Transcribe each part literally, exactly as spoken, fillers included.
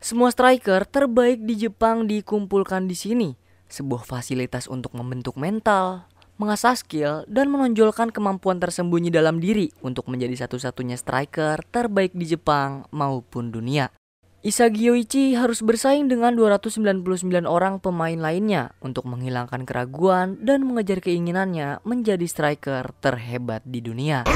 Semua striker terbaik di Jepang dikumpulkan di sini. Sebuah fasilitas untuk membentuk mental, mengasah skill, dan menonjolkan kemampuan tersembunyi dalam diri untuk menjadi satu-satunya striker terbaik di Jepang maupun dunia. Isagi Yoichi harus bersaing dengan dua ratus sembilan puluh sembilan orang pemain lainnya untuk menghilangkan keraguan dan mengejar keinginannya menjadi striker terhebat di dunia.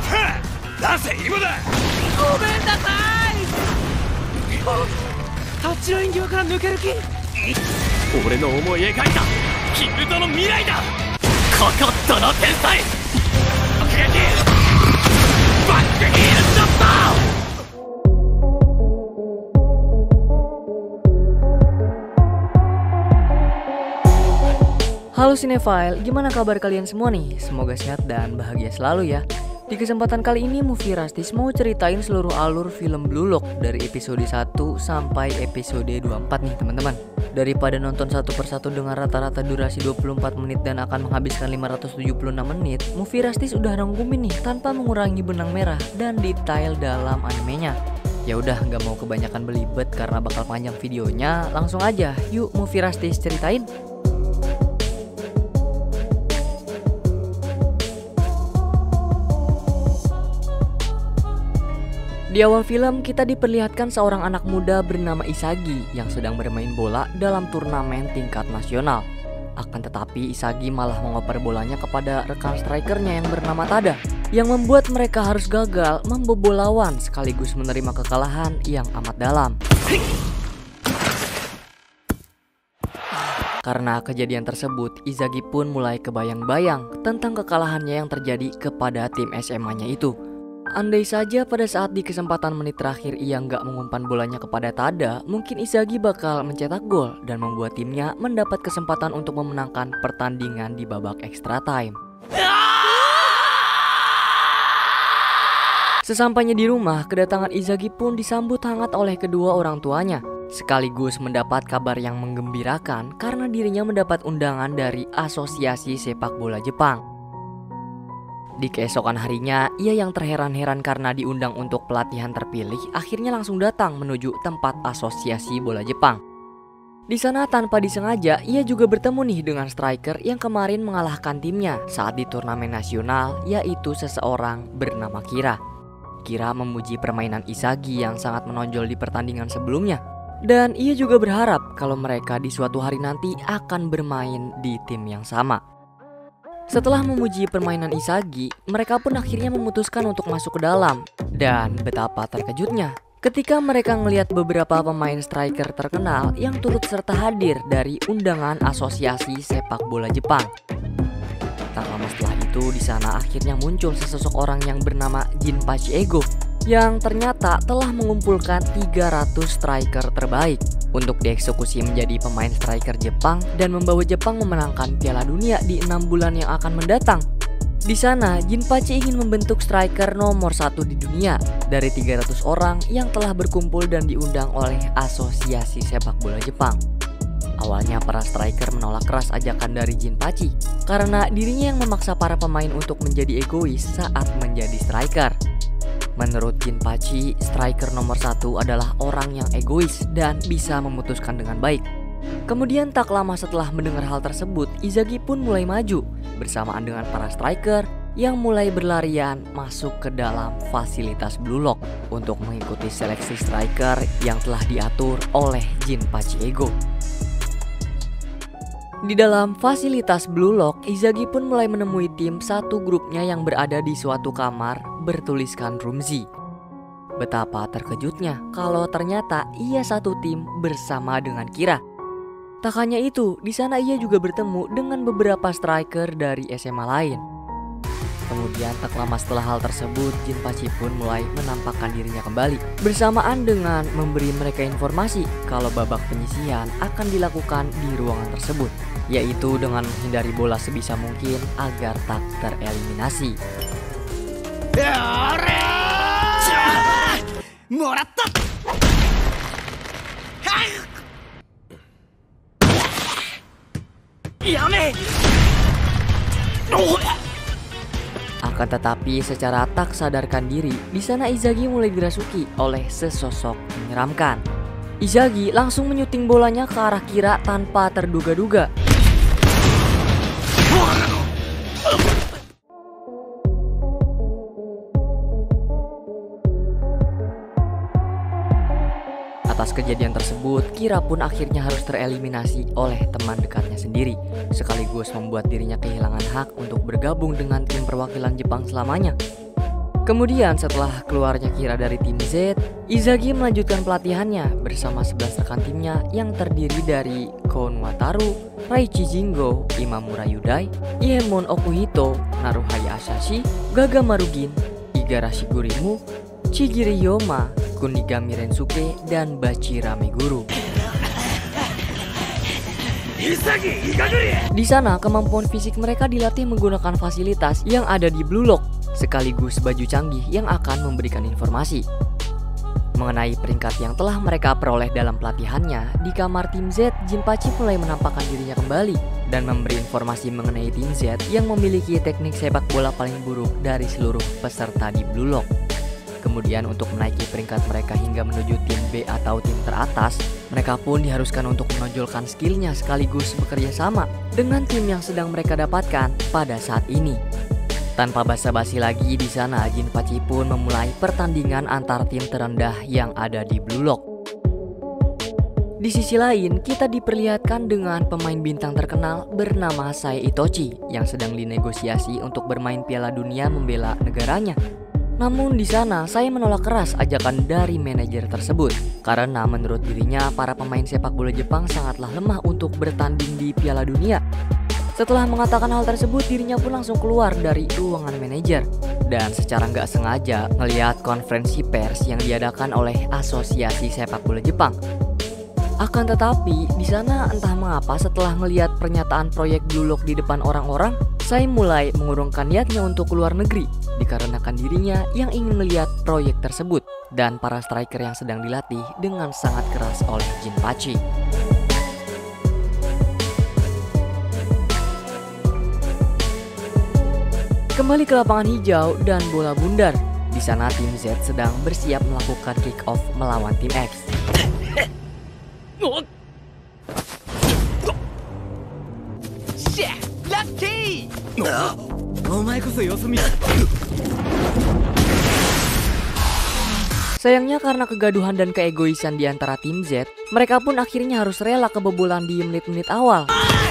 Halo Cinephile, gimana kabar kalian semua nih? Semoga sehat dan bahagia selalu ya. Di kesempatan kali ini Movie Rastis mau ceritain seluruh alur film Blue Lock dari episode satu sampai episode dua puluh empat nih teman-teman. Daripada nonton satu persatu dengan rata-rata durasi dua puluh empat menit dan akan menghabiskan lima ratus tujuh puluh enam menit, Movie Rastis udah rangkumin nih tanpa mengurangi benang merah dan detail dalam animenya. Ya udah, nggak mau kebanyakan belibet karena bakal panjang videonya, langsung aja yuk Movie Rastis ceritain. Di awal film kita diperlihatkan seorang anak muda bernama Isagi yang sedang bermain bola dalam turnamen tingkat nasional. Akan tetapi Isagi malah mengoper bolanya kepada rekan strikernya yang bernama Tada, yang membuat mereka harus gagal membobol lawan sekaligus menerima kekalahan yang amat dalam. Karena kejadian tersebut, Isagi pun mulai kebayang-bayang tentang kekalahannya yang terjadi kepada tim S M A-nya itu. Andai saja pada saat di kesempatan menit terakhir ia nggak mengumpan bolanya kepada Tada, mungkin Isagi bakal mencetak gol dan membuat timnya mendapat kesempatan untuk memenangkan pertandingan di babak extra time. Sesampainya di rumah, kedatangan Isagi pun disambut hangat oleh kedua orang tuanya, sekaligus mendapat kabar yang menggembirakan karena dirinya mendapat undangan dari Asosiasi Sepak Bola Jepang. Di keesokan harinya, ia yang terheran-heran karena diundang untuk pelatihan terpilih akhirnya langsung datang menuju tempat Asosiasi Bola Jepang. Di sana tanpa disengaja, ia juga bertemu nih dengan striker yang kemarin mengalahkan timnya saat di turnamen nasional, yaitu seseorang bernama Kira. Kira memuji permainan Isagi yang sangat menonjol di pertandingan sebelumnya, dan ia juga berharap kalau mereka di suatu hari nanti akan bermain di tim yang sama. Setelah memuji permainan Isagi, mereka pun akhirnya memutuskan untuk masuk ke dalam. Dan betapa terkejutnya ketika mereka melihat beberapa pemain striker terkenal yang turut serta hadir dari undangan Asosiasi Sepak Bola Jepang. Tak lama setelah itu, di sana akhirnya muncul sesosok orang yang bernama Jinpachi Ego, yang ternyata telah mengumpulkan tiga ratus striker terbaik untuk dieksekusi menjadi pemain striker Jepang dan membawa Jepang memenangkan Piala Dunia di enam bulan yang akan mendatang. Di sana, Jinpachi ingin membentuk striker nomor satu di dunia dari tiga ratus orang yang telah berkumpul dan diundang oleh Asosiasi Sepak Bola Jepang. Awalnya para striker menolak keras ajakan dari Jinpachi karena dirinya yang memaksa para pemain untuk menjadi egois saat menjadi striker. Menurut Jinpachi, striker nomor satu adalah orang yang egois dan bisa memutuskan dengan baik. Kemudian tak lama setelah mendengar hal tersebut, Isagi pun mulai maju bersamaan dengan para striker yang mulai berlarian masuk ke dalam fasilitas Blue Lock untuk mengikuti seleksi striker yang telah diatur oleh Jinpachi Ego. Di dalam fasilitas Blue Lock, Isagi pun mulai menemui tim satu grupnya yang berada di suatu kamar bertuliskan Room Z. Betapa terkejutnya kalau ternyata ia satu tim bersama dengan Kira. Tak hanya itu, di sana ia juga bertemu dengan beberapa striker dari S M A lain. Kemudian tak lama setelah hal tersebut, Jinpachi pun mulai menampakkan dirinya kembali, bersamaan dengan memberi mereka informasi kalau babak penyisihan akan dilakukan di ruangan tersebut, yaitu dengan menghindari bola sebisa mungkin agar tak tereliminasi. Akan tetapi secara tak sadarkan diri, di sana Isagi mulai dirasuki oleh sesosok menyeramkan. Izagi langsung menyuting bolanya ke arah Kira tanpa terduga-duga. Atas kejadian tersebut, Kira pun akhirnya harus tereliminasi oleh teman dekatnya sendiri, sekaligus membuat dirinya kehilangan hak untuk bergabung dengan tim perwakilan Jepang selamanya. Kemudian setelah keluarnya Kira dari tim Z, Izagi melanjutkan pelatihannya bersama sebelas rekan timnya yang terdiri dari Kon Wataru, Raichi Jingo, Imamura Yudai, Iemon Okuhito, Naruhaya Asashi, Gaga Marugin, Igarashi Gurimu, Chigiri Yoma, Kunigami Rensuke, dan Bachira Meguru. Di sana, kemampuan fisik mereka dilatih menggunakan fasilitas yang ada di Blue Lock, sekaligus baju canggih yang akan memberikan informasi mengenai peringkat yang telah mereka peroleh dalam pelatihannya. Di kamar tim Z, Jinpachi mulai menampakkan dirinya kembali dan memberi informasi mengenai tim Z yang memiliki teknik sepak bola paling buruk dari seluruh peserta di Blue Lock. Kemudian untuk menaiki peringkat mereka hingga menuju tim B atau tim teratas, mereka pun diharuskan untuk menonjolkan skillnya sekaligus bekerja sama dengan tim yang sedang mereka dapatkan pada saat ini. Tanpa basa-basi lagi, di sana Jinpachi pun memulai pertandingan antar tim terendah yang ada di Blue Lock. Di sisi lain, kita diperlihatkan dengan pemain bintang terkenal bernama Sai Itochi yang sedang dinegosiasi untuk bermain Piala Dunia membela negaranya. Namun di sana saya menolak keras ajakan dari manajer tersebut karena menurut dirinya para pemain sepak bola Jepang sangatlah lemah untuk bertanding di Piala Dunia. Setelah mengatakan hal tersebut, dirinya pun langsung keluar dari ruangan manajer dan secara nggak sengaja ngelihat konferensi pers yang diadakan oleh Asosiasi Sepak Bola Jepang. Akan tetapi di sana entah mengapa setelah ngelihat pernyataan proyek Blue Lock di depan orang-orang, saya mulai mengurungkan niatnya untuk keluar negeri dikarenakan dirinya yang ingin melihat proyek tersebut dan para striker yang sedang dilatih dengan sangat keras oleh Jinpachi. Kembali ke lapangan hijau dan bola bundar. Di sana tim Z sedang bersiap melakukan kick off melawan tim X. Sayangnya karena kegaduhan dan keegoisan di antara tim Z, mereka pun akhirnya harus rela kebobolan di menit-menit awal.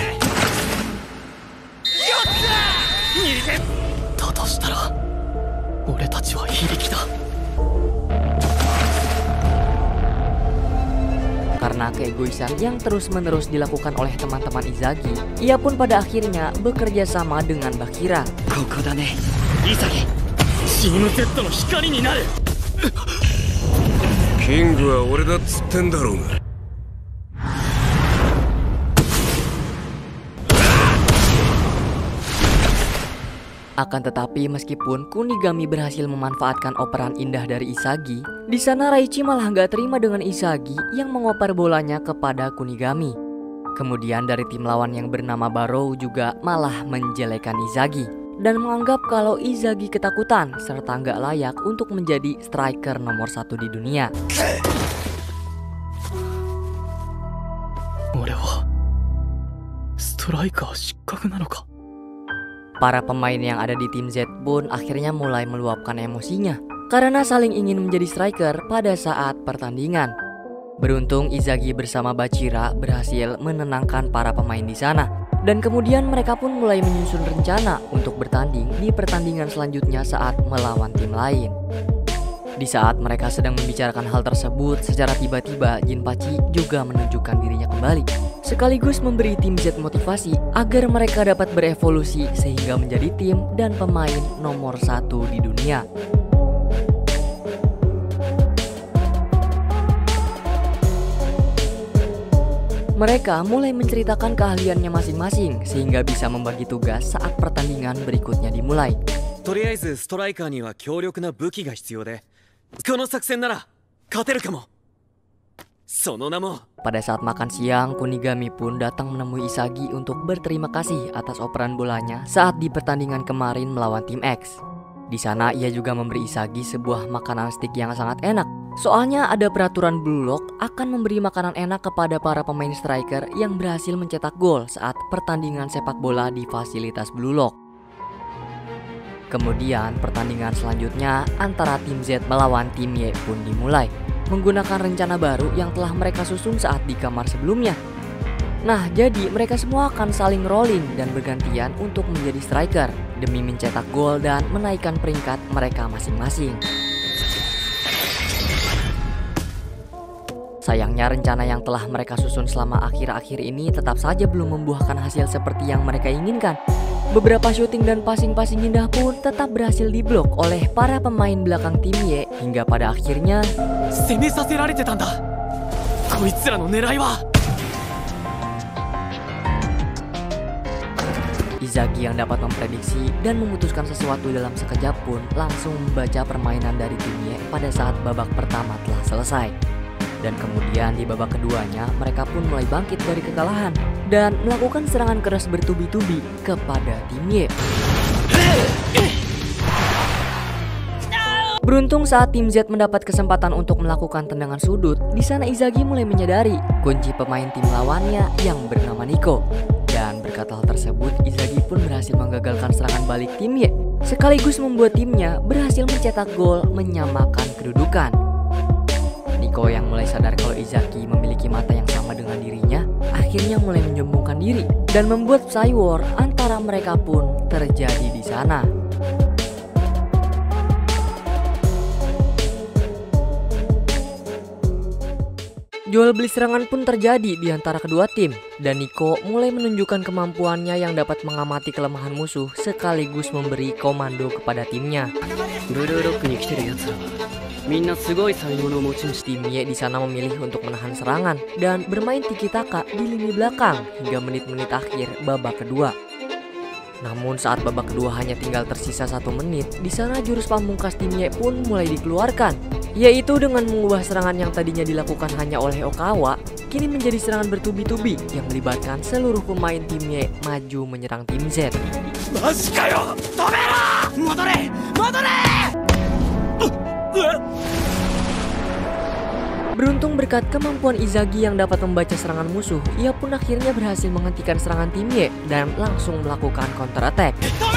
Karena keegoisan yang terus-menerus dilakukan oleh teman-teman Izagi, ia pun pada akhirnya bekerja sama dengan Bachira. Akan tetapi meskipun Kunigami berhasil memanfaatkan operan indah dari Izagi, di sana Raichi malah nggak terima dengan Izagi yang mengoper bolanya kepada Kunigami. Kemudian dari tim lawan yang bernama Barou juga malah menjelekan Izagi dan menganggap kalau Izagi ketakutan serta nggak layak untuk menjadi striker nomor satu di dunia. Para pemain yang ada di tim Z pun akhirnya mulai meluapkan emosinya karena saling ingin menjadi striker pada saat pertandingan. Beruntung Izagi bersama Bachira berhasil menenangkan para pemain di sana dan kemudian mereka pun mulai menyusun rencana untuk bertanding di pertandingan selanjutnya saat melawan tim lain. Di saat mereka sedang membicarakan hal tersebut, secara tiba-tiba Jinpachi juga menunjukkan dirinya kembali, sekaligus memberi tim Z motivasi agar mereka dapat berevolusi sehingga menjadi tim dan pemain nomor satu di dunia. Mereka mulai menceritakan keahliannya masing-masing sehingga bisa membagi tugas saat pertandingan berikutnya dimulai. Pada saat makan siang, Kunigami pun datang menemui Izagi untuk berterima kasih atas operan bolanya saat di pertandingan kemarin melawan tim X. Di sana ia juga memberi Izagi sebuah makanan stik yang sangat enak Soalnya ada peraturan Blue Lock akan memberi makanan enak kepada para pemain striker yang berhasil mencetak gol saat pertandingan sepak bola di fasilitas Blue Lock. Kemudian pertandingan selanjutnya antara tim Z melawan tim Y pun dimulai, menggunakan rencana baru yang telah mereka susun saat di kamar sebelumnya. Nah, jadi mereka semua akan saling rolling dan bergantian untuk menjadi striker demi mencetak gol dan menaikkan peringkat mereka masing-masing. Sayangnya rencana yang telah mereka susun selama akhir-akhir ini tetap saja belum membuahkan hasil seperti yang mereka inginkan. Beberapa syuting dan passing-passing indah pun tetap berhasil diblok oleh para pemain belakang tim Y hingga pada akhirnya Izagi yang dapat memprediksi dan memutuskan sesuatu dalam sekejap pun langsung membaca permainan dari tim Y pada saat babak pertama telah selesai. Dan kemudian di babak keduanya mereka pun mulai bangkit dari kekalahan dan melakukan serangan keras bertubi-tubi kepada tim Y. Beruntung saat tim Z mendapat kesempatan untuk melakukan tendangan sudut, di sana Izagi mulai menyadari kunci pemain tim lawannya yang bernama Nico. Dan berkat hal tersebut, Izagi pun berhasil menggagalkan serangan balik tim Y, sekaligus membuat timnya berhasil mencetak gol menyamakan kedudukan. Nico yang mulai sadar kalau Izagi memiliki mata yang sama dengan dirinya, akhirnya mulai menyombongkan diri dan membuat Psy War antara mereka pun terjadi di sana. Jual beli serangan pun terjadi di antara kedua tim, dan Nico mulai menunjukkan kemampuannya yang dapat mengamati kelemahan musuh sekaligus memberi komando kepada timnya. Tim Y di sana memilih untuk menahan serangan dan bermain tiki-taka di lini belakang hingga menit-menit akhir babak kedua. Namun saat babak kedua hanya tinggal tersisa satu menit, di sana jurus pamungkas tim Y pun mulai dikeluarkan, yaitu dengan mengubah serangan yang tadinya dilakukan hanya oleh Okawa, kini menjadi serangan bertubi-tubi yang melibatkan seluruh pemain tim Y maju menyerang tim Z. Beruntung berkat kemampuan Izagi yang dapat membaca serangan musuh, ia pun akhirnya berhasil menghentikan serangan tim Y dan langsung melakukan counter attack.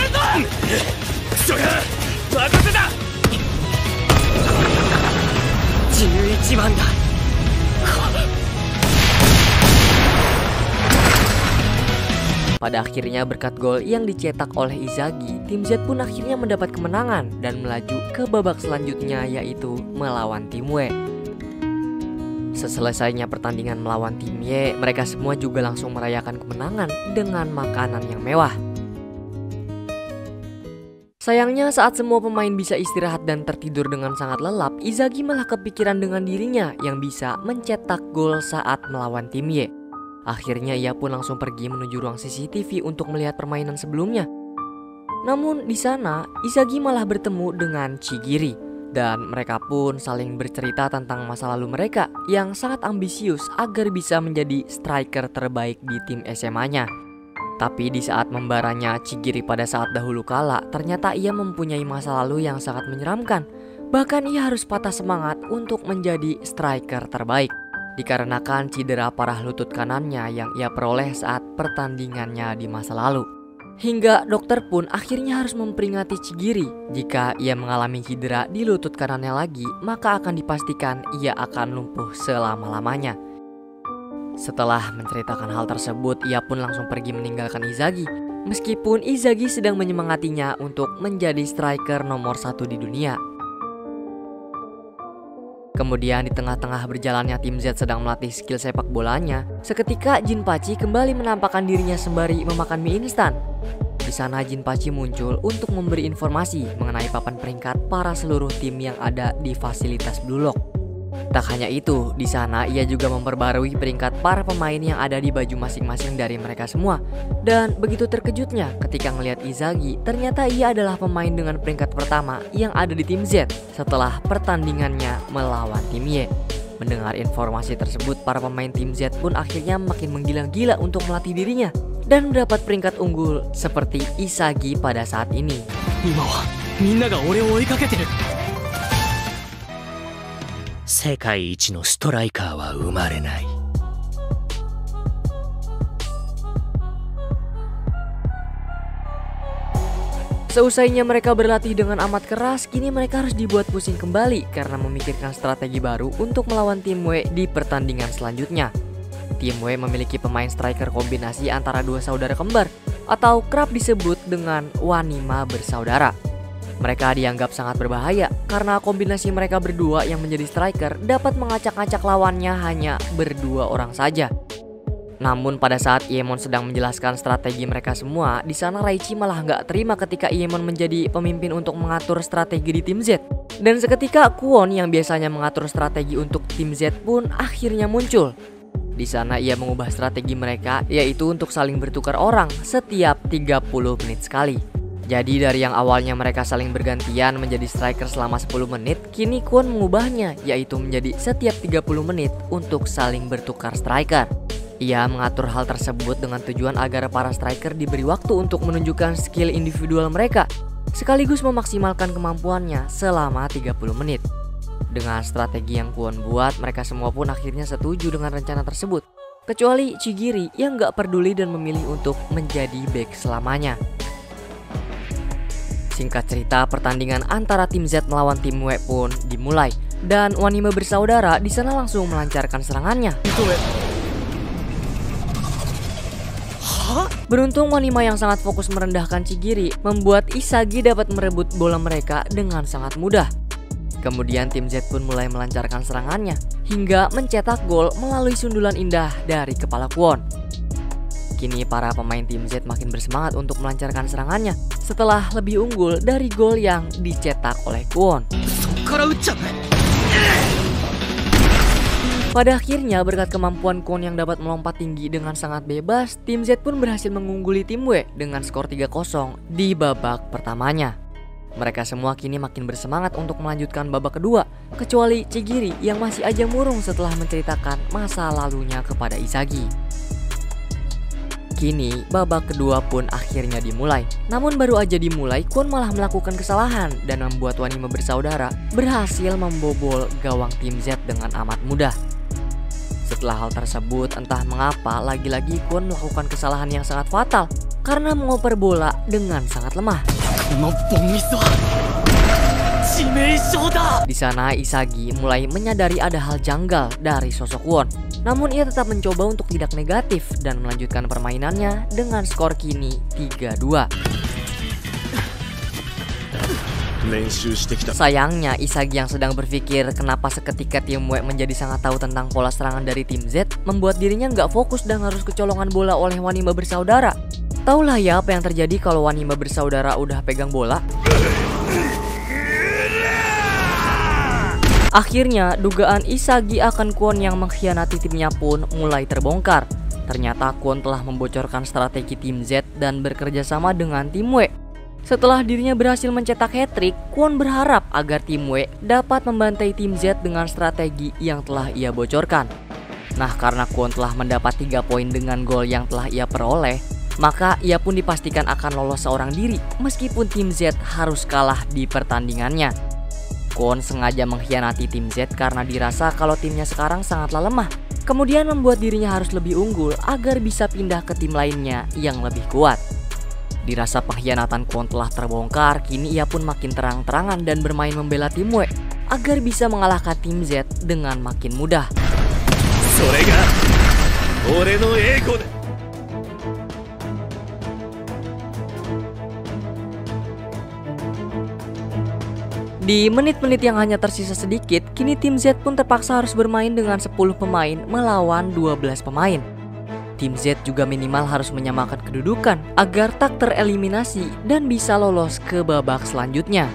Pada akhirnya berkat gol yang dicetak oleh Izagi, tim Z pun akhirnya mendapat kemenangan dan melaju ke babak selanjutnya, yaitu melawan tim W. Seselesainya pertandingan melawan tim Y, mereka semua juga langsung merayakan kemenangan dengan makanan yang mewah. Sayangnya saat semua pemain bisa istirahat dan tertidur dengan sangat lelap, Izagi malah kepikiran dengan dirinya yang bisa mencetak gol saat melawan tim Y. Akhirnya ia pun langsung pergi menuju ruang C C T V untuk melihat permainan sebelumnya. Namun di sana Izagi malah bertemu dengan Chigiri dan mereka pun saling bercerita tentang masa lalu mereka yang sangat ambisius agar bisa menjadi striker terbaik di tim S M A-nya. Tapi di saat membaranya Chigiri pada saat dahulu kala, ternyata ia mempunyai masa lalu yang sangat menyeramkan. Bahkan ia harus patah semangat untuk menjadi striker terbaik dikarenakan cedera parah lutut kanannya yang ia peroleh saat pertandingannya di masa lalu. Hingga dokter pun akhirnya harus memperingati Chigiri, jika ia mengalami cedera di lutut kanannya lagi, maka akan dipastikan ia akan lumpuh selama-lamanya. Setelah menceritakan hal tersebut, ia pun langsung pergi meninggalkan Izagi, meskipun Izagi sedang menyemangatinya untuk menjadi striker nomor satu di dunia. Kemudian di tengah-tengah berjalannya tim Z sedang melatih skill sepak bolanya, seketika Jinpachi kembali menampakkan dirinya sembari memakan mie instan. Di sana Jinpachi muncul untuk memberi informasi mengenai papan peringkat para seluruh tim yang ada di fasilitas Blue Lock. Tak hanya itu, di sana ia juga memperbarui peringkat para pemain yang ada di baju masing-masing dari mereka semua. Dan begitu terkejutnya ketika melihat Izagi, ternyata ia adalah pemain dengan peringkat pertama yang ada di tim Z setelah pertandingannya melawan tim Y. Mendengar informasi tersebut, para pemain tim Z pun akhirnya makin menggila-gila untuk melatih dirinya dan mendapat peringkat unggul seperti Izagi pada saat ini. 世界一のストライカーは生まれない。 Seusainya mereka berlatih dengan amat keras, kini mereka harus dibuat pusing kembali karena memikirkan strategi baru untuk melawan tim W di pertandingan selanjutnya. Tim W memiliki pemain striker kombinasi antara dua saudara kembar atau kerap disebut dengan wanima bersaudara. Mereka dianggap sangat berbahaya karena kombinasi mereka berdua yang menjadi striker dapat mengacak-acak lawannya hanya berdua orang saja. Namun pada saat Iemon sedang menjelaskan strategi mereka semua, di sana Raichi malah nggak terima ketika Iemon menjadi pemimpin untuk mengatur strategi di tim Z. Dan seketika Kwon yang biasanya mengatur strategi untuk tim Z pun akhirnya muncul. Di sana ia mengubah strategi mereka, yaitu untuk saling bertukar orang setiap tiga puluh menit sekali. Jadi dari yang awalnya mereka saling bergantian menjadi striker selama sepuluh menit, kini Kwon mengubahnya, yaitu menjadi setiap tiga puluh menit untuk saling bertukar striker. Ia mengatur hal tersebut dengan tujuan agar para striker diberi waktu untuk menunjukkan skill individual mereka, sekaligus memaksimalkan kemampuannya selama tiga puluh menit. Dengan strategi yang Kwon buat, mereka semua pun akhirnya setuju dengan rencana tersebut, kecuali Chigiri yang gak peduli dan memilih untuk menjadi back selamanya. Singkat cerita, pertandingan antara tim Z melawan tim W pun dimulai, dan Wanima bersaudara di sana langsung melancarkan serangannya. Beruntung Wanima yang sangat fokus merendahkan Chigiri membuat Isagi dapat merebut bola mereka dengan sangat mudah. Kemudian tim Z pun mulai melancarkan serangannya hingga mencetak gol melalui sundulan indah dari kepala Kwon. Kini para pemain tim Z makin bersemangat untuk melancarkan serangannya setelah lebih unggul dari gol yang dicetak oleh Kwon. Pada akhirnya berkat kemampuan Kwon yang dapat melompat tinggi dengan sangat bebas, tim Z pun berhasil mengungguli tim W dengan skor tiga kosong di babak pertamanya. Mereka semua kini makin bersemangat untuk melanjutkan babak kedua, kecuali Chigiri yang masih aja murung setelah menceritakan masa lalunya kepada Isagi. Kini babak kedua pun akhirnya dimulai. Namun baru aja dimulai, Kwon malah melakukan kesalahan dan membuat Wanima bersaudara berhasil membobol gawang tim Z dengan amat mudah. Setelah hal tersebut, entah mengapa lagi-lagi Kwon melakukan kesalahan yang sangat fatal karena mengoper bola dengan sangat lemah. Di sana Isagi mulai menyadari ada hal janggal dari sosok Kwon. Namun ia tetap mencoba untuk tidak negatif dan melanjutkan permainannya dengan skor kini tiga dua. Sayangnya Isagi yang sedang berpikir kenapa seketika tim W menjadi sangat tahu tentang pola serangan dari tim Z membuat dirinya nggak fokus dan harus kecolongan bola oleh Wanima bersaudara. Taulah ya apa yang terjadi kalau Wanima bersaudara udah pegang bola. Akhirnya dugaan Isagi akan Kwon yang mengkhianati timnya pun mulai terbongkar. Ternyata Kwon telah membocorkan strategi tim Z dan bekerja sama dengan tim W. Setelah dirinya berhasil mencetak hat-trick, Kwon berharap agar tim W dapat membantai tim Z dengan strategi yang telah ia bocorkan. Nah, karena Kwon telah mendapat tiga poin dengan gol yang telah ia peroleh, maka ia pun dipastikan akan lolos seorang diri meskipun tim Z harus kalah di pertandingannya. Kwon sengaja mengkhianati tim Z karena dirasa kalau timnya sekarang sangatlah lemah, kemudian membuat dirinya harus lebih unggul agar bisa pindah ke tim lainnya yang lebih kuat. Dirasa pengkhianatan Kwon telah terbongkar, kini ia pun makin terang-terangan dan bermain membela tim W agar bisa mengalahkan tim Z dengan makin mudah. Di menit-menit yang hanya tersisa sedikit, kini tim Z pun terpaksa harus bermain dengan sepuluh pemain melawan dua belas pemain. Tim Z juga minimal harus menyamakan kedudukan agar tak tereliminasi dan bisa lolos ke babak selanjutnya.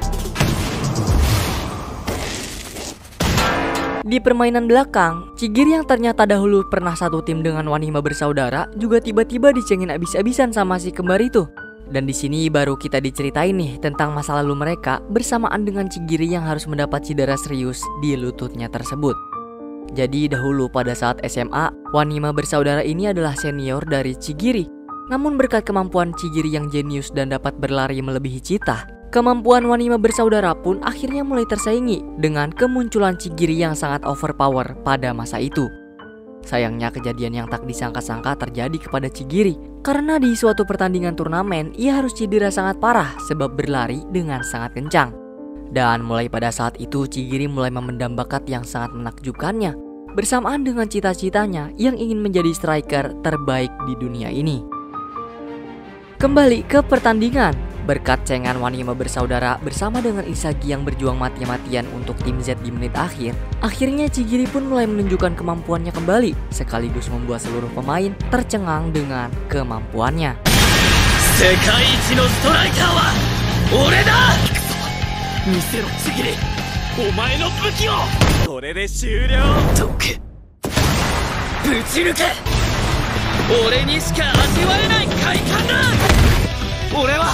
Di permainan belakang, Chigiri yang ternyata dahulu pernah satu tim dengan Wanima bersaudara juga tiba-tiba dicengin abis-abisan sama si kembar itu. Dan di sini baru kita diceritain nih tentang masa lalu mereka bersamaan dengan Chigiri yang harus mendapat cedera serius di lututnya tersebut. Jadi dahulu pada saat S M A, Wanima bersaudara ini adalah senior dari Chigiri. Namun berkat kemampuan Chigiri yang jenius dan dapat berlari melebihi Cheetah, Kemampuan Wanima bersaudara pun akhirnya mulai tersaingi dengan kemunculan Chigiri yang sangat overpower pada masa itu. Sayangnya kejadian yang tak disangka-sangka terjadi kepada Chigiri karena di suatu pertandingan turnamen ia harus cedera sangat parah sebab berlari dengan sangat kencang. Dan mulai pada saat itu Chigiri mulai memendam bakat yang sangat menakjubkannya bersamaan dengan cita-citanya yang ingin menjadi striker terbaik di dunia ini. Kembali ke pertandingan, berkat cengan Wanima bersaudara bersama dengan Isagi yang berjuang mati-matian untuk tim Z di menit akhir, akhirnya Chigiri pun mulai menunjukkan kemampuannya kembali, sekaligus membuat seluruh pemain tercengang dengan kemampuannya. Sekaiichi no striker wa ore da! Misero Chigiri, omae no buki o! Kore de shūryou! Toku! Buchiruke! Ore ni shika ajiwaenai kaikan da! Ore wa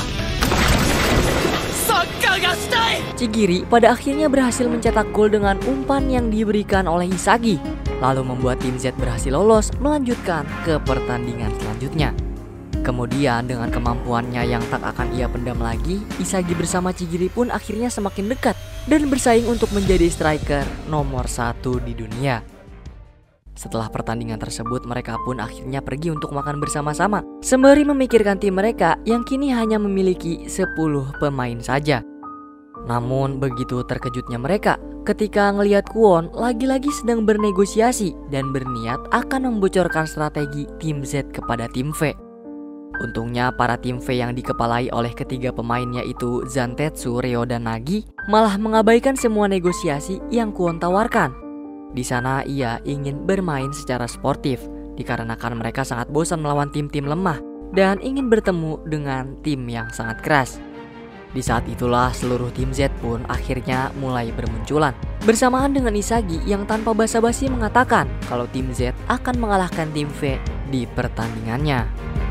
Chigiri pada akhirnya berhasil mencetak gol dengan umpan yang diberikan oleh Isagi, lalu membuat tim Z berhasil lolos melanjutkan ke pertandingan selanjutnya. Kemudian dengan kemampuannya yang tak akan ia pendam lagi, Isagi bersama Chigiri pun akhirnya semakin dekat dan bersaing untuk menjadi striker nomor satu di dunia. Setelah pertandingan tersebut, mereka pun akhirnya pergi untuk makan bersama-sama sembari memikirkan tim mereka yang kini hanya memiliki sepuluh pemain saja. Namun begitu terkejutnya mereka ketika ngelihat Kwon lagi-lagi sedang bernegosiasi dan berniat akan membocorkan strategi tim Z kepada tim V. Untungnya para tim V yang dikepalai oleh ketiga pemainnya yaitu Zantetsu, Ryo, dan Nagi malah mengabaikan semua negosiasi yang Kwon tawarkan. Di sana ia ingin bermain secara sportif dikarenakan mereka sangat bosan melawan tim-tim lemah dan ingin bertemu dengan tim yang sangat keras. Di saat itulah seluruh tim Z pun akhirnya mulai bermunculan bersamaan dengan Isagi yang tanpa basa-basi mengatakan kalau tim Z akan mengalahkan tim V di pertandingannya.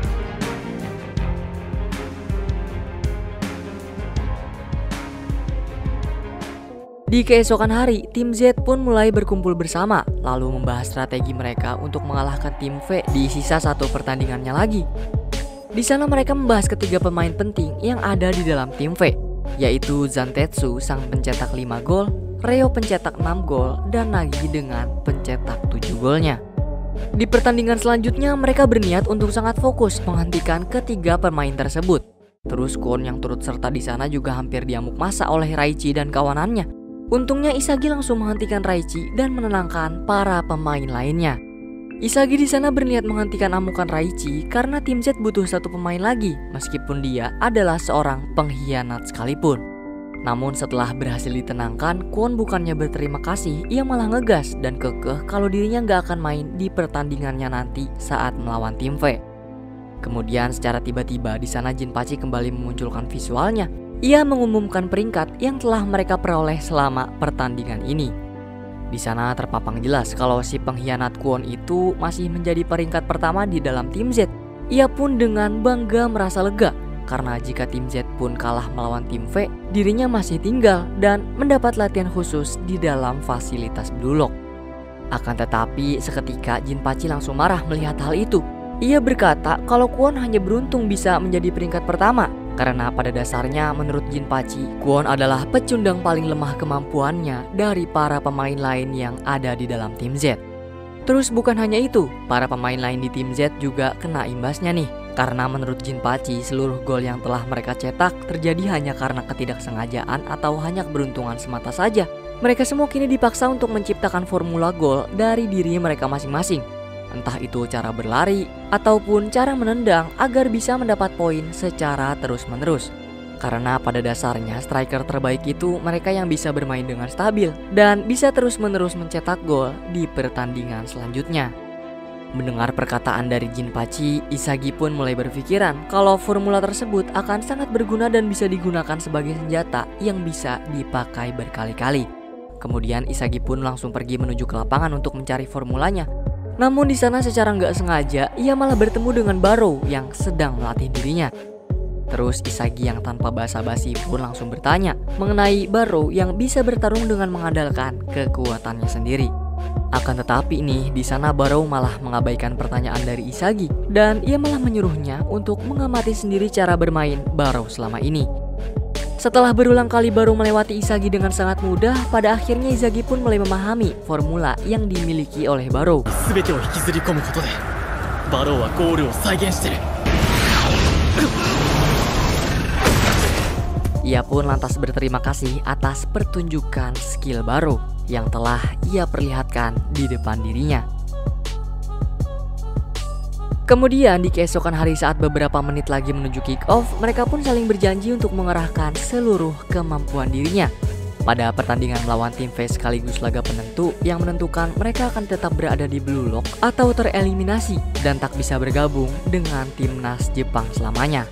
Di keesokan hari, tim Z pun mulai berkumpul bersama lalu membahas strategi mereka untuk mengalahkan tim V di sisa satu pertandingannya lagi. Di sana mereka membahas ketiga pemain penting yang ada di dalam tim V, yaitu Zantetsu sang pencetak lima gol, Ryo pencetak enam gol, dan Nagi dengan pencetak tujuh golnya. Di pertandingan selanjutnya mereka berniat untuk sangat fokus menghentikan ketiga pemain tersebut. Terus Kwon yang turut serta di sana juga hampir diamuk masa oleh Raichi dan kawanannya. Untungnya Isagi langsung menghentikan Raichi dan menenangkan para pemain lainnya. Isagi di sana berniat menghentikan amukan Raichi karena tim Z butuh satu pemain lagi meskipun dia adalah seorang pengkhianat sekalipun. Namun setelah berhasil ditenangkan, Kwon bukannya berterima kasih, ia malah ngegas dan kekeh kalau dirinya gak akan main di pertandingannya nanti saat melawan tim V. Kemudian secara tiba-tiba di sana Jinpachi kembali memunculkan visualnya. Ia mengumumkan peringkat yang telah mereka peroleh selama pertandingan ini. Di sana terpampang jelas kalau si pengkhianat Kwon itu masih menjadi peringkat pertama di dalam tim Z. Ia pun dengan bangga merasa lega karena jika tim Z pun kalah melawan tim V, dirinya masih tinggal dan mendapat latihan khusus di dalam fasilitas Blue Lock. Akan tetapi seketika Jinpachi langsung marah melihat hal itu. Ia berkata kalau Kwon hanya beruntung bisa menjadi peringkat pertama karena pada dasarnya menurut Jinpachi, Kwon adalah pecundang paling lemah kemampuannya dari para pemain lain yang ada di dalam tim Z. Terus bukan hanya itu, para pemain lain di tim Z juga kena imbasnya nih. Karena menurut Jinpachi, seluruh gol yang telah mereka cetak terjadi hanya karena ketidaksengajaan atau hanya keberuntungan semata saja. Mereka semua kini dipaksa untuk menciptakan formula gol dari diri mereka masing-masing. Entah itu cara berlari ataupun cara menendang agar bisa mendapat poin secara terus-menerus. Karena pada dasarnya striker terbaik itu mereka yang bisa bermain dengan stabil dan bisa terus-menerus mencetak gol di pertandingan selanjutnya. Mendengar perkataan dari Jinpachi, Isagi pun mulai berpikiran kalau formula tersebut akan sangat berguna dan bisa digunakan sebagai senjata yang bisa dipakai berkali-kali. Kemudian Isagi pun langsung pergi menuju ke lapangan untuk mencari formulanya. Namun di sana secara nggak sengaja ia malah bertemu dengan Barou yang sedang melatih dirinya. Terus Isagi yang tanpa basa-basi pun langsung bertanya mengenai Barou yang bisa bertarung dengan mengandalkan kekuatannya sendiri. Akan tetapi nih di sana Barou malah mengabaikan pertanyaan dari Isagi dan ia malah menyuruhnya untuk mengamati sendiri cara bermain Barou selama ini. Setelah berulang kali baru melewati Isagi dengan sangat mudah, pada akhirnya Izagi pun mulai memahami formula yang dimiliki oleh Barou. Ia pun lantas berterima kasih atas pertunjukan skill Barou yang telah ia perlihatkan di depan dirinya. Kemudian di keesokan hari saat beberapa menit lagi menuju kick off, mereka pun saling berjanji untuk mengerahkan seluruh kemampuan dirinya pada pertandingan melawan tim V sekaligus laga penentu yang menentukan mereka akan tetap berada di Blue Lock atau tereliminasi dan tak bisa bergabung dengan timnas Jepang selamanya.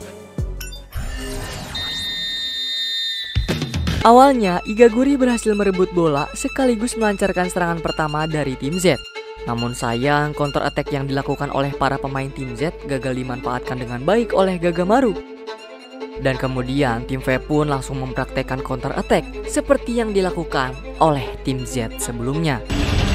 Awalnya Igaguri berhasil merebut bola sekaligus melancarkan serangan pertama dari tim Z. Namun sayang, counter attack yang dilakukan oleh para pemain tim Z gagal dimanfaatkan dengan baik oleh Gagamaru. Dan kemudian tim V pun langsung mempraktekkan counter attack seperti yang dilakukan oleh tim Z sebelumnya.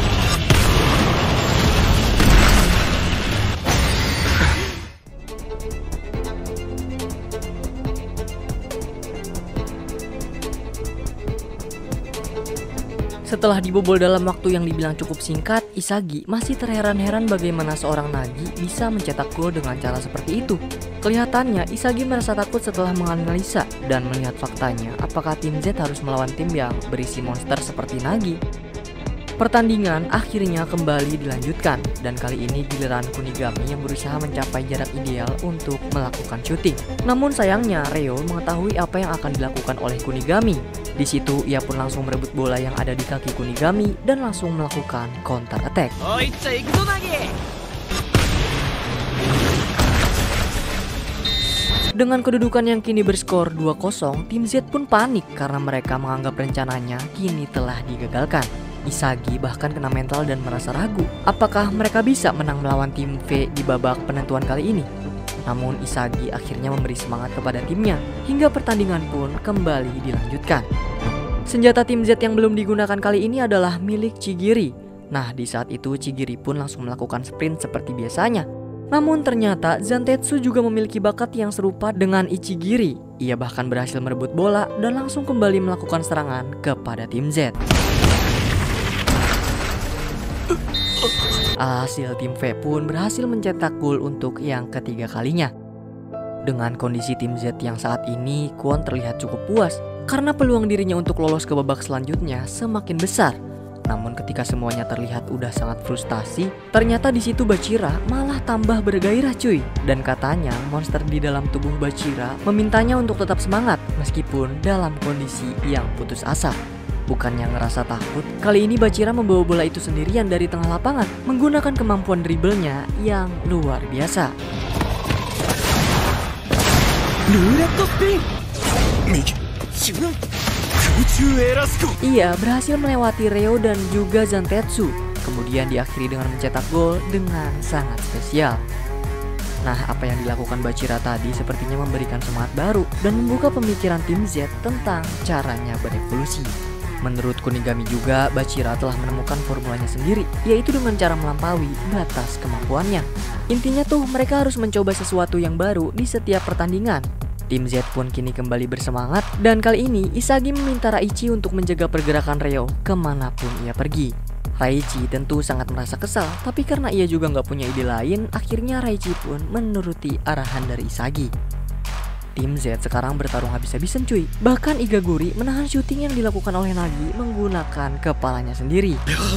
Setelah dibobol dalam waktu yang dibilang cukup singkat, Isagi masih terheran-heran bagaimana seorang Nagi bisa mencetak gol dengan cara seperti itu. Kelihatannya Isagi merasa takut setelah menganalisa dan melihat faktanya apakah tim Z harus melawan tim yang berisi monster seperti Nagi. Pertandingan akhirnya kembali dilanjutkan dan kali ini giliran Kunigami yang berusaha mencapai jarak ideal untuk melakukan syuting. Namun sayangnya Reo mengetahui apa yang akan dilakukan oleh Kunigami. Di situ ia pun langsung merebut bola yang ada di kaki Kunigami dan langsung melakukan counter attack. Dengan kedudukan yang kini berskor dua kosong, tim Z pun panik karena mereka menganggap rencananya kini telah digagalkan. Isagi bahkan kena mental dan merasa ragu apakah mereka bisa menang melawan tim V di babak penentuan kali ini. Namun Isagi akhirnya memberi semangat kepada timnya hingga pertandingan pun kembali dilanjutkan. Senjata tim Z yang belum digunakan kali ini adalah milik Chigiri. Nah, di saat itu Chigiri pun langsung melakukan sprint seperti biasanya. Namun ternyata Zantetsu juga memiliki bakat yang serupa dengan Ichigiri. Ia bahkan berhasil merebut bola dan langsung kembali melakukan serangan kepada tim Z. Alhasil tim V pun berhasil mencetak gol untuk yang ketiga kalinya. Dengan kondisi tim Z yang saat ini, Kwon terlihat cukup puas karena peluang dirinya untuk lolos ke babak selanjutnya semakin besar. Namun ketika semuanya terlihat udah sangat frustasi, ternyata di situ Bachira malah tambah bergairah cuy. Dan katanya monster di dalam tubuh Bachira memintanya untuk tetap semangat meskipun dalam kondisi yang putus asa. Bukannya ngerasa takut, kali ini Bachira membawa bola itu sendirian dari tengah lapangan menggunakan kemampuan dribblenya yang luar biasa. Ia berhasil melewati Reo dan juga Zantetsu, kemudian diakhiri dengan mencetak gol dengan sangat spesial. Nah, apa yang dilakukan Bachira tadi sepertinya memberikan semangat baru dan membuka pemikiran tim Z tentang caranya berevolusi. Menurut Kunigami juga, Bachira telah menemukan formulanya sendiri, yaitu dengan cara melampaui batas kemampuannya. Intinya tuh mereka harus mencoba sesuatu yang baru di setiap pertandingan. Tim Z pun kini kembali bersemangat dan kali ini Isagi meminta Raichi untuk menjaga pergerakan Reo kemanapun ia pergi. Raichi tentu sangat merasa kesal, tapi karena ia juga nggak punya ide lain, akhirnya Raichi pun menuruti arahan dari Isagi. Tim Z sekarang bertarung habis-habisan cuy. Bahkan Igaguri menahan syuting yang dilakukan oleh Nagi menggunakan kepalanya sendiri.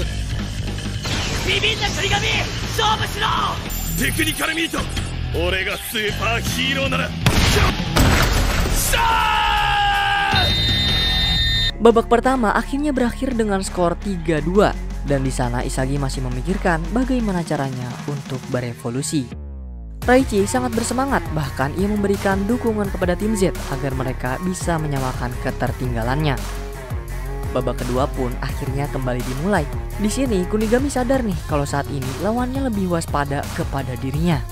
Babak pertama akhirnya berakhir dengan skor tiga dua. Dan di sana Isagi masih memikirkan bagaimana caranya untuk berevolusi. Raichi sangat bersemangat, bahkan ia memberikan dukungan kepada tim Z agar mereka bisa menyamakan ketertinggalannya. Babak kedua pun akhirnya kembali dimulai. Di sini Kunigami sadar nih kalau saat ini lawannya lebih waspada kepada dirinya.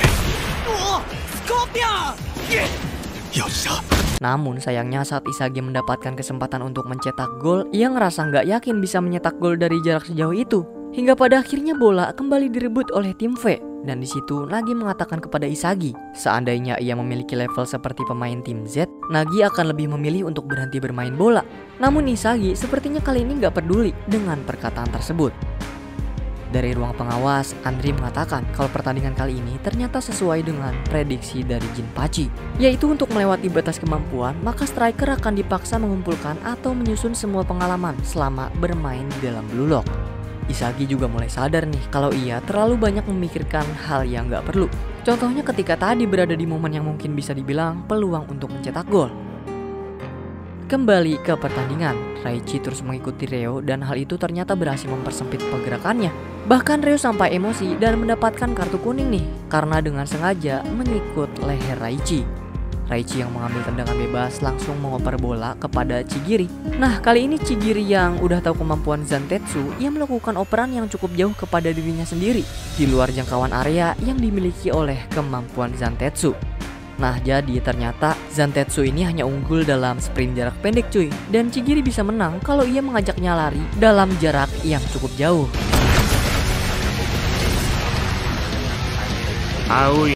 Namun sayangnya saat Isagi mendapatkan kesempatan untuk mencetak gol, ia ngerasa nggak yakin bisa mencetak gol dari jarak sejauh itu. Hingga pada akhirnya bola kembali direbut oleh tim V. Dan di situ Nagi mengatakan kepada Isagi, seandainya ia memiliki level seperti pemain tim Z, Nagi akan lebih memilih untuk berhenti bermain bola. Namun Isagi sepertinya kali ini gak peduli dengan perkataan tersebut. Dari ruang pengawas, Andri mengatakan kalau pertandingan kali ini ternyata sesuai dengan prediksi dari Jinpachi, yaitu untuk melewati batas kemampuan, maka striker akan dipaksa mengumpulkan atau menyusun semua pengalaman selama bermain di dalam Blue Lock. Isagi juga mulai sadar nih kalau ia terlalu banyak memikirkan hal yang gak perlu. Contohnya ketika tadi berada di momen yang mungkin bisa dibilang peluang untuk mencetak gol. Kembali ke pertandingan, Raichi terus mengikuti Reo dan hal itu ternyata berhasil mempersempit pergerakannya. Bahkan Reo sampai emosi dan mendapatkan kartu kuning nih karena dengan sengaja mengikut leher Raichi. Raichi yang mengambil tendangan bebas langsung mengoper bola kepada Chigiri. Nah, kali ini Chigiri yang udah tahu kemampuan Zantetsu, ia melakukan operan yang cukup jauh kepada dirinya sendiri di luar jangkauan area yang dimiliki oleh kemampuan Zantetsu. Nah, jadi ternyata Zantetsu ini hanya unggul dalam sprint jarak pendek cuy, dan Chigiri bisa menang kalau ia mengajaknya lari dalam jarak yang cukup jauh. Aoi.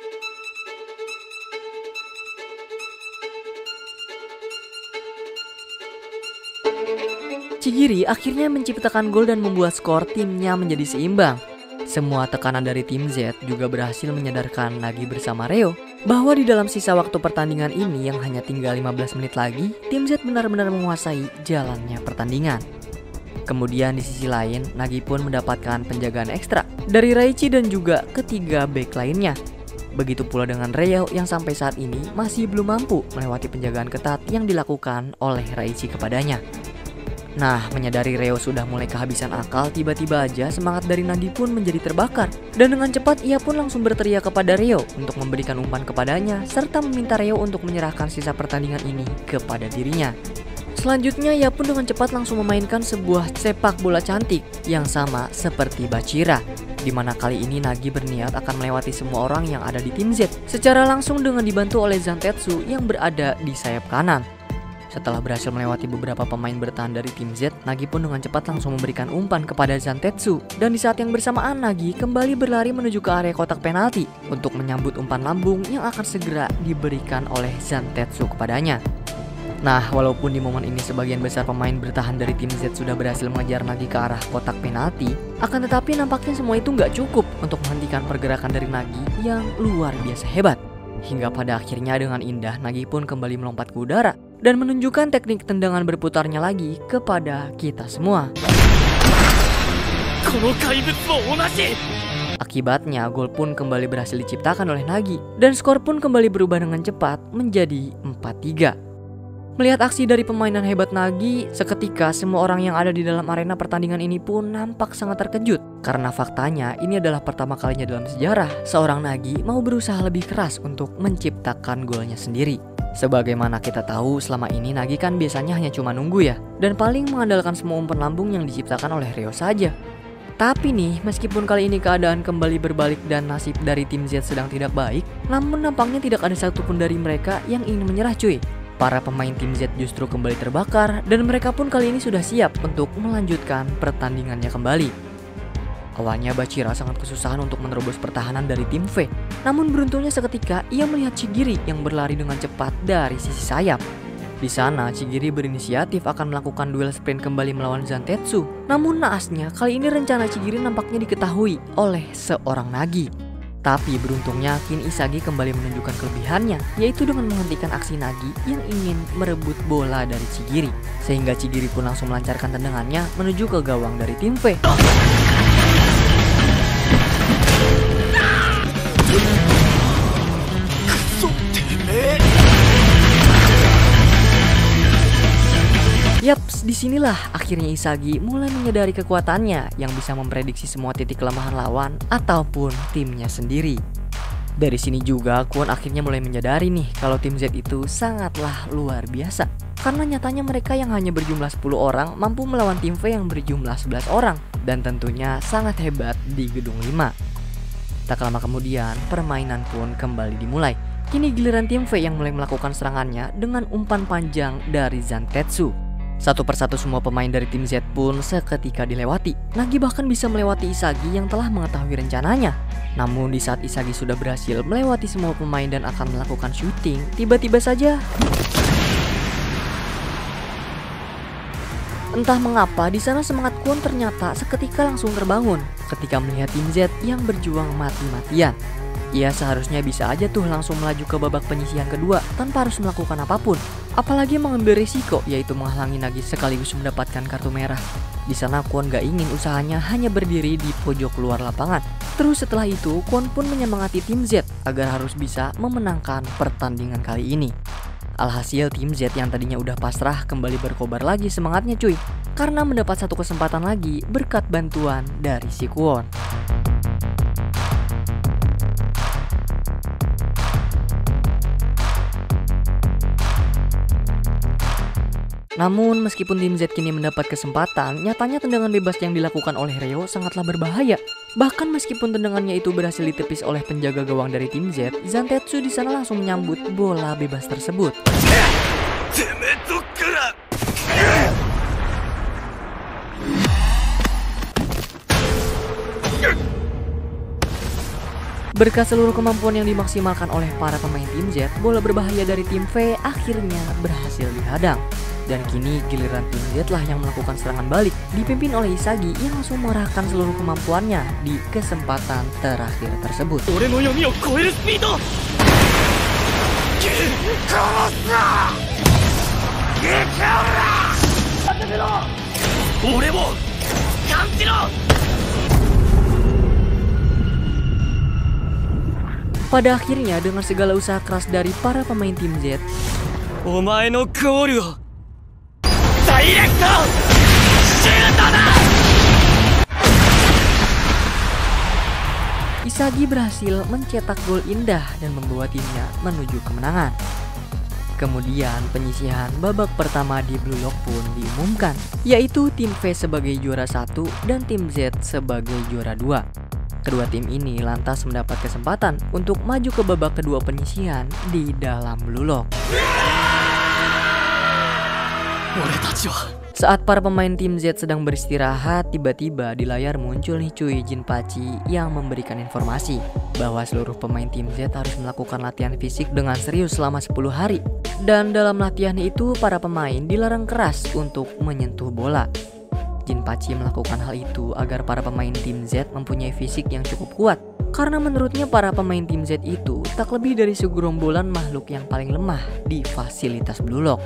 Chigiri akhirnya menciptakan gol dan membuat skor timnya menjadi seimbang. Semua tekanan dari tim Z juga berhasil menyadarkan Nagi bersama Reo bahwa di dalam sisa waktu pertandingan ini yang hanya tinggal lima belas menit lagi, tim Z benar-benar menguasai jalannya pertandingan. Kemudian di sisi lain, Nagi pun mendapatkan penjagaan ekstra dari Raichi dan juga ketiga back lainnya. Begitu pula dengan Reo yang sampai saat ini masih belum mampu melewati penjagaan ketat yang dilakukan oleh Raichi kepadanya. Nah, menyadari Reo sudah mulai kehabisan akal, tiba-tiba aja semangat dari Nagi pun menjadi terbakar. Dan dengan cepat ia pun langsung berteriak kepada Reo untuk memberikan umpan kepadanya, serta meminta Reo untuk menyerahkan sisa pertandingan ini kepada dirinya. Selanjutnya ia pun dengan cepat langsung memainkan sebuah sepak bola cantik yang sama seperti Bachira, dimana kali ini Nagi berniat akan melewati semua orang yang ada di tim Z secara langsung dengan dibantu oleh Zantetsu yang berada di sayap kanan. Setelah berhasil melewati beberapa pemain bertahan dari tim Z, Nagi pun dengan cepat langsung memberikan umpan kepada Zantetsu. Dan di saat yang bersamaan Nagi kembali berlari menuju ke area kotak penalti untuk menyambut umpan lambung yang akan segera diberikan oleh Zantetsu kepadanya. Nah, walaupun di momen ini sebagian besar pemain bertahan dari tim Z sudah berhasil mengejar Nagi ke arah kotak penalti, akan tetapi nampaknya semua itu nggak cukup untuk menghentikan pergerakan dari Nagi yang luar biasa hebat. Hingga pada akhirnya dengan indah Nagi pun kembali melompat ke udara dan menunjukkan teknik tendangan berputarnya lagi kepada kita semua. Akibatnya gol pun kembali berhasil diciptakan oleh Nagi dan skor pun kembali berubah dengan cepat menjadi empat tiga. Melihat aksi dari permainan hebat Nagi, seketika semua orang yang ada di dalam arena pertandingan ini pun nampak sangat terkejut. Karena faktanya ini adalah pertama kalinya dalam sejarah seorang Nagi mau berusaha lebih keras untuk menciptakan golnya sendiri. Sebagaimana kita tahu selama ini Nagi kan biasanya hanya cuma nunggu ya, dan paling mengandalkan semua umpan lambung yang diciptakan oleh Reo saja. Tapi nih, meskipun kali ini keadaan kembali berbalik dan nasib dari tim Z sedang tidak baik, namun nampaknya tidak ada satupun dari mereka yang ingin menyerah cuy. Para pemain tim Z justru kembali terbakar dan mereka pun kali ini sudah siap untuk melanjutkan pertandingannya kembali. Awalnya Bachira sangat kesusahan untuk menerobos pertahanan dari tim V. Namun beruntungnya seketika ia melihat Chigiri yang berlari dengan cepat dari sisi sayap. Di sana Chigiri berinisiatif akan melakukan duel sprint kembali melawan Zantetsu. Namun naasnya kali ini rencana Chigiri nampaknya diketahui oleh seorang Nagi. Tapi beruntungnya kini Isagi kembali menunjukkan kelebihannya, yaitu dengan menghentikan aksi Nagi yang ingin merebut bola dari Chigiri. Sehingga Chigiri pun langsung melancarkan tendangannya menuju ke gawang dari tim V. Yaps, disinilah akhirnya Isagi mulai menyadari kekuatannya yang bisa memprediksi semua titik kelemahan lawan ataupun timnya sendiri. Dari sini juga Kwon akhirnya mulai menyadari nih kalau tim Z itu sangatlah luar biasa. Karena nyatanya mereka yang hanya berjumlah sepuluh orang mampu melawan tim V yang berjumlah sebelas orang. Dan tentunya sangat hebat di gedung lima. Tak lama kemudian permainan pun kembali dimulai. Kini giliran tim V yang mulai melakukan serangannya dengan umpan panjang dari Zantetsu. Satu persatu semua pemain dari tim Z pun seketika dilewati. Nagi bahkan bisa melewati Isagi yang telah mengetahui rencananya. Namun di saat Isagi sudah berhasil melewati semua pemain dan akan melakukan syuting, tiba-tiba saja entah mengapa di sana semangat Kwon ternyata seketika langsung terbangun ketika melihat tim Z yang berjuang mati-matian. Ia seharusnya bisa aja tuh langsung melaju ke babak penyisihan kedua tanpa harus melakukan apapun, apalagi mengambil risiko yaitu menghalangi Nagi sekaligus mendapatkan kartu merah. Di sana Kwon gak ingin usahanya hanya berdiri di pojok luar lapangan. Terus setelah itu Kwon pun menyemangati tim Z agar harus bisa memenangkan pertandingan kali ini. Alhasil tim Z yang tadinya udah pasrah kembali berkobar lagi semangatnya cuy, karena mendapat satu kesempatan lagi berkat bantuan dari si Kwon. Namun meskipun tim Z kini mendapat kesempatan, nyatanya tendangan bebas yang dilakukan oleh Reo sangatlah berbahaya. Bahkan meskipun tendangannya itu berhasil ditepis oleh penjaga gawang dari tim Z, Zantetsu di sana langsung menyambut bola bebas tersebut. Berkat seluruh kemampuan yang dimaksimalkan oleh para pemain tim Z, bola berbahaya dari tim V akhirnya berhasil dihadang. Dan kini giliran tim Z lah yang melakukan serangan balik, dipimpin oleh Isagi yang langsung mengerahkan seluruh kemampuannya di kesempatan terakhir tersebut. Pada akhirnya dengan segala usaha keras dari para pemain tim Z, Isagi berhasil mencetak gol indah dan membawa timnya menuju kemenangan. Kemudian penyisihan babak pertama di Blue Lock pun diumumkan, yaitu tim V sebagai juara satu dan tim Z sebagai juara dua. Kedua tim ini lantas mendapat kesempatan untuk maju ke babak kedua penyisihan di dalam Blue Lock. Saat para pemain tim Z sedang beristirahat, tiba-tiba di layar muncul nih cuy Jinpachi yang memberikan informasi bahwa seluruh pemain tim Z harus melakukan latihan fisik dengan serius selama sepuluh hari. Dan dalam latihan itu para pemain dilarang keras untuk menyentuh bola. Jinpachi melakukan hal itu agar para pemain tim Z mempunyai fisik yang cukup kuat. Karena menurutnya para pemain tim Z itu tak lebih dari segerombolan makhluk yang paling lemah di fasilitas Blue Lock.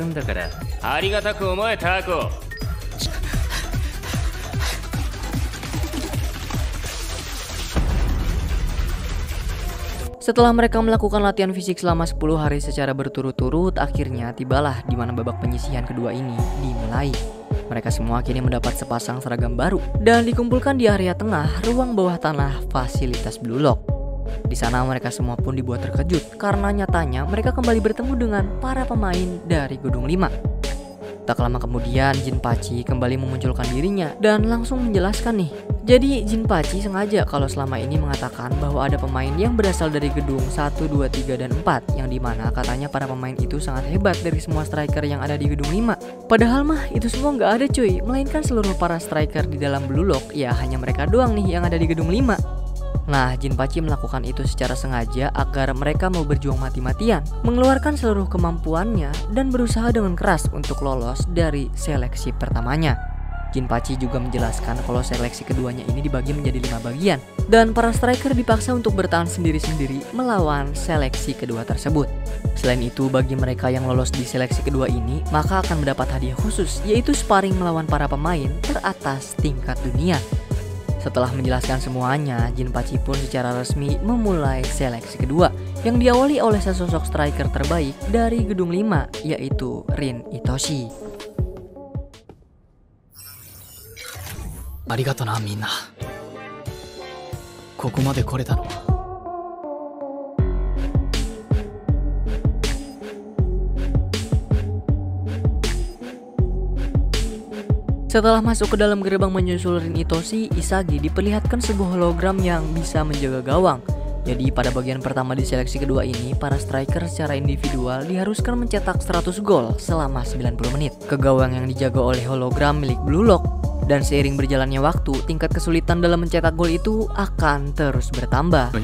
Setelah mereka melakukan latihan fisik selama sepuluh hari secara berturut-turut, akhirnya tibalah di mana babak penyisihan kedua ini dimulai. Mereka semua kini mendapat sepasang seragam baru dan dikumpulkan di area tengah ruang bawah tanah fasilitas Blue Lock. Di sana mereka semua pun dibuat terkejut karena nyatanya mereka kembali bertemu dengan para pemain dari Gedung lima. Tak lama kemudian Jinpachi kembali memunculkan dirinya dan langsung menjelaskan nih. Jadi Jinpachi sengaja kalau selama ini mengatakan bahwa ada pemain yang berasal dari gedung satu, dua, tiga, dan empat, yang dimana katanya para pemain itu sangat hebat dari semua striker yang ada di gedung lima. Padahal mah itu semua nggak ada cuy, melainkan seluruh para striker di dalam Blue Lock ya hanya mereka doang nih yang ada di gedung lima. Nah, Jinpachi melakukan itu secara sengaja agar mereka mau berjuang mati-matian, mengeluarkan seluruh kemampuannya dan berusaha dengan keras untuk lolos dari seleksi pertamanya. Jinpachi juga menjelaskan kalau seleksi keduanya ini dibagi menjadi lima bagian dan para striker dipaksa untuk bertahan sendiri-sendiri melawan seleksi kedua tersebut. Selain itu, bagi mereka yang lolos di seleksi kedua ini, maka akan mendapat hadiah khusus, yaitu sparring melawan para pemain teratas tingkat dunia. Setelah menjelaskan semuanya, Jinpachi pun secara resmi memulai seleksi kedua yang diawali oleh sesosok striker terbaik dari gedung lima, yaitu Rin Itoshi. Arigatou na minna. Koko made koreta no. Setelah masuk ke dalam gerbang menyusul Rin Itoshi, Isagi diperlihatkan sebuah hologram yang bisa menjaga gawang. Jadi pada bagian pertama di seleksi kedua ini, para striker secara individual diharuskan mencetak seratus gol selama sembilan puluh menit ke gawang yang dijaga oleh hologram milik Blue Lock. Dan seiring berjalannya waktu, tingkat kesulitan dalam mencetak gol itu akan terus bertambah.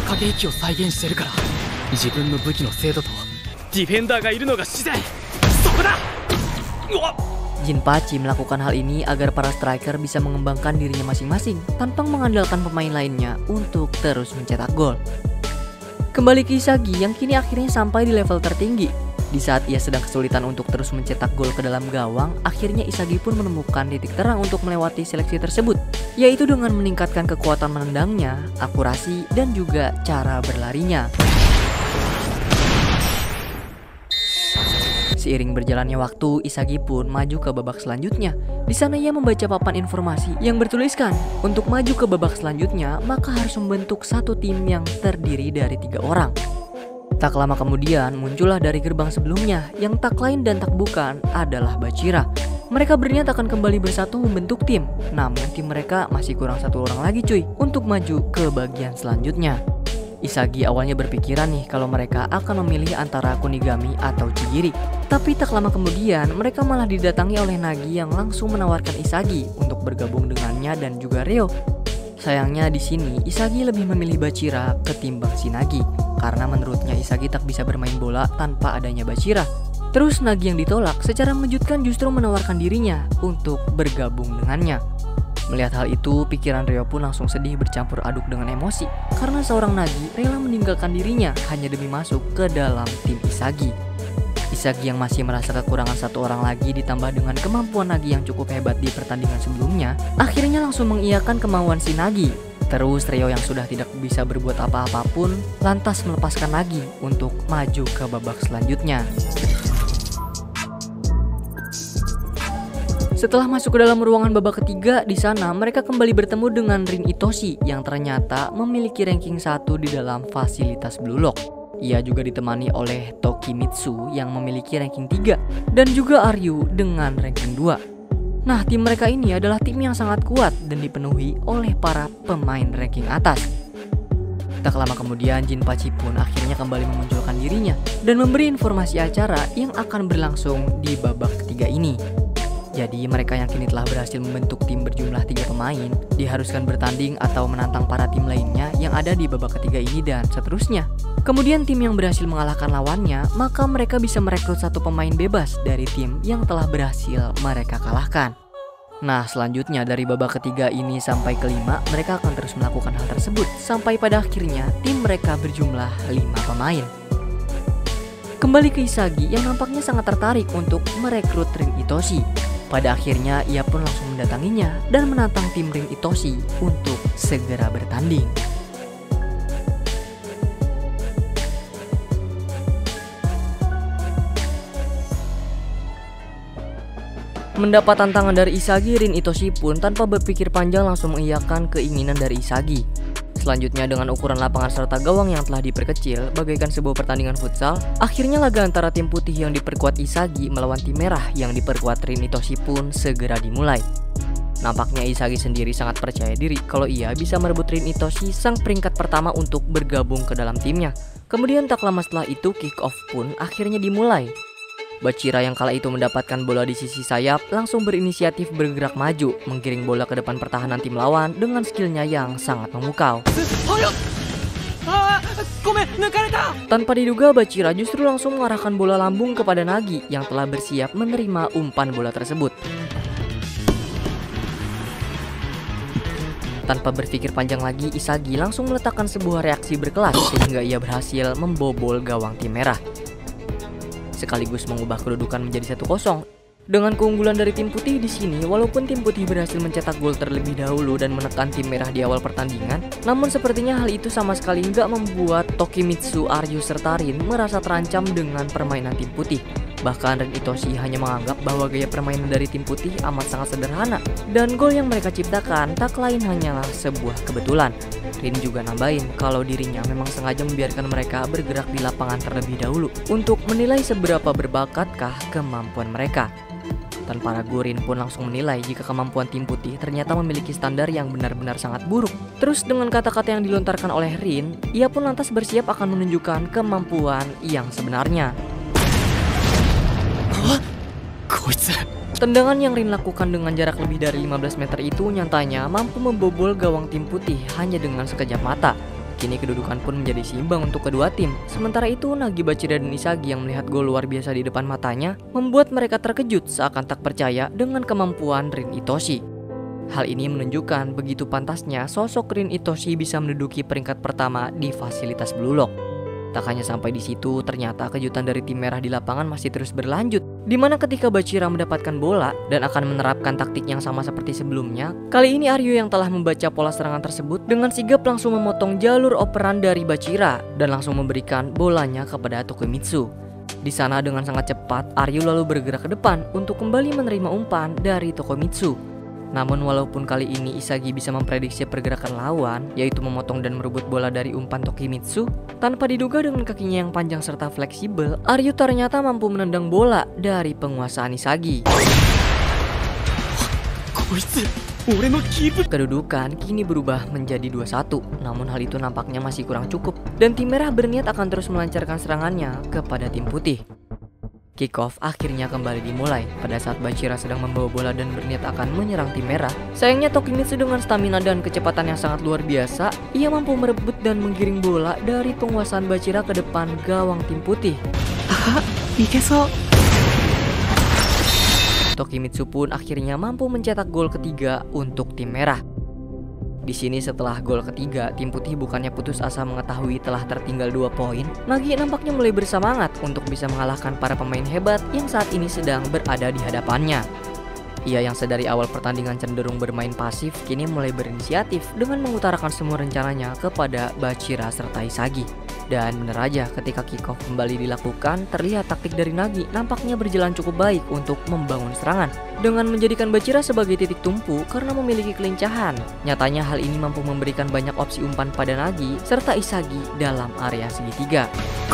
Jinpachi melakukan hal ini agar para striker bisa mengembangkan dirinya masing-masing tanpa mengandalkan pemain lainnya untuk terus mencetak gol. Kembali ke Isagi yang kini akhirnya sampai di level tertinggi. Di saat ia sedang kesulitan untuk terus mencetak gol ke dalam gawang, akhirnya Isagi pun menemukan titik terang untuk melewati seleksi tersebut, yaitu dengan meningkatkan kekuatan menendangnya, akurasi, dan juga cara berlarinya. Seiring berjalannya waktu, Isagi pun maju ke babak selanjutnya. Di sana ia membaca papan informasi yang bertuliskan, untuk maju ke babak selanjutnya, maka harus membentuk satu tim yang terdiri dari tiga orang. Tak lama kemudian muncullah dari gerbang sebelumnya yang tak lain dan tak bukan adalah Bachira. Mereka berniat akan kembali bersatu membentuk tim, namun tim mereka masih kurang satu orang lagi cuy untuk maju ke bagian selanjutnya. Isagi awalnya berpikiran nih kalau mereka akan memilih antara Kunigami atau Chigiri. Tapi tak lama kemudian mereka malah didatangi oleh Nagi yang langsung menawarkan Isagi untuk bergabung dengannya dan juga Ryo. Sayangnya di sini Isagi lebih memilih Bachira ketimbang si Nagi karena menurutnya Isagi tak bisa bermain bola tanpa adanya Bachira. Terus Nagi yang ditolak secara mengejutkan justru menawarkan dirinya untuk bergabung dengannya. Melihat hal itu, pikiran Ryo pun langsung sedih bercampur aduk dengan emosi karena seorang Nagi rela meninggalkan dirinya hanya demi masuk ke dalam tim Isagi. Isagi yang masih merasa kekurangan satu orang lagi ditambah dengan kemampuan Nagi yang cukup hebat di pertandingan sebelumnya, akhirnya langsung mengiyakan kemauan si Nagi. Terus Ryo yang sudah tidak bisa berbuat apa-apa pun lantas melepaskan Nagi untuk maju ke babak selanjutnya. Setelah masuk ke dalam ruangan babak ketiga, di sana mereka kembali bertemu dengan Rin Itoshi yang ternyata memiliki ranking satu di dalam fasilitas Blue Lock. Ia juga ditemani oleh Tokimitsu yang memiliki ranking tiga dan juga Aryu dengan ranking dua. Nah, tim mereka ini adalah tim yang sangat kuat dan dipenuhi oleh para pemain ranking atas. Tak lama kemudian Jinpachi pun akhirnya kembali memunculkan dirinya dan memberi informasi acara yang akan berlangsung di babak ketiga ini. Jadi mereka yang kini telah berhasil membentuk tim berjumlah tiga pemain diharuskan bertanding atau menantang para tim lainnya yang ada di babak ketiga ini dan seterusnya. Kemudian tim yang berhasil mengalahkan lawannya, maka mereka bisa merekrut satu pemain bebas dari tim yang telah berhasil mereka kalahkan. Nah, selanjutnya dari babak ketiga ini sampai kelima, mereka akan terus melakukan hal tersebut sampai pada akhirnya tim mereka berjumlah lima pemain. Kembali ke Isagi yang nampaknya sangat tertarik untuk merekrut Rin Itoshi. Pada akhirnya ia pun langsung mendatanginya dan menantang tim Rin Itoshi untuk segera bertanding. Mendapat tantangan dari Isagi, Rin Itoshi pun tanpa berpikir panjang langsung mengiyakan keinginan dari Isagi. Selanjutnya dengan ukuran lapangan serta gawang yang telah diperkecil bagaikan sebuah pertandingan futsal, akhirnya laga antara tim putih yang diperkuat Isagi melawan tim merah yang diperkuat Rin Itoshi pun segera dimulai. Nampaknya Isagi sendiri sangat percaya diri kalau ia bisa merebut Rin Itoshi sang peringkat pertama untuk bergabung ke dalam timnya. Kemudian tak lama setelah itu kick off pun akhirnya dimulai. Bachira yang kala itu mendapatkan bola di sisi sayap langsung berinisiatif bergerak maju, menggiring bola ke depan pertahanan tim lawan dengan skillnya yang sangat memukau. Tanpa diduga, Bachira justru langsung mengarahkan bola lambung kepada Nagi yang telah bersiap menerima umpan bola tersebut. Tanpa berpikir panjang lagi, Isagi langsung meletakkan sebuah reaksi berkelas sehingga ia berhasil membobol gawang tim merah, sekaligus mengubah kedudukan menjadi satu kosong. Dengan keunggulan dari tim putih di sini, walaupun tim putih berhasil mencetak gol terlebih dahulu dan menekan tim merah di awal pertandingan, namun sepertinya hal itu sama sekali nggak membuat Tokimitsu, Aryu, serta Rin merasa terancam dengan permainan tim putih. Bahkan Rin Itoshi hanya menganggap bahwa gaya permainan dari tim putih amat sangat sederhana, dan gol yang mereka ciptakan tak lain hanyalah sebuah kebetulan. Rin juga nambahin kalau dirinya memang sengaja membiarkan mereka bergerak di lapangan terlebih dahulu untuk menilai seberapa berbakatkah kemampuan mereka. Tanpa ragu, Rin pun langsung menilai jika kemampuan tim putih ternyata memiliki standar yang benar-benar sangat buruk. Terus dengan kata-kata yang dilontarkan oleh Rin, ia pun lantas bersiap akan menunjukkan kemampuan yang sebenarnya. Tendangan yang Rin lakukan dengan jarak lebih dari lima belas meter itu nyatanya mampu membobol gawang tim putih hanya dengan sekejap mata. Kini kedudukan pun menjadi seimbang untuk kedua tim. Sementara itu Nagi, Bachira, dan Isagi yang melihat gol luar biasa di depan matanya membuat mereka terkejut seakan tak percaya dengan kemampuan Rin Itoshi. Hal ini menunjukkan begitu pantasnya sosok Rin Itoshi bisa menduduki peringkat pertama di fasilitas Blue Lock. Tak hanya sampai di situ, ternyata kejutan dari tim merah di lapangan masih terus berlanjut, di mana ketika Bachira mendapatkan bola dan akan menerapkan taktik yang sama seperti sebelumnya, kali ini Aryu yang telah membaca pola serangan tersebut dengan sigap langsung memotong jalur operan dari Bachira dan langsung memberikan bolanya kepada Tokimitsu. Di sana dengan sangat cepat, Aryu lalu bergerak ke depan untuk kembali menerima umpan dari Tokimitsu. Namun walaupun kali ini Isagi bisa memprediksi pergerakan lawan, yaitu memotong dan merebut bola dari umpan Tokimitsu, tanpa diduga dengan kakinya yang panjang serta fleksibel, Aryu ternyata mampu menendang bola dari penguasaan Isagi. Kedudukan kini berubah menjadi dua satu, namun hal itu nampaknya masih kurang cukup, dan tim merah berniat akan terus melancarkan serangannya kepada tim putih. Kick-off akhirnya kembali dimulai pada saat Bachira sedang membawa bola dan berniat akan menyerang tim merah. Sayangnya Tokimitsu dengan stamina dan kecepatan yang sangat luar biasa, ia mampu merebut dan menggiring bola dari penguasaan Bachira ke depan gawang tim putih. Ikeso. Tokimitsu pun akhirnya mampu mencetak gol ketiga untuk tim merah. Di sini setelah gol ketiga, tim putih bukannya putus asa mengetahui telah tertinggal dua poin, Nagi nampaknya mulai bersemangat untuk bisa mengalahkan para pemain hebat yang saat ini sedang berada di hadapannya. Ia yang sedari awal pertandingan cenderung bermain pasif, kini mulai berinisiatif dengan mengutarakan semua rencananya kepada Bachira serta Isagi. Dan bener aja, ketika kick-off kembali dilakukan, terlihat taktik dari Nagi nampaknya berjalan cukup baik untuk membangun serangan, dengan menjadikan Bachira sebagai titik tumpu karena memiliki kelincahan. Nyatanya hal ini mampu memberikan banyak opsi umpan pada Nagi serta Isagi dalam area segitiga.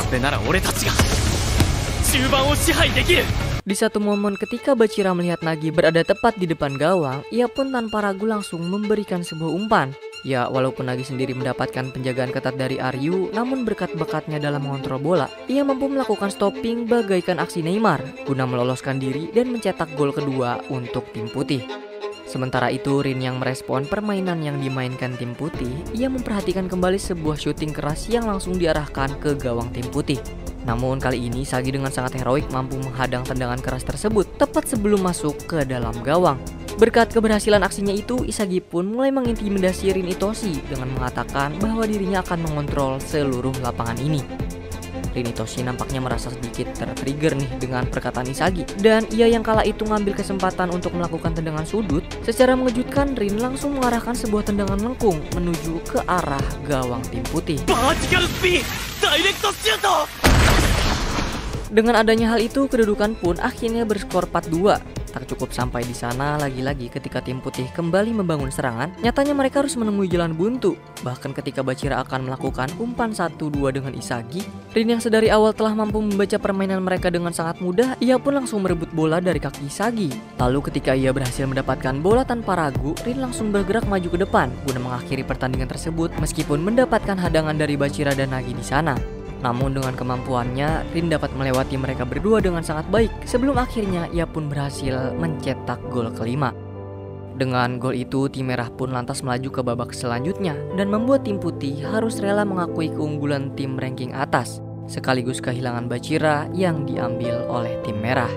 Di satu momen ketika Bachira melihat Nagi berada tepat di depan gawang, ia pun tanpa ragu langsung memberikan sebuah umpan. Ya, walaupun Nagi sendiri mendapatkan penjagaan ketat dari Aryu, namun berkat bakatnya dalam mengontrol bola, ia mampu melakukan stopping bagaikan aksi Neymar guna meloloskan diri dan mencetak gol kedua untuk tim putih. Sementara itu, Rin yang merespon permainan yang dimainkan tim putih, ia memperhatikan kembali sebuah syuting keras yang langsung diarahkan ke gawang tim putih. Namun kali ini Sagi dengan sangat heroik mampu menghadang tendangan keras tersebut tepat sebelum masuk ke dalam gawang. Berkat keberhasilan aksinya itu, Isagi pun mulai mengintimidasi Rin Itoshi dengan mengatakan bahwa dirinya akan mengontrol seluruh lapangan ini. Rin Itoshi nampaknya merasa sedikit ter-trigger nih dengan perkataan Isagi, dan ia yang kala itu ngambil kesempatan untuk melakukan tendangan sudut. Secara mengejutkan, Rin langsung mengarahkan sebuah tendangan lengkung menuju ke arah gawang tim putih. Dengan adanya hal itu, kedudukan pun akhirnya berskor empat dua. Tak cukup sampai di sana, lagi-lagi ketika tim putih kembali membangun serangan, nyatanya mereka harus menemui jalan buntu. Bahkan ketika Bachira akan melakukan umpan satu dua dengan Isagi, Rin yang sedari awal telah mampu membaca permainan mereka dengan sangat mudah, ia pun langsung merebut bola dari kaki Isagi. Lalu ketika ia berhasil mendapatkan bola tanpa ragu, Rin langsung bergerak maju ke depan guna mengakhiri pertandingan tersebut meskipun mendapatkan hadangan dari Bachira dan Nagi di sana. Namun dengan kemampuannya, Rin dapat melewati mereka berdua dengan sangat baik sebelum akhirnya ia pun berhasil mencetak gol kelima. Dengan gol itu, tim merah pun lantas melaju ke babak selanjutnya dan membuat tim putih harus rela mengakui keunggulan tim ranking atas, sekaligus kehilangan Bachira yang diambil oleh tim merah.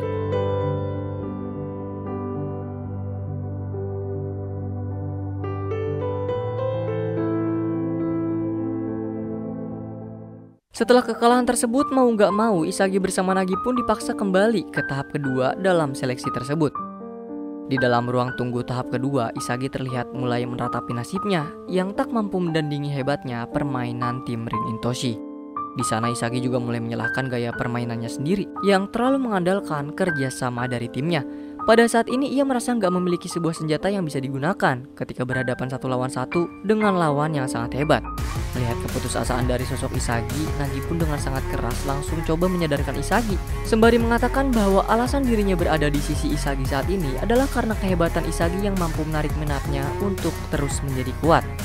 Setelah kekalahan tersebut, mau nggak mau Isagi bersama Nagi pun dipaksa kembali ke tahap kedua dalam seleksi tersebut. Di dalam ruang tunggu tahap kedua, Isagi terlihat mulai meratapi nasibnya yang tak mampu mendandingi hebatnya permainan tim Rin Itoshi. Di sana Isagi juga mulai menyalahkan gaya permainannya sendiri yang terlalu mengandalkan kerjasama dari timnya. Pada saat ini ia merasa nggak memiliki sebuah senjata yang bisa digunakan ketika berhadapan satu lawan satu dengan lawan yang sangat hebat. Melihat keputusasaan dari sosok Isagi, Nagi pun dengan sangat keras langsung coba menyadarkan Isagi, sembari mengatakan bahwa alasan dirinya berada di sisi Isagi saat ini adalah karena kehebatan Isagi yang mampu menarik minatnya untuk terus menjadi kuat.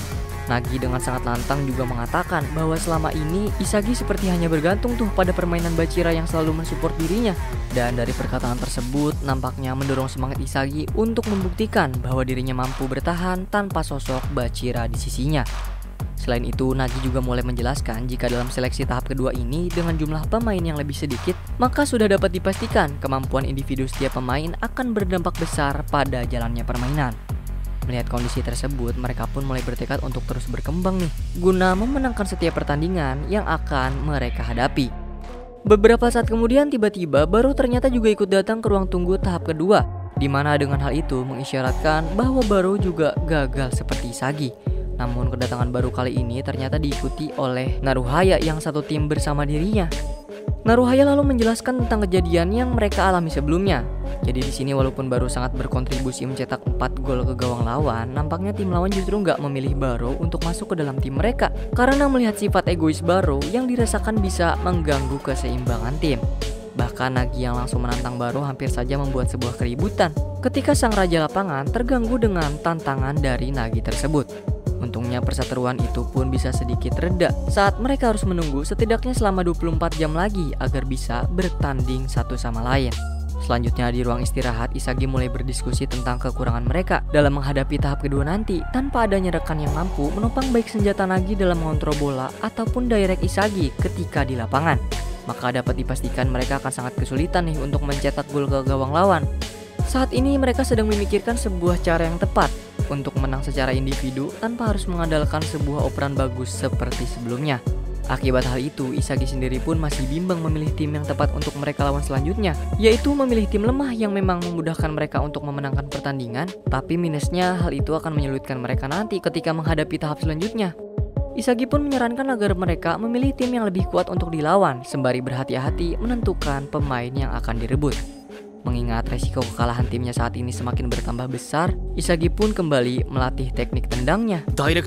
Nagi dengan sangat lantang juga mengatakan bahwa selama ini Isagi seperti hanya bergantung tuh pada permainan Bachira yang selalu mensupport dirinya. Dan dari perkataan tersebut nampaknya mendorong semangat Isagi untuk membuktikan bahwa dirinya mampu bertahan tanpa sosok Bachira di sisinya. Selain itu, Nagi juga mulai menjelaskan jika dalam seleksi tahap kedua ini dengan jumlah pemain yang lebih sedikit, maka sudah dapat dipastikan kemampuan individu setiap pemain akan berdampak besar pada jalannya permainan. Melihat kondisi tersebut, mereka pun mulai bertekad untuk terus berkembang nih, guna memenangkan setiap pertandingan yang akan mereka hadapi. Beberapa saat kemudian tiba-tiba Baru ternyata juga ikut datang ke ruang tunggu tahap kedua, di mana dengan hal itu mengisyaratkan bahwa Baru juga gagal seperti Isagi. Namun kedatangan Baru kali ini ternyata diikuti oleh Naruhaya yang satu tim bersama dirinya. Naruhaya lalu menjelaskan tentang kejadian yang mereka alami sebelumnya. Jadi di sini walaupun Baru sangat berkontribusi mencetak empat gol ke gawang lawan, nampaknya tim lawan justru nggak memilih Baru untuk masuk ke dalam tim mereka karena melihat sifat egois Baru yang dirasakan bisa mengganggu keseimbangan tim. Bahkan Nagi yang langsung menantang Baru hampir saja membuat sebuah keributan ketika sang raja lapangan terganggu dengan tantangan dari Nagi tersebut. Untungnya perseteruan itu pun bisa sedikit reda saat mereka harus menunggu setidaknya selama dua puluh empat jam lagi agar bisa bertanding satu sama lain. Selanjutnya di ruang istirahat, Isagi mulai berdiskusi tentang kekurangan mereka dalam menghadapi tahap kedua nanti tanpa adanya rekan yang mampu menopang baik senjata Nagi dalam mengontrol bola ataupun direct Isagi ketika di lapangan. Maka dapat dipastikan mereka akan sangat kesulitan nih untuk mencetak gol ke gawang lawan. Saat ini mereka sedang memikirkan sebuah cara yang tepat untuk menang secara individu tanpa harus mengandalkan sebuah operan bagus seperti sebelumnya. Akibat hal itu, Isagi sendiri pun masih bimbang memilih tim yang tepat untuk mereka lawan selanjutnya, yaitu memilih tim lemah yang memang memudahkan mereka untuk memenangkan pertandingan, tapi minusnya hal itu akan menyulitkan mereka nanti ketika menghadapi tahap selanjutnya. Isagi pun menyarankan agar mereka memilih tim yang lebih kuat untuk dilawan, sembari berhati-hati menentukan pemain yang akan direbut. Mengingat resiko kekalahan timnya saat ini semakin bertambah besar, Isagi pun kembali melatih teknik tendangnya.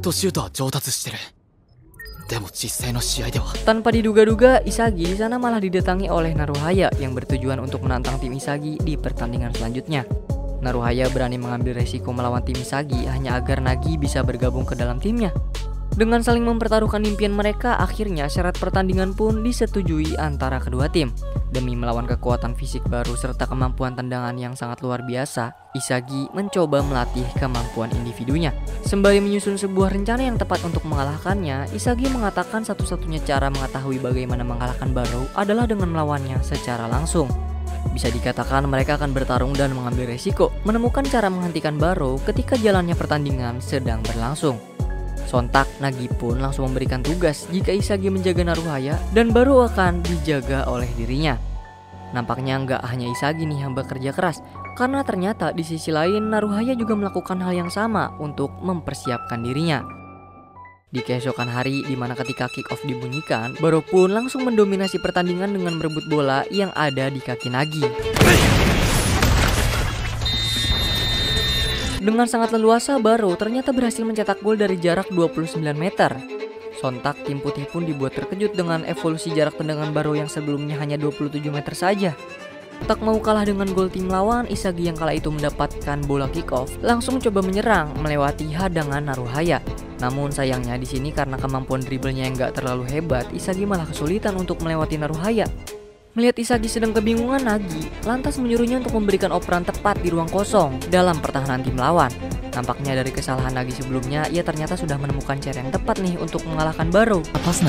Tanpa diduga-duga, Isagi di sana malah didatangi oleh Naruhaya yang bertujuan untuk menantang tim Isagi di pertandingan selanjutnya. Naruhaya berani mengambil resiko melawan tim Isagi hanya agar Nagi bisa bergabung ke dalam timnya. Dengan saling mempertaruhkan impian mereka, akhirnya syarat pertandingan pun disetujui antara kedua tim. Demi melawan kekuatan fisik Baru serta kemampuan tendangan yang sangat luar biasa, Isagi mencoba melatih kemampuan individunya. Sembari menyusun sebuah rencana yang tepat untuk mengalahkannya, Isagi mengatakan satu-satunya cara mengetahui bagaimana mengalahkan Baru adalah dengan melawannya secara langsung. Bisa dikatakan mereka akan bertarung dan mengambil resiko menemukan cara menghentikan Baru ketika jalannya pertandingan sedang berlangsung. Sontak, Nagi pun langsung memberikan tugas jika Isagi menjaga Naruhaya dan Baru akan dijaga oleh dirinya. Nampaknya nggak hanya Isagi nih yang bekerja keras, karena ternyata di sisi lain Naruhaya juga melakukan hal yang sama untuk mempersiapkan dirinya. Di keesokan hari, di mana ketika kick off dibunyikan, Baru pun langsung mendominasi pertandingan dengan merebut bola yang ada di kaki Nagi. Dengan sangat leluasa, Baru ternyata berhasil mencetak gol dari jarak dua puluh sembilan meter. Sontak, tim putih pun dibuat terkejut dengan evolusi jarak tendangan Baru yang sebelumnya hanya dua puluh tujuh meter saja. Tak mau kalah dengan gol tim lawan, Isagi yang kala itu mendapatkan bola kick off langsung coba menyerang melewati hadangan Naruhaya. Namun sayangnya di sini karena kemampuan dribblenya yang gak terlalu hebat, Isagi malah kesulitan untuk melewati Naruhaya. Melihat Isagi sedang kebingungan, Nagi lantas menyuruhnya untuk memberikan operan tepat di ruang kosong dalam pertahanan tim lawan. Nampaknya dari kesalahan Nagi sebelumnya, ia ternyata sudah menemukan cara yang tepat nih untuk mengalahkan Baru.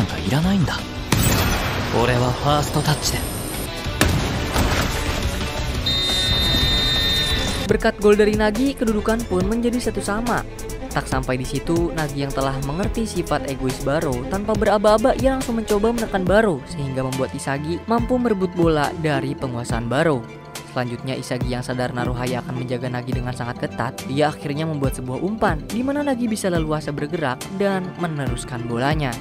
Berkat gol dari Nagi, kedudukan pun menjadi satu sama. Tak sampai di situ, Nagi yang telah mengerti sifat egois Baru, tanpa beraba-aba ia langsung mencoba menekan Baru sehingga membuat Isagi mampu merebut bola dari penguasaan Baru. Selanjutnya Isagi yang sadar Naruhaya akan menjaga Nagi dengan sangat ketat, dia akhirnya membuat sebuah umpan di mana Nagi bisa leluasa bergerak dan meneruskan bolanya.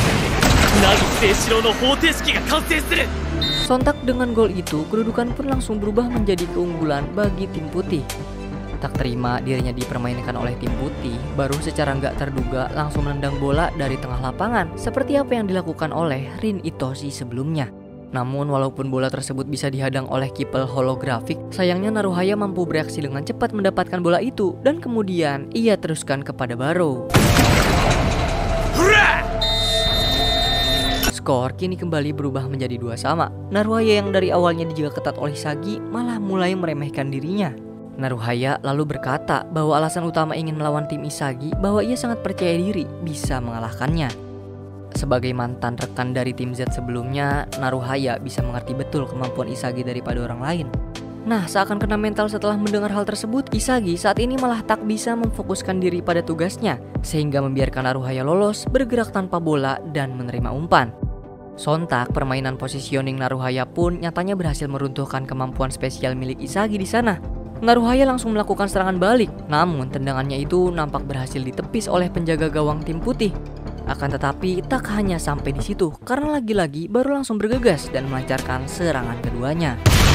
Sontak dengan gol itu, kedudukan pun langsung berubah menjadi keunggulan bagi tim putih. Tak terima dirinya dipermainkan oleh tim putih, Baru secara nggak terduga langsung menendang bola dari tengah lapangan seperti apa yang dilakukan oleh Rin Itoshi sebelumnya. Namun walaupun bola tersebut bisa dihadang oleh kiper holografik, sayangnya Naruhaya mampu bereaksi dengan cepat mendapatkan bola itu dan kemudian ia teruskan kepada Baru. skor kini kembali berubah menjadi dua sama. Naruhaya yang dari awalnya dijaga ketat oleh Isagi malah mulai meremehkan dirinya. Naruhaya lalu berkata bahwa alasan utama ingin melawan tim Isagi bahwa ia sangat percaya diri bisa mengalahkannya. Sebagai mantan rekan dari tim Z sebelumnya, Naruhaya bisa mengerti betul kemampuan Isagi daripada orang lain. Nah, seakan kena mental setelah mendengar hal tersebut, Isagi saat ini malah tak bisa memfokuskan diri pada tugasnya, sehingga membiarkan Naruhaya lolos, bergerak tanpa bola, dan menerima umpan. Sontak, permainan positioning Naruhaya pun nyatanya berhasil meruntuhkan kemampuan spesial milik Isagi di sana. Naruhaya langsung melakukan serangan balik, namun tendangannya itu nampak berhasil ditepis oleh penjaga gawang tim putih. Akan tetapi, tak hanya sampai di situ, karena lagi-lagi baru langsung bergegas dan melancarkan serangan keduanya.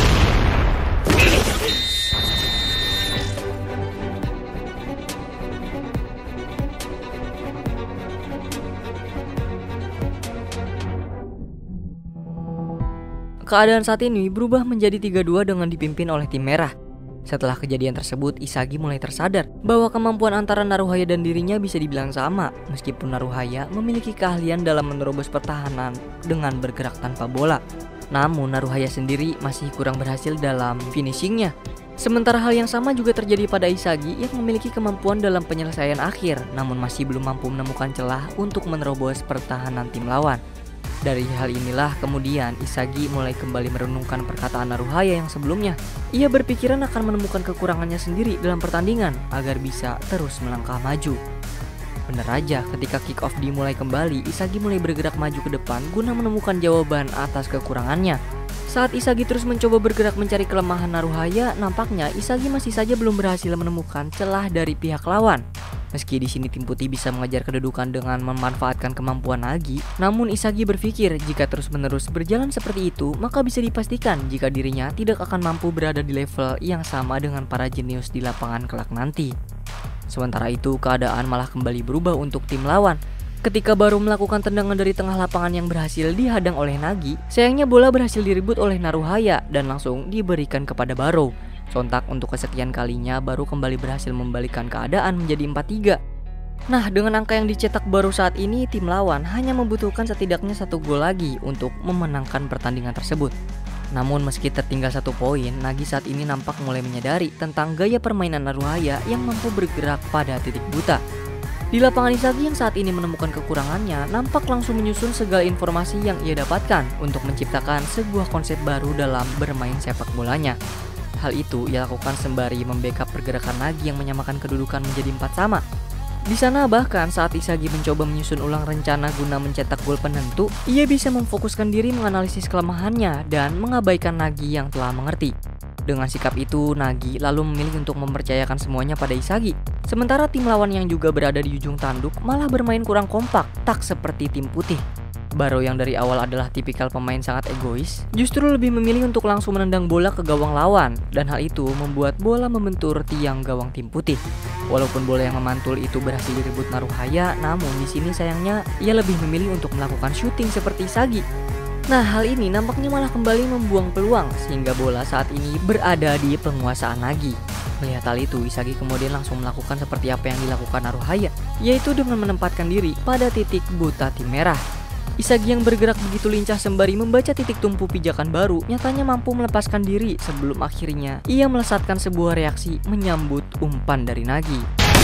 Keadaan saat ini berubah menjadi tiga dua dengan dipimpin oleh tim merah. Setelah kejadian tersebut, Isagi mulai tersadar bahwa kemampuan antara Naruhaya dan dirinya bisa dibilang sama, meskipun Naruhaya memiliki keahlian dalam menerobos pertahanan dengan bergerak tanpa bola. Namun Naruhaya sendiri masih kurang berhasil dalam finishingnya. Sementara hal yang sama juga terjadi pada Isagi yang memiliki kemampuan dalam penyelesaian akhir, namun masih belum mampu menemukan celah untuk menerobos pertahanan tim lawan. Dari hal inilah kemudian Isagi mulai kembali merenungkan perkataan Naruhaya yang sebelumnya. Ia berpikiran akan menemukan kekurangannya sendiri dalam pertandingan agar bisa terus melangkah maju. Bener aja, ketika kick off dimulai kembali, Isagi mulai bergerak maju ke depan guna menemukan jawaban atas kekurangannya. Saat Isagi terus mencoba bergerak mencari kelemahan Naruhaya, nampaknya Isagi masih saja belum berhasil menemukan celah dari pihak lawan. Meski di sini tim putih bisa mengejar kedudukan dengan memanfaatkan kemampuan Nagi, namun Isagi berpikir jika terus-menerus berjalan seperti itu, maka bisa dipastikan jika dirinya tidak akan mampu berada di level yang sama dengan para jenius di lapangan kelak nanti. Sementara itu, keadaan malah kembali berubah untuk tim lawan. Ketika baru melakukan tendangan dari tengah lapangan yang berhasil dihadang oleh Nagi, sayangnya bola berhasil direbut oleh Naruhaya dan langsung diberikan kepada Barou. Sontak untuk kesekian kalinya Barou kembali berhasil membalikkan keadaan menjadi empat tiga. Nah, dengan angka yang dicetak Barou saat ini, tim lawan hanya membutuhkan setidaknya satu gol lagi untuk memenangkan pertandingan tersebut. Namun meski tertinggal satu poin, Nagi saat ini nampak mulai menyadari tentang gaya permainan Naruhaya yang mampu bergerak pada titik buta. Di lapangan, Isagi yang saat ini menemukan kekurangannya nampak langsung menyusun segala informasi yang ia dapatkan untuk menciptakan sebuah konsep baru dalam bermain sepak bolanya. Hal itu ia lakukan sembari membackup pergerakan Nagi yang menyamakan kedudukan menjadi empat sama. Di sana bahkan saat Isagi mencoba menyusun ulang rencana guna mencetak gol penentu, ia bisa memfokuskan diri menganalisis kelemahannya dan mengabaikan Nagi yang telah mengerti. Dengan sikap itu, Nagi lalu memilih untuk mempercayakan semuanya pada Isagi. Sementara tim lawan yang juga berada di ujung tanduk malah bermain kurang kompak, tak seperti tim putih. Barou yang dari awal adalah tipikal pemain sangat egois, justru lebih memilih untuk langsung menendang bola ke gawang lawan, dan hal itu membuat bola membentur tiang gawang tim putih. Walaupun bola yang memantul itu berhasil direbut Naruhaya, namun di sini sayangnya ia lebih memilih untuk melakukan syuting seperti Isagi. Nah, hal ini nampaknya malah kembali membuang peluang sehingga bola saat ini berada di penguasaan Nagi. Melihat hal itu, Isagi kemudian langsung melakukan seperti apa yang dilakukan Naruhaya, yaitu dengan menempatkan diri pada titik buta tim merah. Isagi yang bergerak begitu lincah sembari membaca titik tumpu pijakan baru nyatanya mampu melepaskan diri sebelum akhirnya ia melesatkan sebuah reaksi menyambut umpan dari Nagi.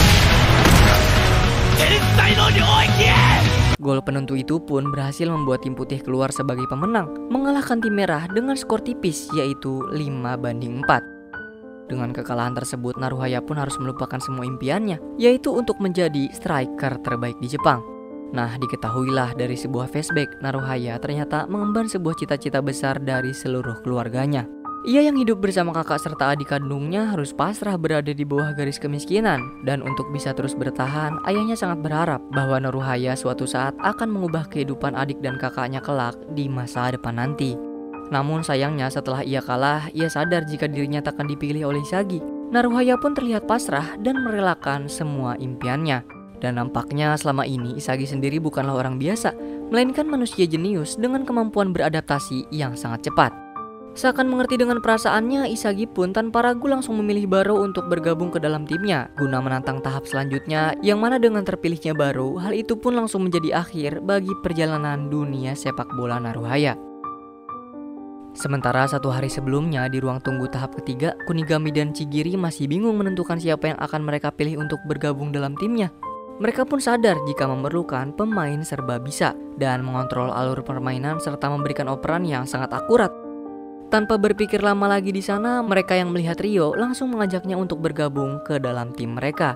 Gol penentu itu pun berhasil membuat tim putih keluar sebagai pemenang, mengalahkan tim merah dengan skor tipis yaitu lima banding empat. Dengan kekalahan tersebut, Naruhaya pun harus melupakan semua impiannya, yaitu untuk menjadi striker terbaik di Jepang. Nah, diketahuilah dari sebuah flashback, Naruhaya ternyata mengemban sebuah cita-cita besar dari seluruh keluarganya. Ia yang hidup bersama kakak serta adik kandungnya harus pasrah berada di bawah garis kemiskinan. Dan untuk bisa terus bertahan, ayahnya sangat berharap bahwa Naruhaya suatu saat akan mengubah kehidupan adik dan kakaknya kelak di masa depan nanti. Namun sayangnya setelah ia kalah, ia sadar jika dirinya takkan dipilih oleh Isagi. Naruhaya pun terlihat pasrah dan merelakan semua impiannya. Dan nampaknya selama ini Isagi sendiri bukanlah orang biasa, melainkan manusia jenius dengan kemampuan beradaptasi yang sangat cepat. Seakan mengerti dengan perasaannya, Isagi pun tanpa ragu langsung memilih Barou untuk bergabung ke dalam timnya guna menantang tahap selanjutnya, yang mana dengan terpilihnya Barou, hal itu pun langsung menjadi akhir bagi perjalanan dunia sepak bola Naruhaya. Sementara satu hari sebelumnya di ruang tunggu tahap ketiga, Kunigami dan Chigiri masih bingung menentukan siapa yang akan mereka pilih untuk bergabung dalam timnya. Mereka pun sadar jika memerlukan pemain serba bisa dan mengontrol alur permainan serta memberikan operan yang sangat akurat. Tanpa berpikir lama lagi di sana, mereka yang melihat Ryo langsung mengajaknya untuk bergabung ke dalam tim mereka.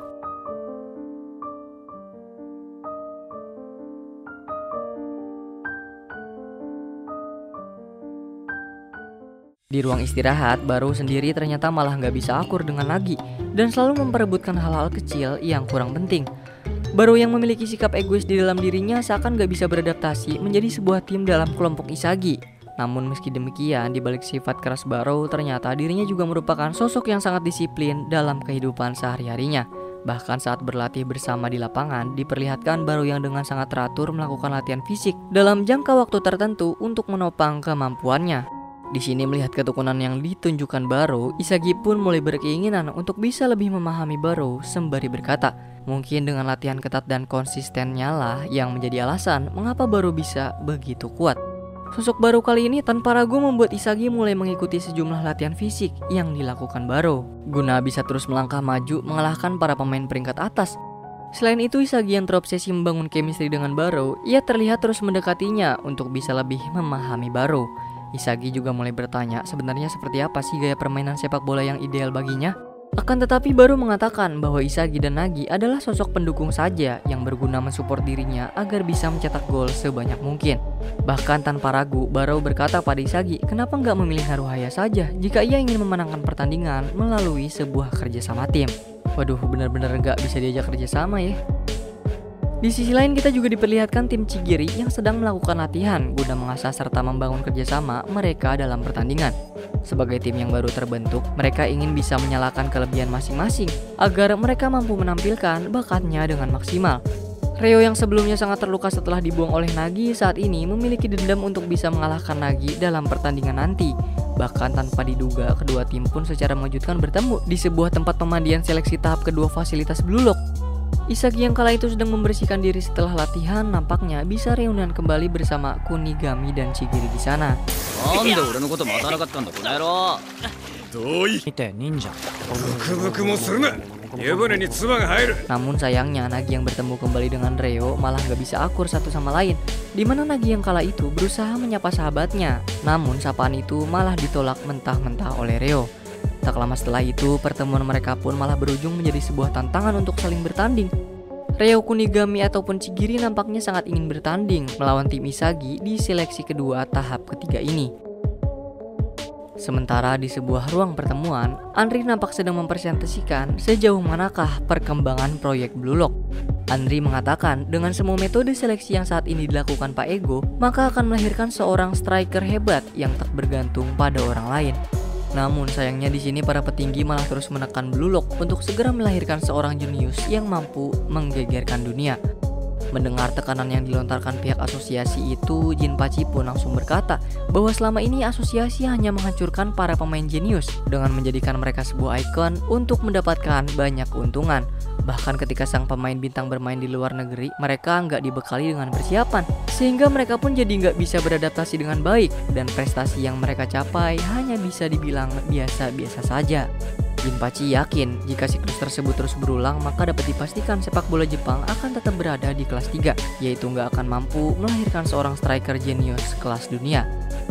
Di ruang istirahat, Barou sendiri ternyata malah nggak bisa akur dengan Nagi dan selalu memperebutkan hal-hal kecil yang kurang penting. Barou yang memiliki sikap egois di dalam dirinya seakan nggak bisa beradaptasi menjadi sebuah tim dalam kelompok Isagi. Namun meski demikian, di balik sifat keras Barou, ternyata dirinya juga merupakan sosok yang sangat disiplin dalam kehidupan sehari-harinya. Bahkan saat berlatih bersama di lapangan, diperlihatkan Barou yang dengan sangat teratur melakukan latihan fisik dalam jangka waktu tertentu untuk menopang kemampuannya. Di sini melihat ketekunan yang ditunjukkan Barou, Isagi pun mulai berkeinginan untuk bisa lebih memahami Barou sembari berkata, mungkin dengan latihan ketat dan konsistennya lah yang menjadi alasan mengapa Barou bisa begitu kuat. Sosok Barou kali ini tanpa ragu membuat Isagi mulai mengikuti sejumlah latihan fisik yang dilakukan Barou guna bisa terus melangkah maju mengalahkan para pemain peringkat atas. Selain itu, Isagi yang terobsesi membangun chemistry dengan Barou, ia terlihat terus mendekatinya untuk bisa lebih memahami Barou. Isagi juga mulai bertanya sebenarnya seperti apa sih gaya permainan sepak bola yang ideal baginya. Akan tetapi Barou mengatakan bahwa Isagi dan Nagi adalah sosok pendukung saja yang berguna mensupport dirinya agar bisa mencetak gol sebanyak mungkin. Bahkan tanpa ragu, Barou berkata pada Isagi, kenapa nggak memilih Naruhaya saja jika ia ingin memenangkan pertandingan melalui sebuah kerjasama tim. Waduh, benar-benar nggak bisa diajak kerjasama ya. Di sisi lain kita juga diperlihatkan tim Chigiri yang sedang melakukan latihan guna mengasah serta membangun kerjasama mereka dalam pertandingan. Sebagai tim yang baru terbentuk, mereka ingin bisa menyalakan kelebihan masing-masing agar mereka mampu menampilkan bakatnya dengan maksimal. Ryo yang sebelumnya sangat terluka setelah dibuang oleh Nagi saat ini memiliki dendam untuk bisa mengalahkan Nagi dalam pertandingan nanti. Bahkan tanpa diduga, kedua tim pun secara mengejutkan bertemu di sebuah tempat pemandian seleksi tahap kedua fasilitas Blue Lock. Isagi yang kala itu sedang membersihkan diri setelah latihan nampaknya bisa reunian kembali bersama Kunigami dan Chigiri di sana. Namun sayangnya Nagi yang bertemu kembali dengan Ryo malah gak bisa akur satu sama lain, dimana Nagi yang kala itu berusaha menyapa sahabatnya, namun sapaan itu malah ditolak mentah-mentah oleh Ryo. Tak lama setelah itu, pertemuan mereka pun malah berujung menjadi sebuah tantangan untuk saling bertanding. Ryo Kunigami ataupun Chigiri nampaknya sangat ingin bertanding melawan tim Isagi di seleksi kedua tahap ketiga ini. Sementara di sebuah ruang pertemuan, Andri nampak sedang mempresentasikan sejauh manakah perkembangan proyek Blue Lock. Andri mengatakan dengan semua metode seleksi yang saat ini dilakukan Pak Ego, maka akan melahirkan seorang striker hebat yang tak bergantung pada orang lain. Namun sayangnya di sini para petinggi malah terus menekan Blue Lock untuk segera melahirkan seorang jenius yang mampu menggegerkan dunia. Mendengar tekanan yang dilontarkan pihak asosiasi itu, Jinpachi pun langsung berkata bahwa selama ini asosiasi hanya menghancurkan para pemain jenius dengan menjadikan mereka sebuah ikon untuk mendapatkan banyak keuntungan. Bahkan ketika sang pemain bintang bermain di luar negeri, mereka nggak dibekali dengan persiapan, sehingga mereka pun jadi nggak bisa beradaptasi dengan baik, dan prestasi yang mereka capai hanya bisa dibilang biasa-biasa saja. Jinpachi yakin jika siklus tersebut terus berulang, maka dapat dipastikan sepak bola Jepang akan tetap berada di kelas tiga, yaitu nggak akan mampu melahirkan seorang striker jenius kelas dunia.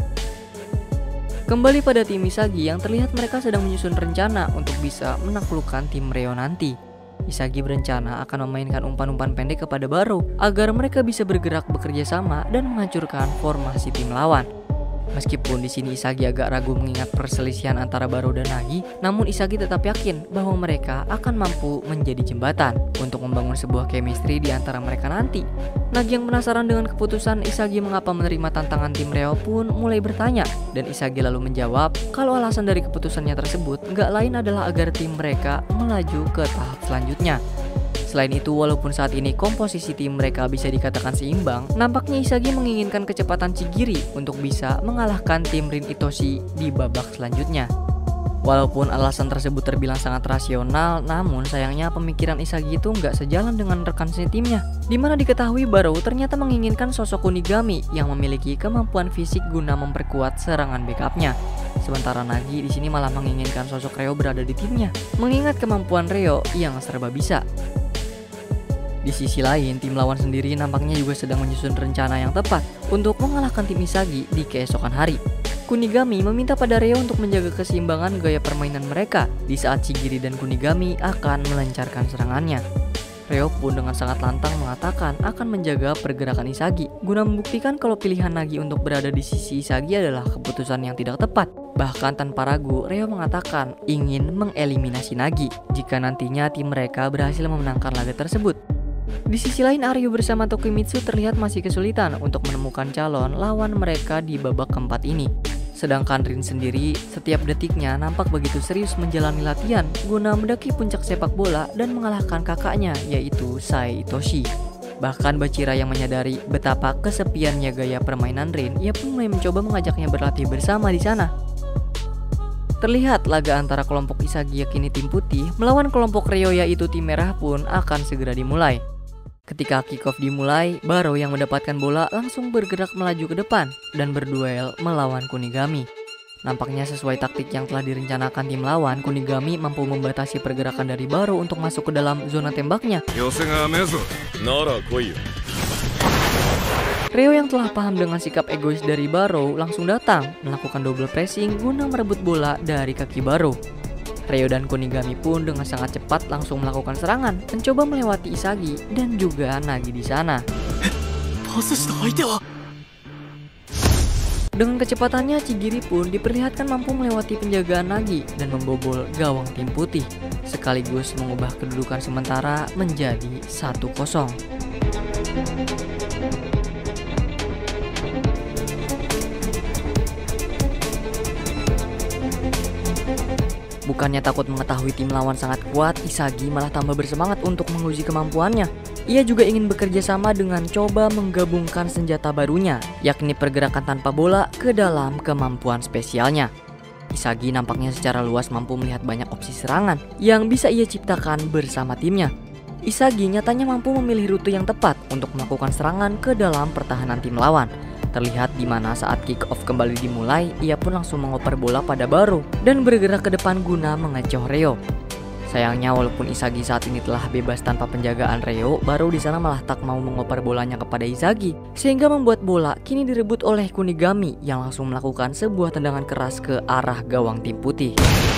Kembali pada tim Isagi yang terlihat mereka sedang menyusun rencana untuk bisa menaklukkan tim Ryo nanti. Isagi berencana akan memainkan umpan-umpan pendek kepada Barou agar mereka bisa bergerak bekerja sama dan menghancurkan formasi tim lawan. Meskipun di sini Isagi agak ragu mengingat perselisihan antara Barou dan Nagi, namun Isagi tetap yakin bahwa mereka akan mampu menjadi jembatan untuk membangun sebuah chemistry di antara mereka nanti. Nagi yang penasaran dengan keputusan Isagi mengapa menerima tantangan tim Ryo pun mulai bertanya, dan Isagi lalu menjawab kalau alasan dari keputusannya tersebut nggak lain adalah agar tim mereka melaju ke tahap selanjutnya. Selain itu, walaupun saat ini komposisi tim mereka bisa dikatakan seimbang, nampaknya Isagi menginginkan kecepatan Chigiri untuk bisa mengalahkan tim Rin Itoshi di babak selanjutnya. Walaupun alasan tersebut terbilang sangat rasional, namun sayangnya pemikiran Isagi itu nggak sejalan dengan rekan setimnya, di mana diketahui Barou ternyata menginginkan sosok Kunigami yang memiliki kemampuan fisik guna memperkuat serangan backupnya. Sementara Nagi di sini malah menginginkan sosok Ryo berada di timnya, mengingat kemampuan Ryo yang serba bisa. Di sisi lain, tim lawan sendiri nampaknya juga sedang menyusun rencana yang tepat untuk mengalahkan tim Isagi di keesokan hari. Kunigami meminta pada Ryo untuk menjaga keseimbangan gaya permainan mereka di saat Chigiri dan Kunigami akan melancarkan serangannya. Ryo pun dengan sangat lantang mengatakan akan menjaga pergerakan Isagi guna membuktikan kalau pilihan Nagi untuk berada di sisi Isagi adalah keputusan yang tidak tepat. Bahkan tanpa ragu, Ryo mengatakan ingin mengeliminasi Nagi jika nantinya tim mereka berhasil memenangkan laga tersebut. Di sisi lain, Aryu bersama Tokimitsu terlihat masih kesulitan untuk menemukan calon lawan mereka di babak keempat ini. Sedangkan Rin sendiri setiap detiknya nampak begitu serius menjalani latihan guna mendaki puncak sepak bola dan mengalahkan kakaknya yaitu Sai Itoshi. Bahkan Bachira yang menyadari betapa kesepiannya gaya permainan Rin, ia pun mulai mencoba mengajaknya berlatih bersama di sana. Terlihat laga antara kelompok Isagi yakini tim putih melawan kelompok Ryo yaitu tim merah pun akan segera dimulai. Ketika kick-off dimulai, Barou yang mendapatkan bola langsung bergerak melaju ke depan dan berduel melawan Kunigami. Nampaknya sesuai taktik yang telah direncanakan tim lawan, Kunigami mampu membatasi pergerakan dari Barou untuk masuk ke dalam zona tembaknya. Ryo yang telah paham dengan sikap egois dari Barou langsung datang melakukan double pressing guna merebut bola dari kaki Barou. Ryo dan Kunigami pun dengan sangat cepat langsung melakukan serangan, mencoba melewati Isagi dan juga Nagi di sana. Dengan kecepatannya, Chigiri pun diperlihatkan mampu melewati penjagaan Nagi dan membobol gawang tim putih, sekaligus mengubah kedudukan sementara menjadi satu kosong. Bukannya takut mengetahui tim lawan sangat kuat, Isagi malah tambah bersemangat untuk menguji kemampuannya. Ia juga ingin bekerja sama dengan coba menggabungkan senjata barunya, yakni pergerakan tanpa bola ke dalam kemampuan spesialnya. Isagi nampaknya secara luas mampu melihat banyak opsi serangan yang bisa ia ciptakan bersama timnya. Isagi nyatanya mampu memilih rute yang tepat untuk melakukan serangan ke dalam pertahanan tim lawan. Terlihat di mana saat kick off kembali dimulai, ia pun langsung mengoper bola pada Barou dan bergerak ke depan guna mengecoh Ryo. Sayangnya walaupun Isagi saat ini telah bebas tanpa penjagaan Ryo, Barou di sana malah tak mau mengoper bolanya kepada Isagi, sehingga membuat bola kini direbut oleh Kunigami yang langsung melakukan sebuah tendangan keras ke arah gawang tim putih.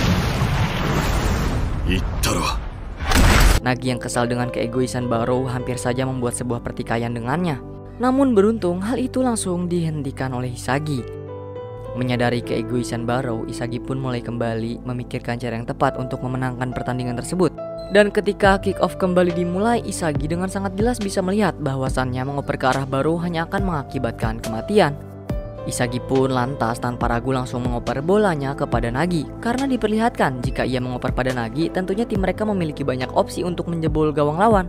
Nagi yang kesal dengan keegoisan Barou hampir saja membuat sebuah pertikaian dengannya. Namun beruntung hal itu langsung dihentikan oleh Isagi. Menyadari keegoisan Barou, Isagi pun mulai kembali memikirkan cara yang tepat untuk memenangkan pertandingan tersebut. Dan ketika kick off kembali dimulai, Isagi dengan sangat jelas bisa melihat bahwasannya mengoper ke arah Barou hanya akan mengakibatkan kematian. Isagi pun lantas tanpa ragu langsung mengoper bolanya kepada Nagi, karena diperlihatkan jika ia mengoper pada Nagi, tentunya tim mereka memiliki banyak opsi untuk menjebol gawang lawan.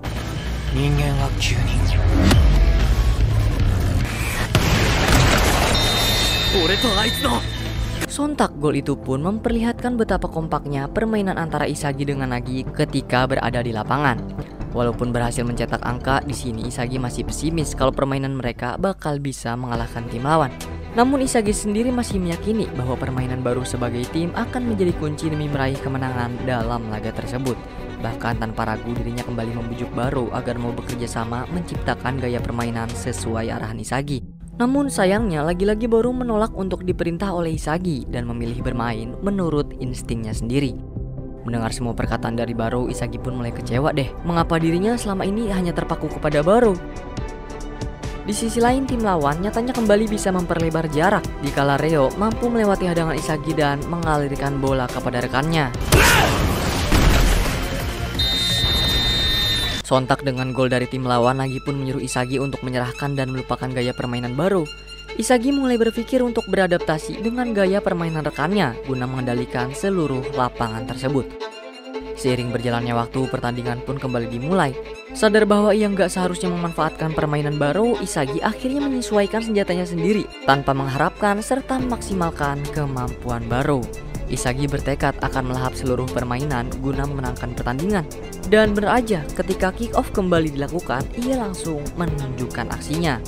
Sontak gol itu pun memperlihatkan betapa kompaknya permainan antara Isagi dengan Nagi ketika berada di lapangan. Walaupun berhasil mencetak angka, di sini Isagi masih pesimis kalau permainan mereka bakal bisa mengalahkan tim lawan. Namun Isagi sendiri masih meyakini bahwa permainan Barou sebagai tim akan menjadi kunci demi meraih kemenangan dalam laga tersebut. Bahkan tanpa ragu dirinya kembali membujuk Barou agar mau bekerja sama menciptakan gaya permainan sesuai arahan Isagi. Namun sayangnya lagi-lagi Barou menolak untuk diperintah oleh Isagi dan memilih bermain menurut instingnya sendiri. Mendengar semua perkataan dari Barou, Isagi pun mulai kecewa deh mengapa dirinya selama ini hanya terpaku kepada Barou. Di sisi lain, tim lawan nyatanya kembali bisa memperlebar jarak dikala Ryo mampu melewati hadangan Isagi dan mengalirkan bola kepada rekannya. Sontak dengan gol dari tim lawan, Nagi pun menyuruh Isagi untuk menyerahkan dan melupakan gaya permainan Barou. Isagi mulai berpikir untuk beradaptasi dengan gaya permainan rekannya guna mengendalikan seluruh lapangan tersebut. Seiring berjalannya waktu, pertandingan pun kembali dimulai. Sadar bahwa ia nggak seharusnya memanfaatkan permainan Barou, Isagi akhirnya menyesuaikan senjatanya sendiri tanpa mengharapkan serta memaksimalkan kemampuan Barou. Isagi bertekad akan melahap seluruh permainan guna memenangkan pertandingan. Dan benar aja, ketika kick off kembali dilakukan, ia langsung menunjukkan aksinya.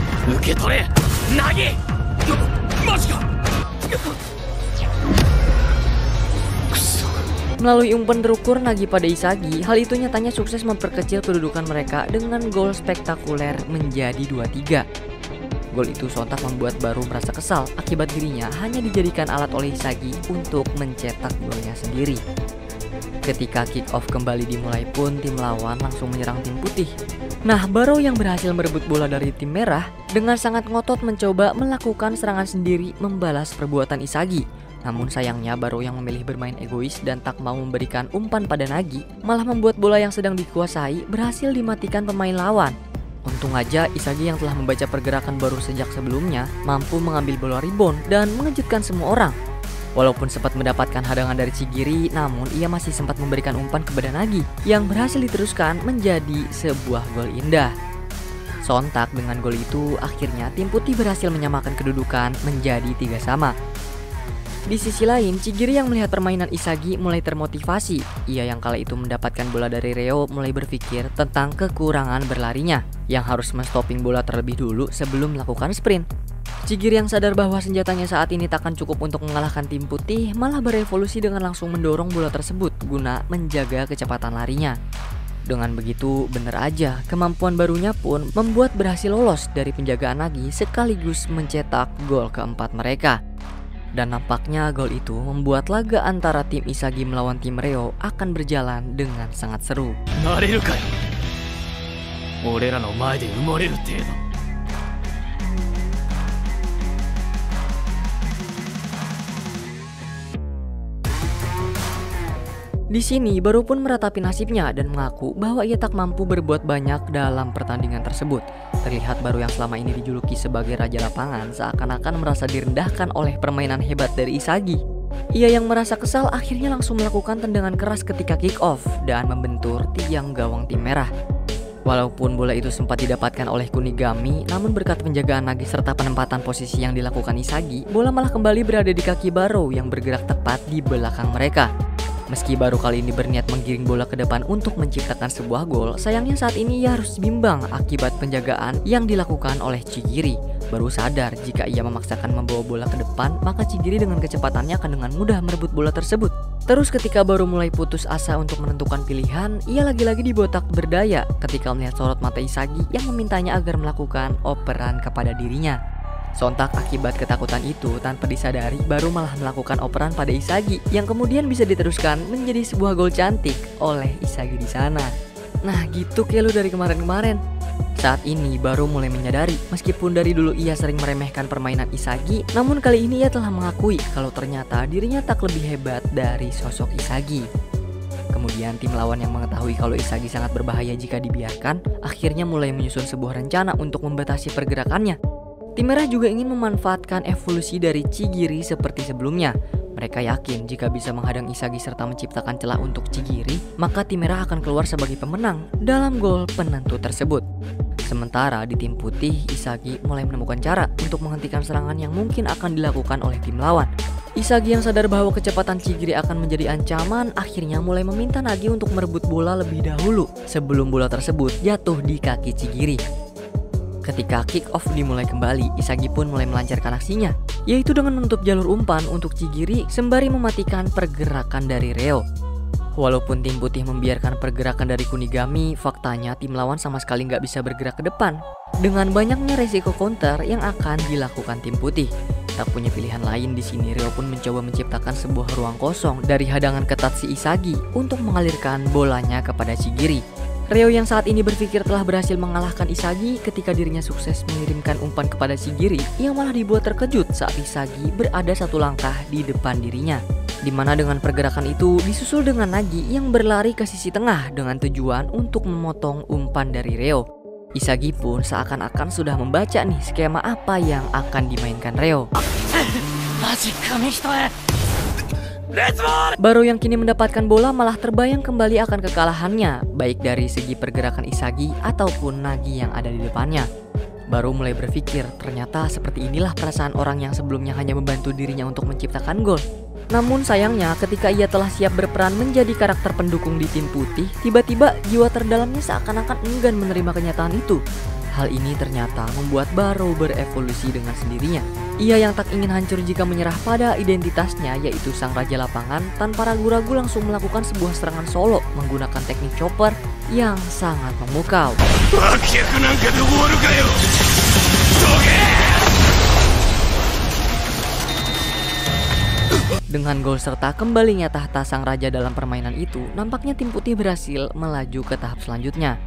Melalui umpan terukur Nagi pada Isagi, hal itu nyatanya sukses memperkecil kedudukan mereka dengan gol spektakuler menjadi dua tiga. Gol itu sontak membuat Barou merasa kesal akibat dirinya hanya dijadikan alat oleh Isagi untuk mencetak golnya sendiri. Ketika kick off kembali dimulai pun, tim lawan langsung menyerang tim putih. Nah, Barou yang berhasil merebut bola dari tim merah dengan sangat ngotot mencoba melakukan serangan sendiri membalas perbuatan Isagi. Namun sayangnya Barou yang memilih bermain egois dan tak mau memberikan umpan pada Nagi malah membuat bola yang sedang dikuasai berhasil dimatikan pemain lawan. Untung aja Isagi yang telah membaca pergerakan Barou sejak sebelumnya mampu mengambil bola rebound dan mengejutkan semua orang. Walaupun sempat mendapatkan hadangan dari Chigiri, namun ia masih sempat memberikan umpan kepada Nagi yang berhasil diteruskan menjadi sebuah gol indah. Sontak dengan gol itu, akhirnya tim putih berhasil menyamakan kedudukan menjadi tiga sama. Di sisi lain, Chigiri yang melihat permainan Isagi mulai termotivasi. Ia yang kala itu mendapatkan bola dari Reo mulai berpikir tentang kekurangan berlarinya, yang harus menstopping bola terlebih dulu sebelum melakukan sprint. Chigiri yang sadar bahwa senjatanya saat ini takkan cukup untuk mengalahkan tim putih, malah berevolusi dengan langsung mendorong bola tersebut guna menjaga kecepatan larinya. Dengan begitu, bener aja, kemampuan barunya pun membuat berhasil lolos dari penjagaan Nagi sekaligus mencetak gol keempat mereka. Dan nampaknya gol itu membuat laga antara tim Isagi melawan tim Reo akan berjalan dengan sangat seru. Di sini Barou pun meratapi nasibnya dan mengaku bahwa ia tak mampu berbuat banyak dalam pertandingan tersebut. Terlihat Barou yang selama ini dijuluki sebagai raja lapangan seakan-akan merasa direndahkan oleh permainan hebat dari Isagi. Ia yang merasa kesal akhirnya langsung melakukan tendangan keras ketika kick off dan membentur tiang gawang tim merah. Walaupun bola itu sempat didapatkan oleh Kunigami, namun berkat penjagaan Nagi serta penempatan posisi yang dilakukan Isagi, bola malah kembali berada di kaki Barou yang bergerak tepat di belakang mereka. Meski Barou kali ini berniat menggiring bola ke depan untuk menciptakan sebuah gol, sayangnya saat ini ia harus bimbang akibat penjagaan yang dilakukan oleh Chigiri. Barou sadar jika ia memaksakan membawa bola ke depan, maka Chigiri dengan kecepatannya akan dengan mudah merebut bola tersebut. Terus ketika Barou mulai putus asa untuk menentukan pilihan, ia lagi-lagi dibuat tak berdaya ketika melihat sorot mata Isagi yang memintanya agar melakukan operan kepada dirinya. Sontak akibat ketakutan itu, tanpa disadari Barou malah melakukan operan pada Isagi yang kemudian bisa diteruskan menjadi sebuah gol cantik oleh Isagi di sana. Nah, gitu kayak lu dari kemarin-kemarin. Saat ini Barou mulai menyadari meskipun dari dulu ia sering meremehkan permainan Isagi, namun kali ini ia telah mengakui kalau ternyata dirinya tak lebih hebat dari sosok Isagi. Kemudian tim lawan yang mengetahui kalau Isagi sangat berbahaya jika dibiarkan, akhirnya mulai menyusun sebuah rencana untuk membatasi pergerakannya. Tim merah juga ingin memanfaatkan evolusi dari Chigiri seperti sebelumnya. Mereka yakin jika bisa menghadang Isagi serta menciptakan celah untuk Chigiri, maka tim merah akan keluar sebagai pemenang dalam gol penentu tersebut. Sementara di tim putih, Isagi mulai menemukan cara untuk menghentikan serangan yang mungkin akan dilakukan oleh tim lawan. Isagi yang sadar bahwa kecepatan Chigiri akan menjadi ancaman, akhirnya mulai meminta Nagi untuk merebut bola lebih dahulu sebelum bola tersebut jatuh di kaki Chigiri. Ketika kick off dimulai kembali, Isagi pun mulai melancarkan aksinya, yaitu dengan menutup jalur umpan untuk Chigiri sembari mematikan pergerakan dari Reo. Walaupun tim putih membiarkan pergerakan dari Kunigami, faktanya tim lawan sama sekali nggak bisa bergerak ke depan. Dengan banyaknya resiko counter yang akan dilakukan tim putih, tak punya pilihan lain di sini Reo pun mencoba menciptakan sebuah ruang kosong dari hadangan ketat si Isagi untuk mengalirkan bolanya kepada Chigiri. Reo yang saat ini berpikir telah berhasil mengalahkan Isagi ketika dirinya sukses mengirimkan umpan kepada Chigiri yang malah dibuat terkejut saat Isagi berada satu langkah di depan dirinya. Dimana dengan pergerakan itu disusul dengan Nagi yang berlari ke sisi tengah dengan tujuan untuk memotong umpan dari Reo. Isagi pun seakan-akan sudah membaca nih skema apa yang akan dimainkan Reo. Baro yang kini mendapatkan bola malah terbayang kembali akan kekalahannya, baik dari segi pergerakan Isagi ataupun Nagi yang ada di depannya. Baro mulai berpikir, ternyata seperti inilah perasaan orang yang sebelumnya hanya membantu dirinya untuk menciptakan gol. Namun sayangnya ketika ia telah siap berperan menjadi karakter pendukung di tim putih, tiba-tiba jiwa terdalamnya seakan-akan enggan menerima kenyataan itu. Hal ini ternyata membuat Baro berevolusi dengan sendirinya. Ia yang tak ingin hancur jika menyerah pada identitasnya, yaitu sang raja lapangan, tanpa ragu-ragu langsung melakukan sebuah serangan solo menggunakan teknik chopper yang sangat memukau. Dengan gol serta kembalinya tahta sang raja dalam permainan itu, nampaknya tim putih berhasil melaju ke tahap selanjutnya.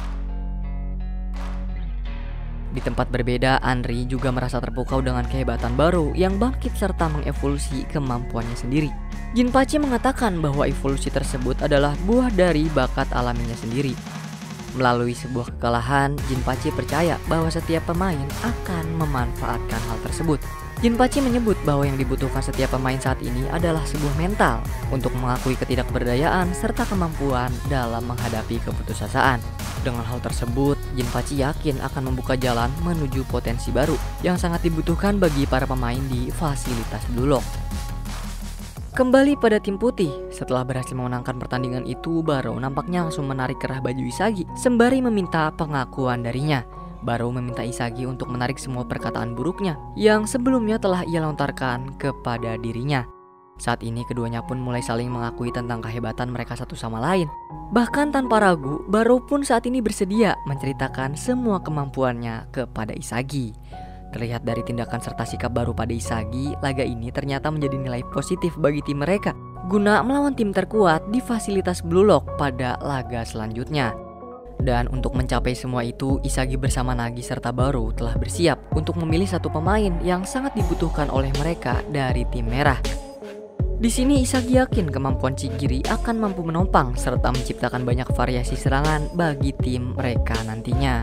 Di tempat berbeda, Anri juga merasa terpukau dengan kehebatan Baro yang bangkit serta mengevolusi kemampuannya sendiri. Jinpachi mengatakan bahwa evolusi tersebut adalah buah dari bakat alaminya sendiri. Melalui sebuah kekalahan, Jinpachi percaya bahwa setiap pemain akan memanfaatkan hal tersebut. Jinpachi menyebut bahwa yang dibutuhkan setiap pemain saat ini adalah sebuah mental untuk mengakui ketidakberdayaan serta kemampuan dalam menghadapi keputusasaan. Dengan hal tersebut, Jinpachi yakin akan membuka jalan menuju potensi baru yang sangat dibutuhkan bagi para pemain di fasilitas Blue Lock. Kembali pada tim putih, setelah berhasil memenangkan pertandingan itu, Baro nampaknya langsung menarik kerah baju Isagi sembari meminta pengakuan darinya. Baro meminta Isagi untuk menarik semua perkataan buruknya yang sebelumnya telah ia lontarkan kepada dirinya. Saat ini keduanya pun mulai saling mengakui tentang kehebatan mereka satu sama lain. Bahkan tanpa ragu, Baro pun saat ini bersedia menceritakan semua kemampuannya kepada Isagi. Terlihat dari tindakan serta sikap Baro pada Isagi, laga ini ternyata menjadi nilai positif bagi tim mereka guna melawan tim terkuat di fasilitas Blue Lock pada laga selanjutnya. Dan untuk mencapai semua itu, Isagi bersama Nagi serta Baro telah bersiap untuk memilih satu pemain yang sangat dibutuhkan oleh mereka dari tim merah. Di sini Isagi yakin kemampuan Chigiri akan mampu menopang serta menciptakan banyak variasi serangan bagi tim mereka nantinya.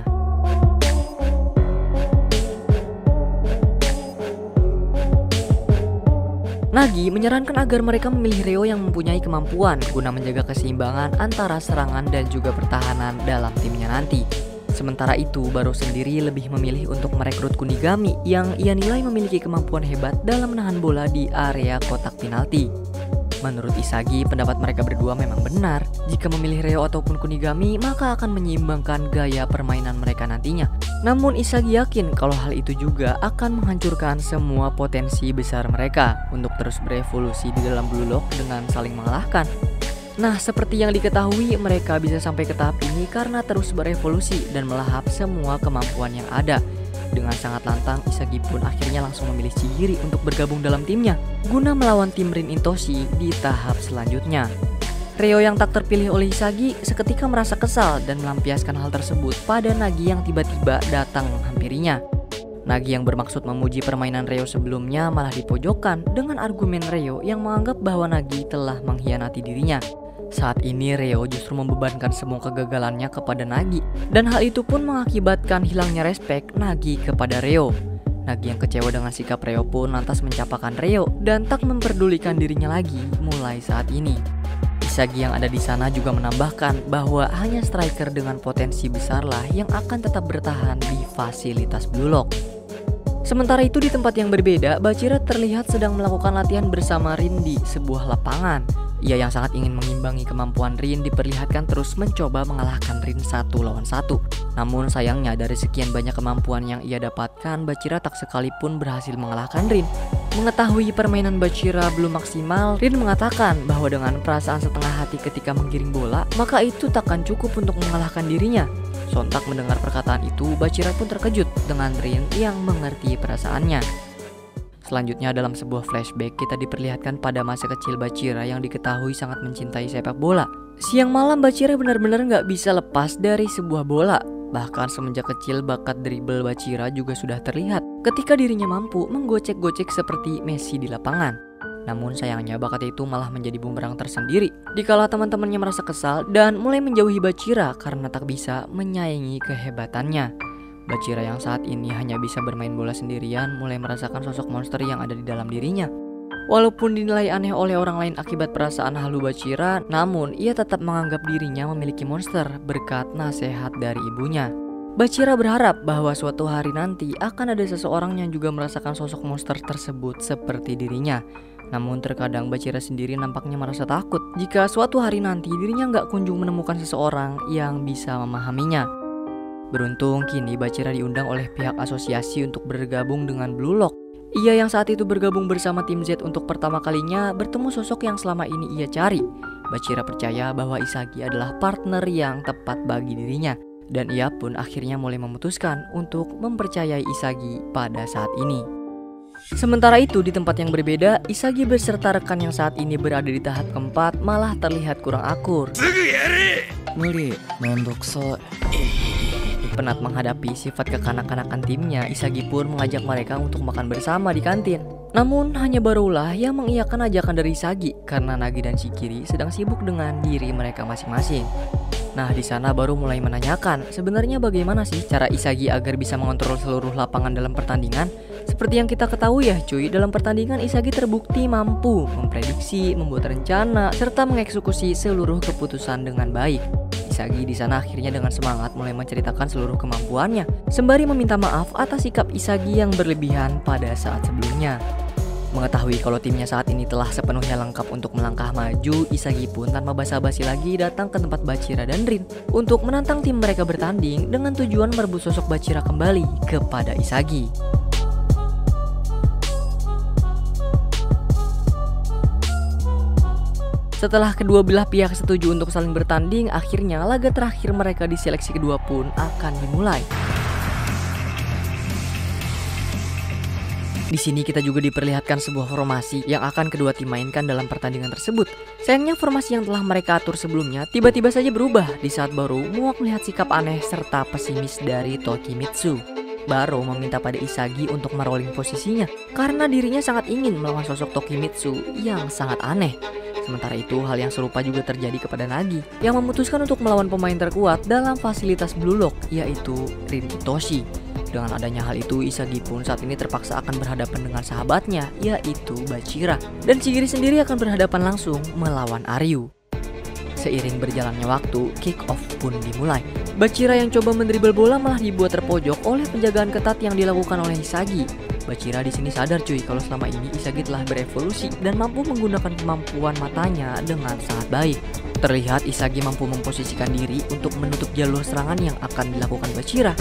Nagi menyarankan agar mereka memilih Reo yang mempunyai kemampuan guna menjaga keseimbangan antara serangan dan juga pertahanan dalam timnya nanti. Sementara itu, Baro sendiri lebih memilih untuk merekrut Kunigami yang ia nilai memiliki kemampuan hebat dalam menahan bola di area kotak penalti. Menurut Isagi, pendapat mereka berdua memang benar. Jika memilih Reo ataupun Kunigami, maka akan menyeimbangkan gaya permainan mereka nantinya. Namun Isagi yakin kalau hal itu juga akan menghancurkan semua potensi besar mereka untuk terus berevolusi di dalam Blue Lock dengan saling mengalahkan. Nah, seperti yang diketahui, mereka bisa sampai ke tahap ini karena terus berevolusi dan melahap semua kemampuan yang ada. Dengan sangat lantang, Isagi pun akhirnya langsung memilih Chigiri untuk bergabung dalam timnya guna melawan tim Rin Intoshi di tahap selanjutnya. Reo yang tak terpilih oleh Isagi seketika merasa kesal dan melampiaskan hal tersebut pada Nagi yang tiba-tiba datang menghampirinya. Nagi yang bermaksud memuji permainan Reo sebelumnya malah dipojokkan dengan argumen Reo yang menganggap bahwa Nagi telah mengkhianati dirinya. Saat ini Reo justru membebankan semua kegagalannya kepada Nagi, dan hal itu pun mengakibatkan hilangnya respek Nagi kepada Reo. Nagi yang kecewa dengan sikap Reo pun lantas mencapakan Reo dan tak memperdulikan dirinya lagi mulai saat ini. Isagi yang ada di sana juga menambahkan bahwa hanya striker dengan potensi besarlah yang akan tetap bertahan di fasilitas Blue Lock. Sementara itu di tempat yang berbeda, Bachira terlihat sedang melakukan latihan bersama Rin di sebuah lapangan. Ia yang sangat ingin mengimbangi kemampuan Rin diperlihatkan terus mencoba mengalahkan Rin satu lawan satu. Namun sayangnya dari sekian banyak kemampuan yang ia dapatkan, Bachira tak sekalipun berhasil mengalahkan Rin. Mengetahui permainan Bachira belum maksimal, Rin mengatakan bahwa dengan perasaan setengah hati ketika menggiring bola, maka itu takkan cukup untuk mengalahkan dirinya. Sontak mendengar perkataan itu, Bachira pun terkejut dengan Rin yang mengerti perasaannya. Selanjutnya dalam sebuah flashback kita diperlihatkan pada masa kecil Bachira yang diketahui sangat mencintai sepak bola. Siang malam Bachira benar-benar nggak bisa lepas dari sebuah bola. Bahkan semenjak kecil bakat dribble Bachira juga sudah terlihat ketika dirinya mampu menggocek-gocek seperti Messi di lapangan. Namun sayangnya bakat itu malah menjadi bumerang tersendiri dikala teman-temannya merasa kesal dan mulai menjauhi Bachira karena tak bisa menyaingi kehebatannya. Bachira yang saat ini hanya bisa bermain bola sendirian mulai merasakan sosok monster yang ada di dalam dirinya. Walaupun dinilai aneh oleh orang lain akibat perasaan halu Bachira, namun ia tetap menganggap dirinya memiliki monster berkat nasihat dari ibunya. Bachira berharap bahwa suatu hari nanti akan ada seseorang yang juga merasakan sosok monster tersebut seperti dirinya. Namun terkadang Bachira sendiri nampaknya merasa takut jika suatu hari nanti dirinya nggak kunjung menemukan seseorang yang bisa memahaminya. Beruntung kini Bachira diundang oleh pihak asosiasi untuk bergabung dengan Blue Lock. Ia yang saat itu bergabung bersama tim Z untuk pertama kalinya bertemu sosok yang selama ini ia cari. Bachira percaya bahwa Isagi adalah partner yang tepat bagi dirinya. Dan ia pun akhirnya mulai memutuskan untuk mempercayai Isagi pada saat ini. Sementara itu di tempat yang berbeda, Isagi beserta rekan yang saat ini berada di tahap keempat malah terlihat kurang akur. Penat menghadapi sifat kekanak-kanakan timnya, Isagi pun mengajak mereka untuk makan bersama di kantin. Namun hanya Baroulah yang mengiyakan ajakan dari Isagi karena Nagi dan Shikiri sedang sibuk dengan diri mereka masing-masing. Nah, di sana baru mulai menanyakan sebenarnya bagaimana sih cara Isagi agar bisa mengontrol seluruh lapangan dalam pertandingan. Seperti yang kita ketahui ya cuy, dalam pertandingan Isagi terbukti mampu memprediksi, membuat rencana, serta mengeksekusi seluruh keputusan dengan baik. Isagi di sana akhirnya dengan semangat mulai menceritakan seluruh kemampuannya, sembari meminta maaf atas sikap Isagi yang berlebihan pada saat sebelumnya. Mengetahui kalau timnya saat ini telah sepenuhnya lengkap untuk melangkah maju, Isagi pun tanpa basa-basi lagi datang ke tempat Bachira dan Rin untuk menantang tim mereka bertanding dengan tujuan merebut sosok Bachira kembali kepada Isagi. Setelah kedua belah pihak setuju untuk saling bertanding, akhirnya laga terakhir mereka di seleksi kedua pun akan dimulai. Di sini kita juga diperlihatkan sebuah formasi yang akan kedua tim mainkan dalam pertandingan tersebut. Sayangnya formasi yang telah mereka atur sebelumnya tiba-tiba saja berubah di saat Baru muak melihat sikap aneh serta pesimis dari Tokimitsu. Baru meminta pada Isagi untuk merolling posisinya karena dirinya sangat ingin melawan sosok Tokimitsu yang sangat aneh. Sementara itu, hal yang serupa juga terjadi kepada Nagi yang memutuskan untuk melawan pemain terkuat dalam fasilitas Blue Lock, yaitu Rin Itoshi. Dengan adanya hal itu, Isagi pun saat ini terpaksa akan berhadapan dengan sahabatnya, yaitu Bachira. Dan Shigiri sendiri akan berhadapan langsung melawan Aryu. Seiring berjalannya waktu, kick off pun dimulai. Bachira yang coba mendribel bola malah dibuat terpojok oleh penjagaan ketat yang dilakukan oleh Isagi. Bachira di sini sadar cuy kalau selama ini Isagi telah berevolusi dan mampu menggunakan kemampuan matanya dengan sangat baik. Terlihat Isagi mampu memposisikan diri untuk menutup jalur serangan yang akan dilakukan Bachira.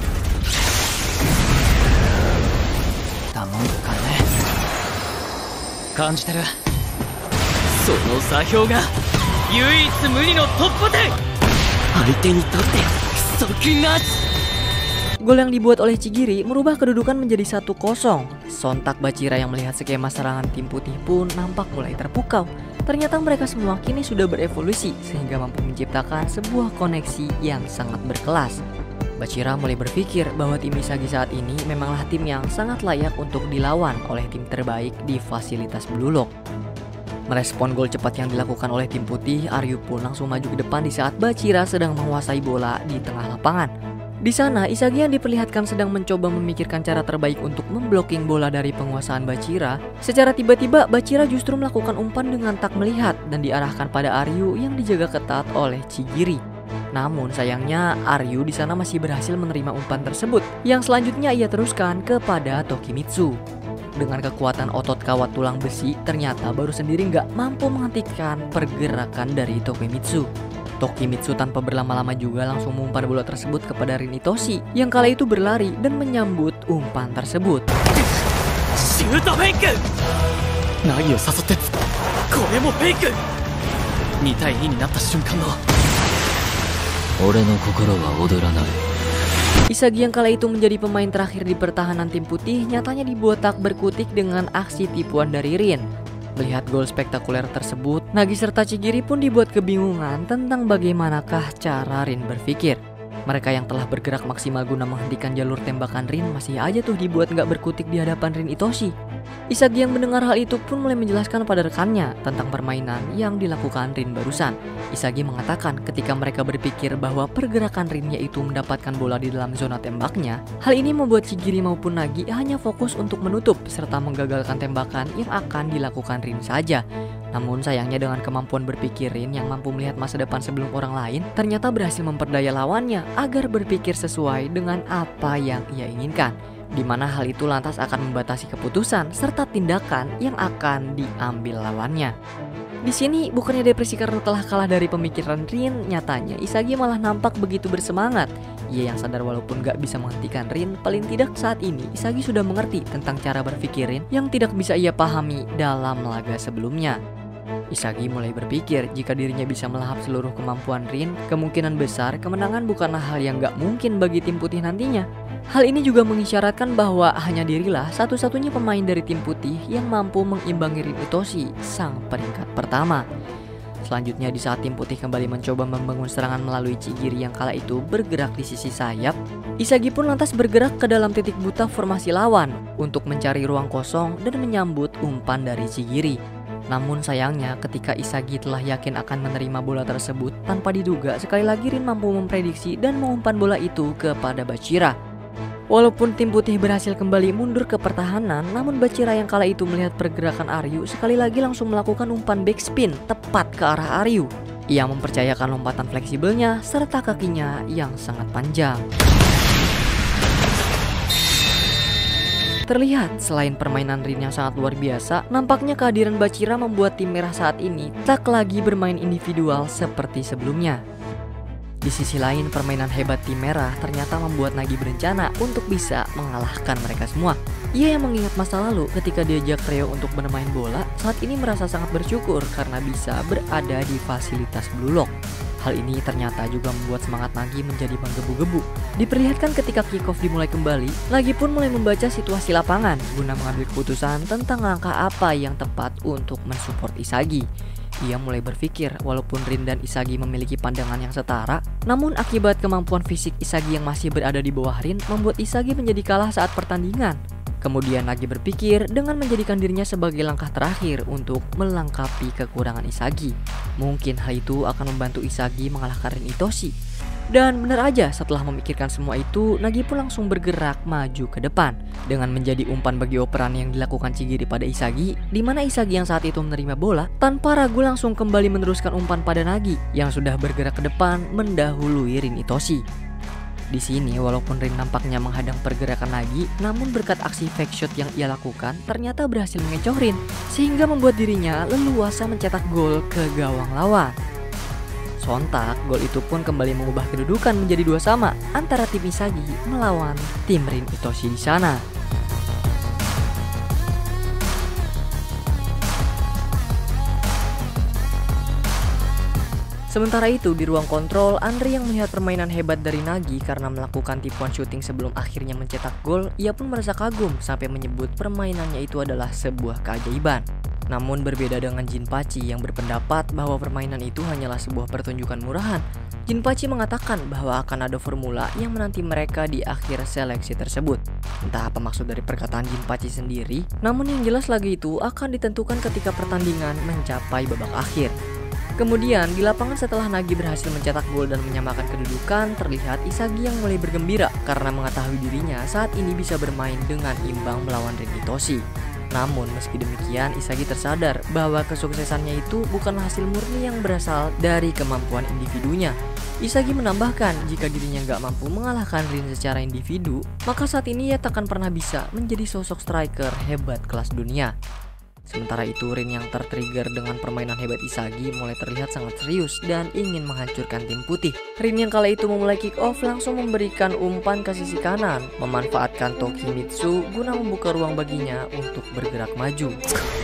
Gol yang dibuat oleh Shigiri merubah kedudukan menjadi satu kosong. Sontak Bachira yang melihat skema serangan tim putih pun nampak mulai terpukau. Ternyata mereka semua kini sudah berevolusi sehingga mampu menciptakan sebuah koneksi yang sangat berkelas. Bachira mulai berpikir bahwa tim Isagi saat ini memanglah tim yang sangat layak untuk dilawan oleh tim terbaik di fasilitas Blue Lock. Merespon gol cepat yang dilakukan oleh tim putih, Aryu pun langsung maju ke depan di saat Bachira sedang menguasai bola di tengah lapangan. Di sana, Isagi yang diperlihatkan sedang mencoba memikirkan cara terbaik untuk memblocking bola dari penguasaan Bachira. Secara tiba-tiba, Bachira justru melakukan umpan dengan tak melihat dan diarahkan pada Aryu yang dijaga ketat oleh Shigiri. Namun sayangnya, Aryu di sana masih berhasil menerima umpan tersebut, yang selanjutnya ia teruskan kepada Tokimitsu. Dengan kekuatan otot kawat tulang besi, ternyata Baru sendiri nggak mampu menghentikan pergerakan dari Tokimitsu. Tokimitsu tanpa berlama-lama juga langsung mengumpan bola tersebut kepada Rin Itoshi yang kala itu berlari dan menyambut umpan tersebut. Isagi yang kala itu menjadi pemain terakhir di pertahanan tim putih nyatanya dibuat tak berkutik dengan aksi tipuan dari Rin. Melihat gol spektakuler tersebut, Nagi serta Shigiri pun dibuat kebingungan tentang bagaimanakah cara Rin berpikir. Mereka yang telah bergerak maksimal guna menghentikan jalur tembakan Rin masih aja tuh dibuat nggak berkutik di hadapan Rin Itoshi. Isagi yang mendengar hal itu pun mulai menjelaskan pada rekannya tentang permainan yang dilakukan Rin barusan. Isagi mengatakan ketika mereka berpikir bahwa pergerakan Rin yaitu mendapatkan bola di dalam zona tembaknya, hal ini membuat Shigiri maupun Nagi hanya fokus untuk menutup serta menggagalkan tembakan yang akan dilakukan Rin saja. Namun sayangnya dengan kemampuan berpikir Rin yang mampu melihat masa depan sebelum orang lain, ternyata berhasil memperdaya lawannya agar berpikir sesuai dengan apa yang ia inginkan, di mana hal itu lantas akan membatasi keputusan serta tindakan yang akan diambil lawannya. Di sini bukannya depresi karena telah kalah dari pemikiran Rin, nyatanya Isagi malah nampak begitu bersemangat. Ia yang sadar walaupun gak bisa menghentikan Rin, paling tidak saat ini Isagi sudah mengerti tentang cara berpikir Rin yang tidak bisa ia pahami dalam laga sebelumnya. Isagi mulai berpikir jika dirinya bisa melahap seluruh kemampuan Rin, kemungkinan besar kemenangan bukanlah hal yang gak mungkin bagi tim putih nantinya. Hal ini juga mengisyaratkan bahwa hanya dirilah satu-satunya pemain dari tim putih yang mampu mengimbangi Rin Itoshi, sang peringkat pertama. Selanjutnya di saat tim putih kembali mencoba membangun serangan melalui Shigiri yang kala itu bergerak di sisi sayap, Isagi pun lantas bergerak ke dalam titik buta formasi lawan untuk mencari ruang kosong dan menyambut umpan dari Shigiri. Namun sayangnya ketika Isagi telah yakin akan menerima bola tersebut, tanpa diduga sekali lagi Rin mampu memprediksi dan mengumpan bola itu kepada Bachira. Walaupun tim putih berhasil kembali mundur ke pertahanan, namun Bachira yang kala itu melihat pergerakan Aryu sekali lagi langsung melakukan umpan backspin tepat ke arah Aryu. Ia mempercayakan lompatan fleksibelnya serta kakinya yang sangat panjang. Terlihat selain permainan Rin yang sangat luar biasa, nampaknya kehadiran Bachira membuat tim merah saat ini tak lagi bermain individual seperti sebelumnya. Di sisi lain, permainan hebat tim merah ternyata membuat Nagi berencana untuk bisa mengalahkan mereka semua. Ia yang mengingat masa lalu ketika diajak Reo untuk bermain bola, saat ini merasa sangat bersyukur karena bisa berada di fasilitas Blue Lock. Hal ini ternyata juga membuat semangat Nagi menjadi menggebu-gebu. Diperlihatkan ketika kick-off dimulai kembali, Nagi pun mulai membaca situasi lapangan guna mengambil keputusan tentang langkah apa yang tepat untuk mensupport Isagi. Ia mulai berpikir walaupun Rin dan Isagi memiliki pandangan yang setara, namun akibat kemampuan fisik Isagi yang masih berada di bawah Rin membuat Isagi menjadi kalah saat pertandingan. Kemudian Nagi berpikir dengan menjadikan dirinya sebagai langkah terakhir untuk melengkapi kekurangan Isagi. Mungkin hal itu akan membantu Isagi mengalahkan Rin Itoshi. Dan benar aja setelah memikirkan semua itu, Nagi pun langsung bergerak maju ke depan dengan menjadi umpan bagi operan yang dilakukan Shigiri pada Isagi, di mana Isagi yang saat itu menerima bola tanpa ragu langsung kembali meneruskan umpan pada Nagi yang sudah bergerak ke depan mendahului Rin Itoshi. Di sini walaupun Rin nampaknya menghadang pergerakan Nagi, namun berkat aksi fake shot yang ia lakukan ternyata berhasil mengecoh Rin sehingga membuat dirinya leluasa mencetak gol ke gawang lawan. Sontak, gol itu pun kembali mengubah kedudukan menjadi dua sama antara tim Isagi melawan tim Rin Itoshi di sana. Sementara itu di ruang kontrol, Andre yang melihat permainan hebat dari Nagi karena melakukan tipuan syuting sebelum akhirnya mencetak gol, ia pun merasa kagum sampai menyebut permainannya itu adalah sebuah keajaiban. Namun berbeda dengan Jinpachi yang berpendapat bahwa permainan itu hanyalah sebuah pertunjukan murahan. Jinpachi mengatakan bahwa akan ada formula yang menanti mereka di akhir seleksi tersebut. Entah apa maksud dari perkataan Jinpachi sendiri, namun yang jelas lagi itu akan ditentukan ketika pertandingan mencapai babak akhir. Kemudian di lapangan setelah Nagi berhasil mencetak gol dan menyamakan kedudukan, terlihat Isagi yang mulai bergembira karena mengetahui dirinya saat ini bisa bermain dengan imbang melawan Rin Itoshi. Namun meski demikian, Isagi tersadar bahwa kesuksesannya itu bukanlah hasil murni yang berasal dari kemampuan individunya. Isagi menambahkan jika dirinya nggak mampu mengalahkan Rin secara individu, maka saat ini ia takkan pernah bisa menjadi sosok striker hebat kelas dunia. Sementara itu Rin yang tertrigger dengan permainan hebat Isagi mulai terlihat sangat serius dan ingin menghancurkan tim putih. Rin yang kala itu memulai kick off langsung memberikan umpan ke sisi kanan, memanfaatkan Tokimitsu guna membuka ruang baginya untuk bergerak maju.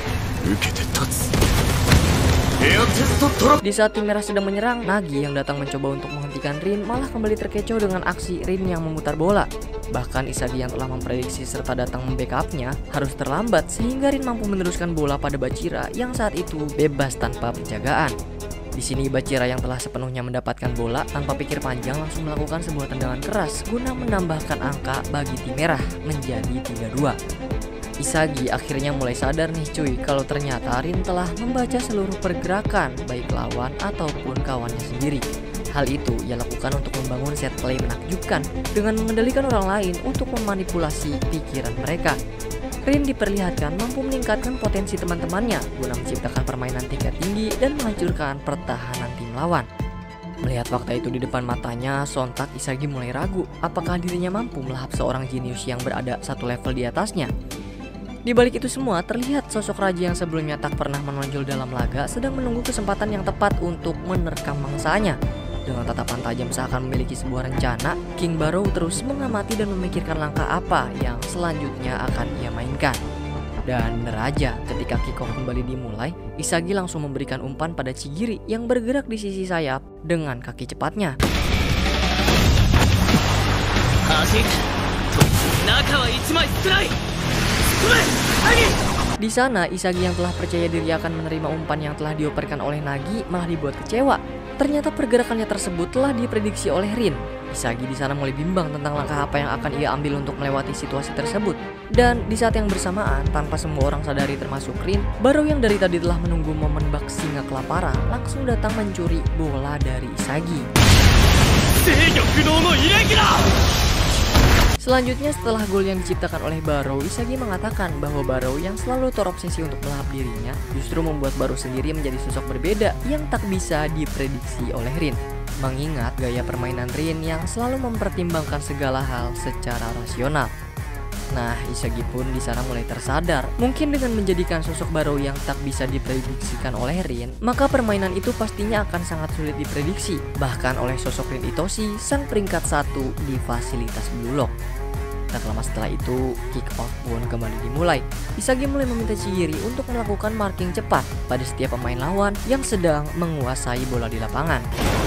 Di saat tim merah sedang menyerang, Nagi yang datang mencoba untuk menghentikan Rin malah kembali terkecoh dengan aksi Rin yang memutar bola. Bahkan Isagi yang telah memprediksi serta datang membackupnya harus terlambat sehingga Rin mampu meneruskan bola pada Bachira yang saat itu bebas tanpa penjagaan. Di sini Bachira yang telah sepenuhnya mendapatkan bola tanpa pikir panjang langsung melakukan sebuah tendangan keras guna menambahkan angka bagi tim merah menjadi tiga dua. Isagi akhirnya mulai sadar nih cuy kalau ternyata Rin telah membaca seluruh pergerakan baik lawan ataupun kawannya sendiri. Hal itu ia lakukan untuk membangun set play menakjubkan dengan mengendalikan orang lain untuk memanipulasi pikiran mereka. Rin diperlihatkan mampu meningkatkan potensi teman-temannya guna menciptakan permainan tingkat tinggi dan menghancurkan pertahanan tim lawan. Melihat fakta itu di depan matanya, sontak Isagi mulai ragu apakah dirinya mampu melahap seorang jenius yang berada satu level di atasnya. Di balik itu semua, terlihat sosok raja yang sebelumnya tak pernah menonjol dalam laga sedang menunggu kesempatan yang tepat untuk menerkam mangsanya. Dengan tatapan tajam seakan memiliki sebuah rencana, King Barrow terus mengamati dan memikirkan langkah apa yang selanjutnya akan ia mainkan. Dan raja, ketika kick-off kembali dimulai, Isagi langsung memberikan umpan pada Chigiri yang bergerak di sisi sayap dengan kaki cepatnya. Di sana, Isagi yang telah percaya diri akan menerima umpan yang telah dioperkan oleh Nagi malah dibuat kecewa. Ternyata pergerakannya tersebut telah diprediksi oleh Rin. Isagi di sana mulai bimbang tentang langkah apa yang akan ia ambil untuk melewati situasi tersebut. Dan di saat yang bersamaan, tanpa semua orang sadari termasuk Rin, Barrow yang dari tadi telah menunggu momen bak singa kelaparan langsung datang mencuri bola dari Isagi. Selanjutnya setelah gol yang diciptakan oleh Barrow, Isagi mengatakan bahwa Barrow yang selalu terobsesi untuk melahap dirinya justru membuat Barrow sendiri menjadi sosok berbeda yang tak bisa diprediksi oleh Rin. Mengingat gaya permainan Rin yang selalu mempertimbangkan segala hal secara rasional. Nah, Isagi pun di sana mulai tersadar, mungkin dengan menjadikan sosok Barrow yang tak bisa diprediksikan oleh Rin, maka permainan itu pastinya akan sangat sulit diprediksi, bahkan oleh sosok Rin Itoshi, sang peringkat satu di fasilitas Blue Lock. Tak lama setelah itu, kick off pun kembali dimulai. Isagi mulai meminta Chigiri untuk melakukan marking cepat pada setiap pemain lawan yang sedang menguasai bola di lapangan.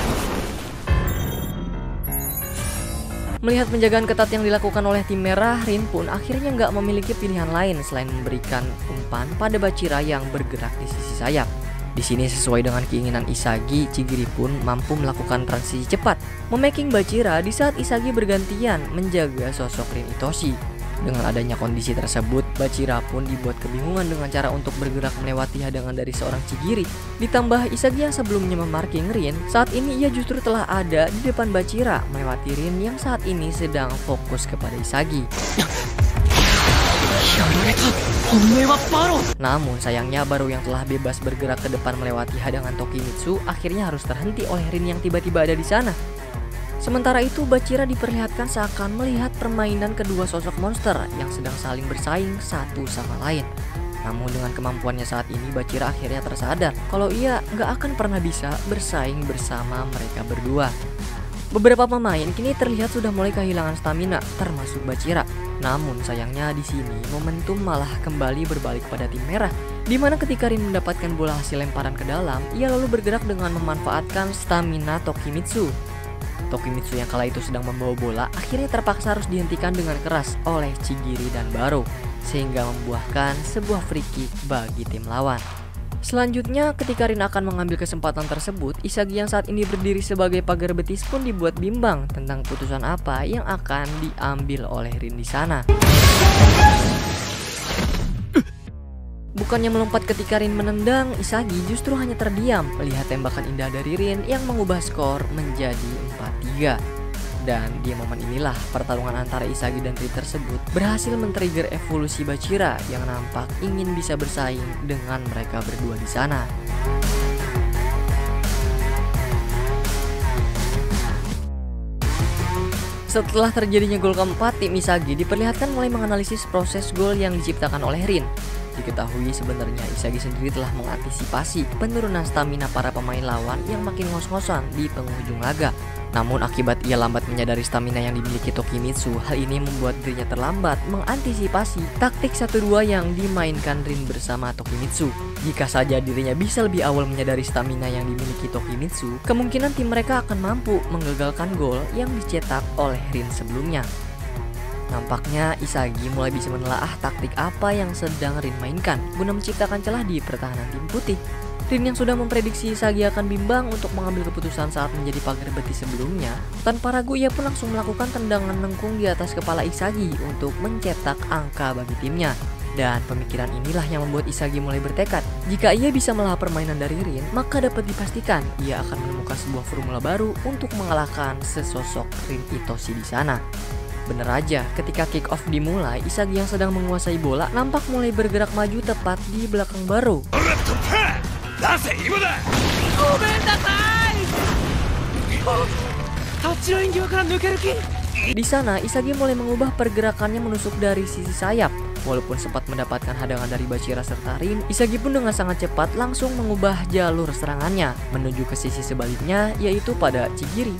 Melihat penjagaan ketat yang dilakukan oleh tim merah, Rin pun akhirnya nggak memiliki pilihan lain selain memberikan umpan pada Bachira yang bergerak di sisi sayap. Di sini sesuai dengan keinginan Isagi, Chigiri pun mampu melakukan transisi cepat, memaking Bachira di saat Isagi bergantian menjaga sosok Rin Itoshi. Dengan adanya kondisi tersebut, Bachira pun dibuat kebingungan dengan cara untuk bergerak melewati hadangan dari seorang Chigiri. Ditambah Isagi yang sebelumnya memarking Rin, saat ini ia justru telah ada di depan Bachira melewati Rin yang saat ini sedang fokus kepada Isagi. Namun sayangnya Barrow yang telah bebas bergerak ke depan melewati hadangan Tokimitsu akhirnya harus terhenti oleh Rin yang tiba-tiba ada di sana. Sementara itu Bachira diperlihatkan seakan melihat permainan kedua sosok monster yang sedang saling bersaing satu sama lain. Namun dengan kemampuannya saat ini Bachira akhirnya tersadar kalau ia nggak akan pernah bisa bersaing bersama mereka berdua. Beberapa pemain kini terlihat sudah mulai kehilangan stamina termasuk Bachira. Namun sayangnya di sini momentum malah kembali berbalik pada tim merah, di mana ketika Rin mendapatkan bola hasil lemparan ke dalam, ia lalu bergerak dengan memanfaatkan stamina Tokimitsu. Tokimitsu yang kala itu sedang membawa bola akhirnya terpaksa harus dihentikan dengan keras oleh Chigiri dan Barrow, sehingga membuahkan sebuah free kick bagi tim lawan. Selanjutnya ketika Rin akan mengambil kesempatan tersebut, Isagi yang saat ini berdiri sebagai pagar betis pun dibuat bimbang tentang putusan apa yang akan diambil oleh Rin di sana. Bukannya melompat ketika Rin menendang, Isagi justru hanya terdiam melihat tembakan indah dari Rin yang mengubah skor menjadi empat tiga. Dan di momen inilah pertarungan antara Isagi dan Rin tersebut berhasil men-trigger evolusi Bachira yang nampak ingin bisa bersaing dengan mereka berdua di sana. Setelah terjadinya gol keempat, tim Isagi diperlihatkan mulai menganalisis proses gol yang diciptakan oleh Rin. Diketahui sebenarnya Isagi sendiri telah mengantisipasi penurunan stamina para pemain lawan yang makin ngos-ngosan di penghujung laga. Namun akibat ia lambat menyadari stamina yang dimiliki Tokimitsu, hal ini membuat dirinya terlambat mengantisipasi taktik satu dua yang dimainkan Rin bersama Tokimitsu. Jika saja dirinya bisa lebih awal menyadari stamina yang dimiliki Tokimitsu, kemungkinan tim mereka akan mampu menggagalkan gol yang dicetak oleh Rin sebelumnya. Nampaknya Isagi mulai bisa menelaah taktik apa yang sedang Rin mainkan guna menciptakan celah di pertahanan tim putih. Rin yang sudah memprediksi Isagi akan bimbang untuk mengambil keputusan saat menjadi pagar beti sebelumnya, tanpa ragu ia pun langsung melakukan tendangan lengkung di atas kepala Isagi untuk mencetak angka bagi timnya. Dan pemikiran inilah yang membuat Isagi mulai bertekad, jika ia bisa melahap permainan dari Rin, maka dapat dipastikan ia akan menemukan sebuah formula baru untuk mengalahkan sesosok Rin Itoshi di sana. Bener aja, ketika kick off dimulai, Isagi yang sedang menguasai bola nampak mulai bergerak maju tepat di belakang Barou. Di sana, Isagi mulai mengubah pergerakannya menusuk dari sisi sayap. Walaupun sempat mendapatkan hadangan dari Bachira serta Rin, Isagi pun dengan sangat cepat langsung mengubah jalur serangannya menuju ke sisi sebaliknya, yaitu pada Chigiri.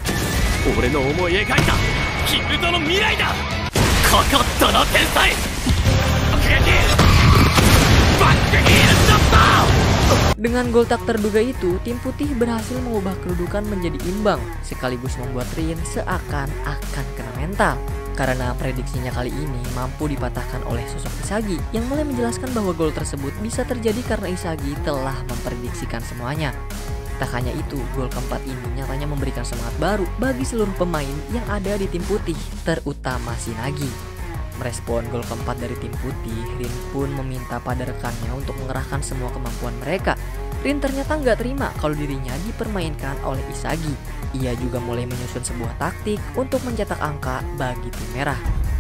Dengan gol tak terduga itu, tim putih berhasil mengubah kedudukan menjadi imbang, sekaligus membuat Rin seakan-akan kena mental. Karena prediksinya kali ini mampu dipatahkan oleh sosok Isagi yang mulai menjelaskan bahwa gol tersebut bisa terjadi karena Isagi telah memprediksikan semuanya. Tak hanya itu, gol keempat ini nyatanya memberikan semangat baru bagi seluruh pemain yang ada di tim putih, terutama Shinagi. Merespon gol keempat dari tim putih, Rin pun meminta pada rekannya untuk mengerahkan semua kemampuan mereka. Rin ternyata nggak terima kalau dirinya dipermainkan oleh Isagi. Ia juga mulai menyusun sebuah taktik untuk mencetak angka bagi tim merah.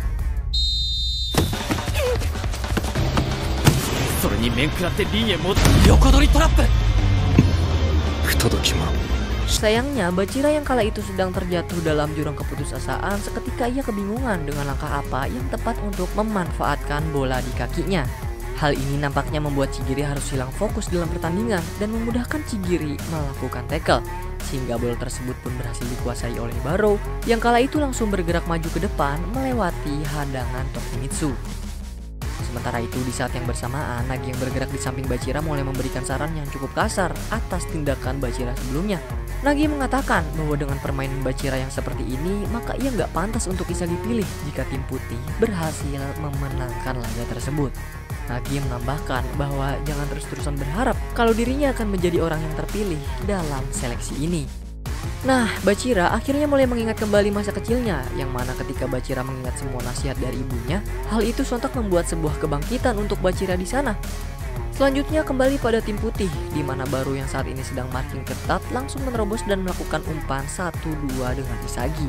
Sayangnya, Bachira yang kala itu sedang terjatuh dalam jurang keputusasaan, seketika ia kebingungan dengan langkah apa yang tepat untuk memanfaatkan bola di kakinya. Hal ini nampaknya membuat Chigiri harus hilang fokus dalam pertandingan dan memudahkan Chigiri melakukan tackle, sehingga bola tersebut pun berhasil dikuasai oleh Barou yang kala itu langsung bergerak maju ke depan melewati hadangan Toshimitsu. Sementara itu, di saat yang bersamaan, Nagi yang bergerak di samping Bachira mulai memberikan saran yang cukup kasar atas tindakan Bachira sebelumnya. Nagi mengatakan bahwa dengan permainan Bachira yang seperti ini, maka ia nggak pantas untuk Isagi pilih jika tim putih berhasil memenangkan laga tersebut. Nagi menambahkan bahwa jangan terus-terusan berharap kalau dirinya akan menjadi orang yang terpilih dalam seleksi ini. Nah, Bachira akhirnya mulai mengingat kembali masa kecilnya, yang mana ketika Bachira mengingat semua nasihat dari ibunya, hal itu sontak membuat sebuah kebangkitan untuk Bachira di sana. Selanjutnya kembali pada tim putih, di mana Barou yang saat ini sedang marking ketat langsung menerobos dan melakukan umpan satu dua dengan Isagi.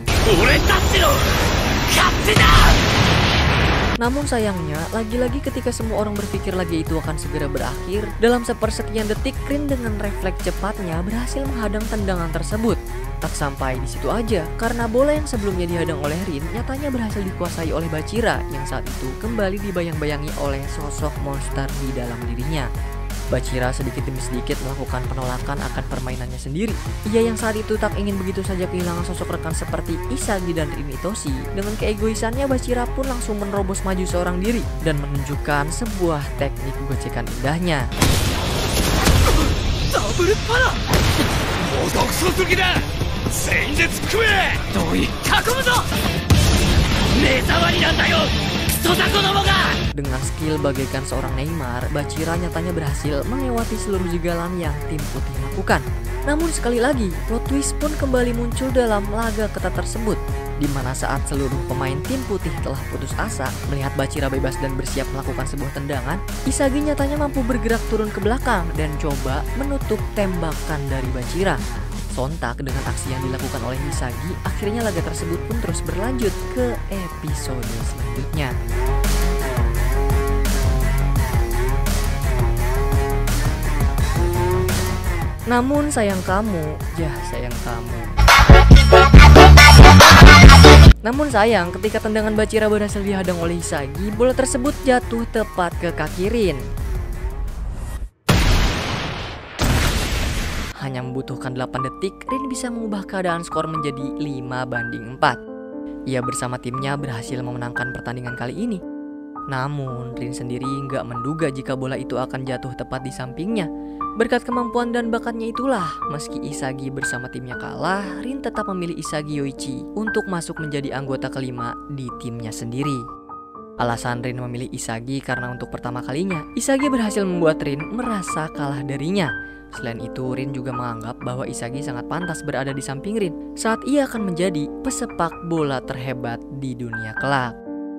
Namun sayangnya, lagi-lagi ketika semua orang berpikir laga itu akan segera berakhir, dalam sepersekian detik Rin dengan refleks cepatnya berhasil menghadang tendangan tersebut. Tak sampai di situ aja, karena bola yang sebelumnya dihadang oleh Rin nyatanya berhasil dikuasai oleh Bachira yang saat itu kembali dibayang-bayangi oleh sosok monster di dalam dirinya. Bachira sedikit demi sedikit melakukan penolakan akan permainannya sendiri. Ia yang saat itu tak ingin begitu saja kehilangan sosok rekan seperti Isagi dan Rin Itoshi. Dengan keegoisannya, Bachira pun langsung menerobos maju seorang diri dan menunjukkan sebuah teknik gocekan indahnya. Double para! Dengan skill bagaikan seorang Neymar, Bachira nyatanya berhasil melewati seluruh jegalan yang tim putih lakukan. Namun sekali lagi, plot twist pun kembali muncul dalam laga ketat tersebut, di mana saat seluruh pemain tim putih telah putus asa melihat Bachira bebas dan bersiap melakukan sebuah tendangan, Isagi nyatanya mampu bergerak turun ke belakang dan coba menutup tembakan dari Bachira. Sontak dengan aksi yang dilakukan oleh Isagi, akhirnya laga tersebut pun terus berlanjut ke episode selanjutnya. Namun sayang kamu, ya sayang kamu. Namun sayang, ketika tendangan Bachira berhasil dihadang oleh Isagi, bola tersebut jatuh tepat ke kaki Rin. Hanya membutuhkan delapan detik, Rin bisa mengubah keadaan skor menjadi lima banding empat. Ia bersama timnya berhasil memenangkan pertandingan kali ini. Namun, Rin sendiri nggak menduga jika bola itu akan jatuh tepat di sampingnya. Berkat kemampuan dan bakatnya itulah, meski Isagi bersama timnya kalah, Rin tetap memilih Isagi Yoichi untuk masuk menjadi anggota kelima di timnya sendiri. Alasan Rin memilih Isagi karena untuk pertama kalinya, Isagi berhasil membuat Rin merasa kalah darinya. Selain itu, Rin juga menganggap bahwa Isagi sangat pantas berada di samping Rin saat ia akan menjadi pesepak bola terhebat di dunia kelak.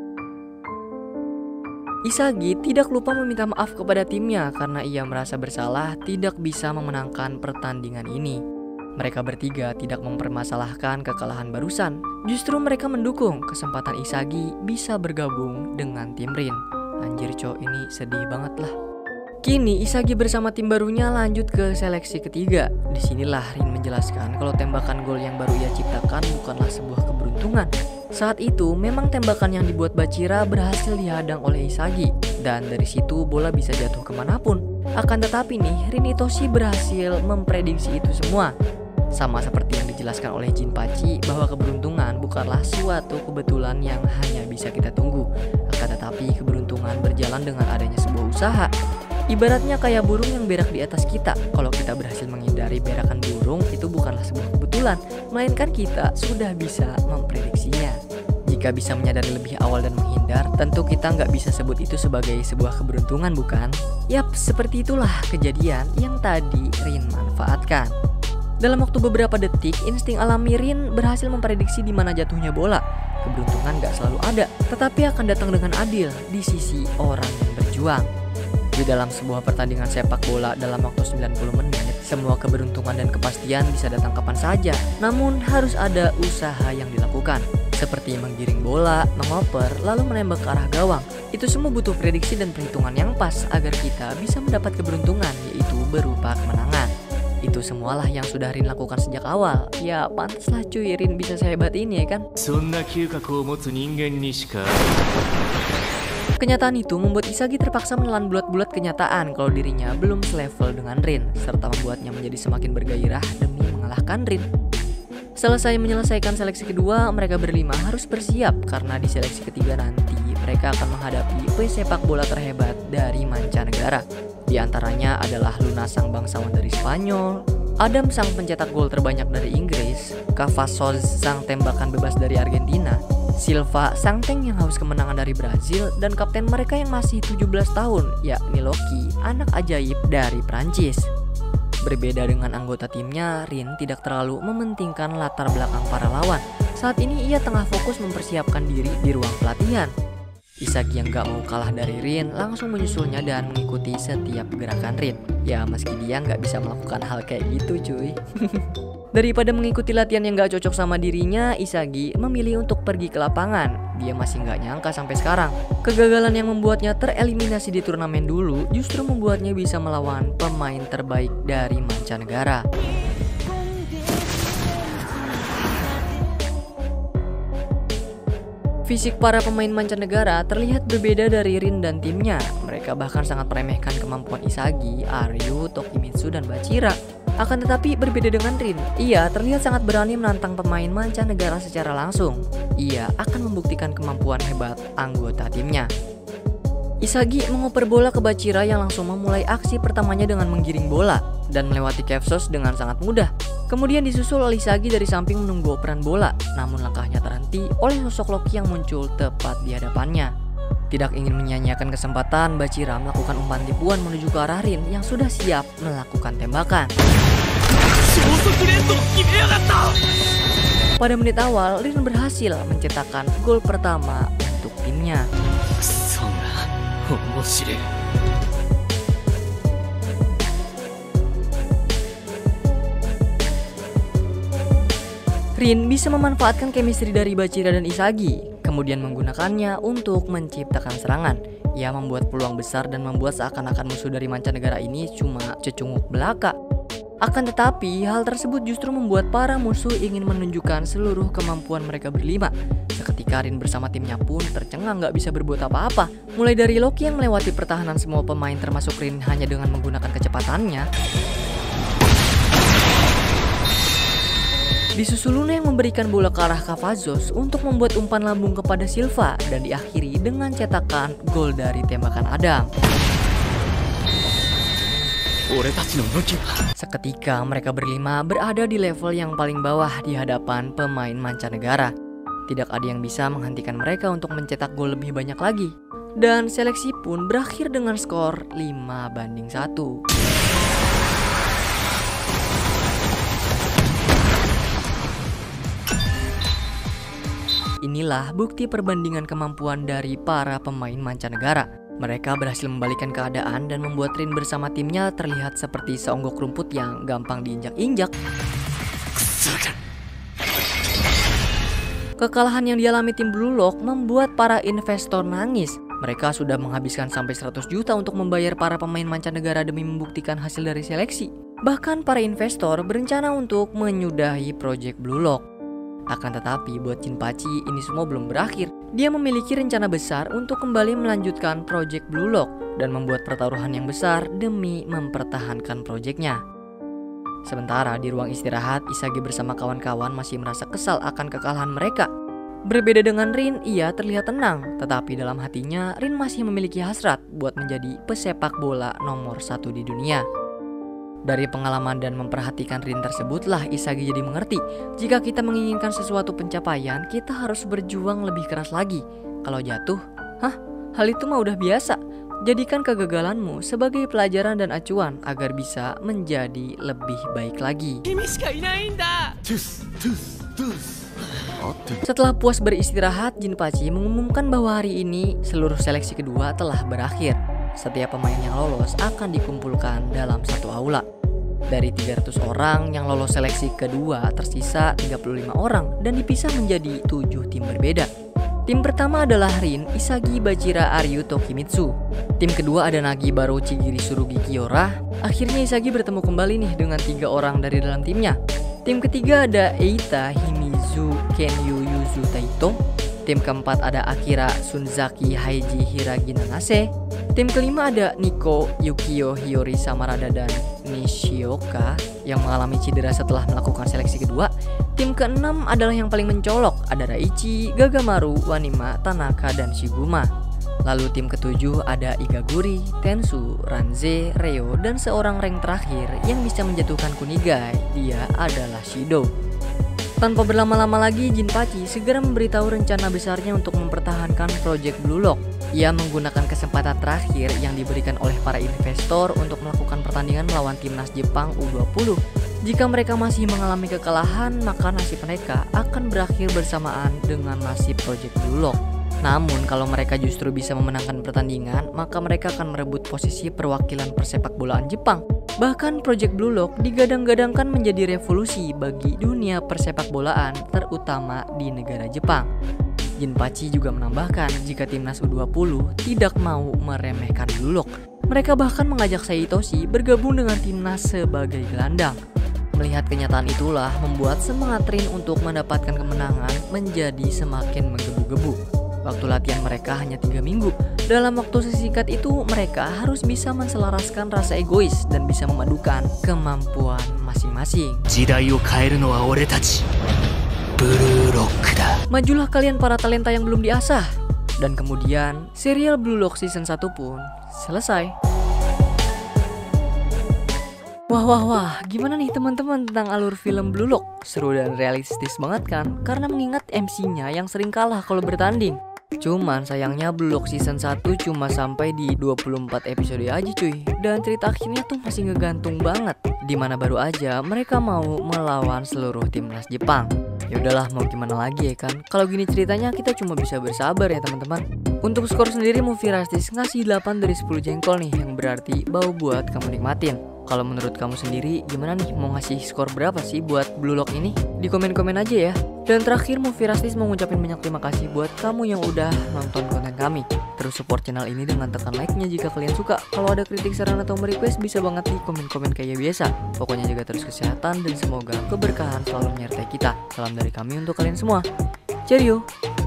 Isagi tidak lupa meminta maaf kepada timnya karena ia merasa bersalah tidak bisa memenangkan pertandingan ini. Mereka bertiga tidak mempermasalahkan kekalahan barusan. Justru mereka mendukung kesempatan Isagi bisa bergabung dengan tim Rin. Anjir cowok, ini sedih banget lah. Kini Isagi bersama tim barunya lanjut ke seleksi ketiga. Disinilah Rin menjelaskan kalau tembakan gol yang baru ia ciptakan bukanlah sebuah keberuntungan. Saat itu memang tembakan yang dibuat Bachira berhasil dihadang oleh Isagi, dan dari situ bola bisa jatuh kemanapun. Akan tetapi nih, Rin Itoshi berhasil memprediksi itu semua. Sama seperti yang dijelaskan oleh Jinpachi bahwa keberuntungan bukanlah suatu kebetulan yang hanya bisa kita tunggu. Akan tetapi keberuntungan berjalan dengan adanya sebuah usaha. Ibaratnya kayak burung yang berak di atas kita. Kalau kita berhasil menghindari berakan burung, itu bukanlah sebuah kebetulan, melainkan kita sudah bisa memprediksinya. Jika bisa menyadari lebih awal dan menghindar, tentu kita nggak bisa sebut itu sebagai sebuah keberuntungan, bukan? Yap, seperti itulah kejadian yang tadi Rin manfaatkan. Dalam waktu beberapa detik, insting alami Rin berhasil memprediksi di mana jatuhnya bola. Keberuntungan nggak selalu ada, tetapi akan datang dengan adil di sisi orang yang berjuang. Di dalam sebuah pertandingan sepak bola dalam waktu sembilan puluh menit, semua keberuntungan dan kepastian bisa datang kapan saja. Namun harus ada usaha yang dilakukan, seperti menggiring bola, mengoper, lalu menembak ke arah gawang. Itu semua butuh prediksi dan perhitungan yang pas agar kita bisa mendapat keberuntungan, yaitu berupa kemenangan. Itu semualah yang sudah Rin lakukan sejak awal. Ya pantaslah cuy, Rin bisa sehebat ini ya kan. Kenyataan itu membuat Isagi terpaksa menelan bulat-bulat kenyataan kalau dirinya belum selevel dengan Rin, serta membuatnya menjadi semakin bergairah demi mengalahkan Rin. Selesai menyelesaikan seleksi kedua, mereka berlima harus bersiap karena di seleksi ketiga nanti mereka akan menghadapi pesepak bola terhebat dari mancanegara. Di antaranya adalah Luna sang bangsawan dari Spanyol, Adam sang pencetak gol terbanyak dari Inggris, Cavazos sang tembakan bebas dari Argentina, Silva sang tank yang haus kemenangan dari Brazil, dan kapten mereka yang masih tujuh belas tahun, yakni Loki, anak ajaib dari Prancis. Berbeda dengan anggota timnya, Rin tidak terlalu mementingkan latar belakang para lawan. Saat ini ia tengah fokus mempersiapkan diri di ruang pelatihan. Isagi yang gak mau kalah dari Rin langsung menyusulnya dan mengikuti setiap gerakan Rin. Ya meski dia gak bisa melakukan hal kayak gitu cuy. Daripada mengikuti latihan yang gak cocok sama dirinya, Isagi memilih untuk pergi ke lapangan. Dia masih gak nyangka sampai sekarang kegagalan yang membuatnya tereliminasi di turnamen dulu justru membuatnya bisa melawan pemain terbaik dari mancanegara. Fisik para pemain mancanegara terlihat berbeda dari Rin dan timnya. Mereka bahkan sangat meremehkan kemampuan Isagi, Aryu, Tokimitsu, dan Bachira. Akan tetapi berbeda dengan Rin, ia terlihat sangat berani menantang pemain mancanegara secara langsung. Ia akan membuktikan kemampuan hebat anggota timnya. Isagi mengoper bola ke Bachira yang langsung memulai aksi pertamanya dengan menggiring bola dan melewati Cavazos dengan sangat mudah. Kemudian disusul oleh Isagi dari samping menunggu operan bola, namun langkahnya terhenti oleh sosok Loki yang muncul tepat di hadapannya. Tidak ingin menyia-nyiakan kesempatan, Bachira melakukan umpan tipuan menuju ke arah Rin yang sudah siap melakukan tembakan. Pada menit awal, Rin berhasil mencetakkan gol pertama untuk timnya. Rin bisa memanfaatkan chemistry dari Bachira dan Isagi, kemudian menggunakannya untuk menciptakan serangan. Ia membuat peluang besar dan membuat seakan-akan musuh dari mancanegara ini cuma cecunguk belaka. Akan tetapi, hal tersebut justru membuat para musuh ingin menunjukkan seluruh kemampuan mereka berlima. Seketika Rin bersama timnya pun tercengang gak bisa berbuat apa-apa. Mulai dari Loki yang melewati pertahanan semua pemain termasuk Rin hanya dengan menggunakan kecepatannya. Disusul Luna yang memberikan bola ke arah Cavazos untuk membuat umpan lambung kepada Silva dan diakhiri dengan cetakan gol dari tembakan Adam. Seketika mereka berlima berada di level yang paling bawah di hadapan pemain mancanegara. Tidak ada yang bisa menghentikan mereka untuk mencetak gol lebih banyak lagi. Dan seleksi pun berakhir dengan skor lima banding satu. inilah bukti perbandingan kemampuan dari para pemain mancanegara. Mereka berhasil membalikkan keadaan dan membuat Rin bersama timnya terlihat seperti seonggok rumput yang gampang diinjak-injak. Kekalahan yang dialami tim Blue Lock membuat para investor nangis. Mereka sudah menghabiskan sampai seratus juta untuk membayar para pemain mancanegara demi membuktikan hasil dari seleksi. Bahkan para investor berencana untuk menyudahi proyek Blue Lock. Akan tetapi buat Jinpachi ini semua belum berakhir. Dia memiliki rencana besar untuk kembali melanjutkan proyek Blue Lock dan membuat pertaruhan yang besar demi mempertahankan proyeknya. Sementara di ruang istirahat, Isagi bersama kawan-kawan masih merasa kesal akan kekalahan mereka. Berbeda dengan Rin, ia terlihat tenang, tetapi dalam hatinya Rin masih memiliki hasrat buat menjadi pesepak bola nomor satu di dunia. Dari pengalaman dan memperhatikan Rin tersebutlah Isagi jadi mengerti, jika kita menginginkan sesuatu pencapaian, kita harus berjuang lebih keras lagi. Kalau jatuh, hah? Hal itu mah udah biasa. Jadikan kegagalanmu sebagai pelajaran dan acuan agar bisa menjadi lebih baik lagi. Setelah puas beristirahat, Jinpachi mengumumkan bahwa hari ini seluruh seleksi kedua telah berakhir. Setiap pemain yang lolos akan dikumpulkan dalam satu aula. Dari tiga ratus orang yang lolos seleksi kedua, tersisa tiga puluh lima orang dan dipisah menjadi tujuh tim berbeda. Tim pertama adalah Rin, Isagi, Bachira, Aryu, Tokimitsu. Tim kedua ada Nagi, Baro, Chigiri, Tsurugi, Kiora. Akhirnya Isagi bertemu kembali nih dengan tiga orang dari dalam timnya. Tim ketiga ada Eita, Himizu, Kenyu, Yuzu, Taito. Tim keempat ada Akira, Sunzaki, Haiji, Hiragi, Nanase. Tim kelima ada Niko, Yukio, Hiyori, Samarada, dan Nishioka yang mengalami cedera setelah melakukan seleksi kedua. Tim keenam adalah yang paling mencolok, ada Raichi, Gagamaru, Wanima, Tanaka, dan Shiguma. Lalu tim ketujuh ada Igaguri, Tensu, Ranze, Reo, dan seorang rank terakhir yang bisa menjatuhkan Kunigai, dia adalah Shido. Tanpa berlama-lama lagi, Jinpachi segera memberitahu rencana besarnya untuk mempertahankan proyek Blue Lock. Ia menggunakan kesempatan terakhir yang diberikan oleh para investor untuk melakukan pertandingan melawan timnas Jepang U dua puluh. Jika mereka masih mengalami kekalahan, maka nasib mereka akan berakhir bersamaan dengan nasib proyek Blue Lock. Namun kalau mereka justru bisa memenangkan pertandingan, maka mereka akan merebut posisi perwakilan persepak bolaan Jepang. Bahkan proyek Blue Lock digadang-gadangkan menjadi revolusi bagi dunia persepak bolaan, terutama di negara Jepang. Jinpachi juga menambahkan jika timnas U dua puluh tidak mau meremehkan Blue Lock, mereka bahkan mengajak Saitoshi bergabung dengan timnas sebagai gelandang. Melihat kenyataan itulah membuat semangat Rin untuk mendapatkan kemenangan menjadi semakin menggebu-gebu. Waktu latihan mereka hanya tiga minggu. Dalam waktu sesingkat itu, mereka harus bisa menselaraskan rasa egois dan bisa memadukan kemampuan masing-masing. Majulah kalian para talenta yang belum diasah. Dan kemudian, serial Blue Lock Season satu pun selesai. Wah wah wah, gimana nih teman-teman tentang alur film Blue Lock? Seru dan realistis banget kan? Karena mengingat M C-nya yang sering kalah kalau bertanding. Cuman sayangnya Blue Lock Season satu cuma sampai di dua puluh empat episode aja cuy. Dan cerita akhirnya tuh masih ngegantung banget, dimana baru aja mereka mau melawan seluruh timnas Jepang. Ya udahlah, mau gimana lagi ya kan? Kalau gini ceritanya kita cuma bisa bersabar ya teman-teman. Untuk skor sendiri Movie Rastis ngasih delapan dari sepuluh jengkol nih, yang berarti bau buat kamu nikmatin. Kalau menurut kamu sendiri gimana nih, mau ngasih skor berapa sih buat Blue Lock ini? Di komen-komen aja ya. Dan terakhir Movie Rastis mau ngucapin banyak terima kasih buat kamu yang udah nonton konten kami. Terus support channel ini dengan tekan like-nya jika kalian suka. Kalau ada kritik, saran, atau request bisa banget di komen-komen kayak biasa. Pokoknya jaga terus kesehatan dan semoga keberkahan selalu menyertai kita. Salam dari kami untuk kalian semua. Cheerio.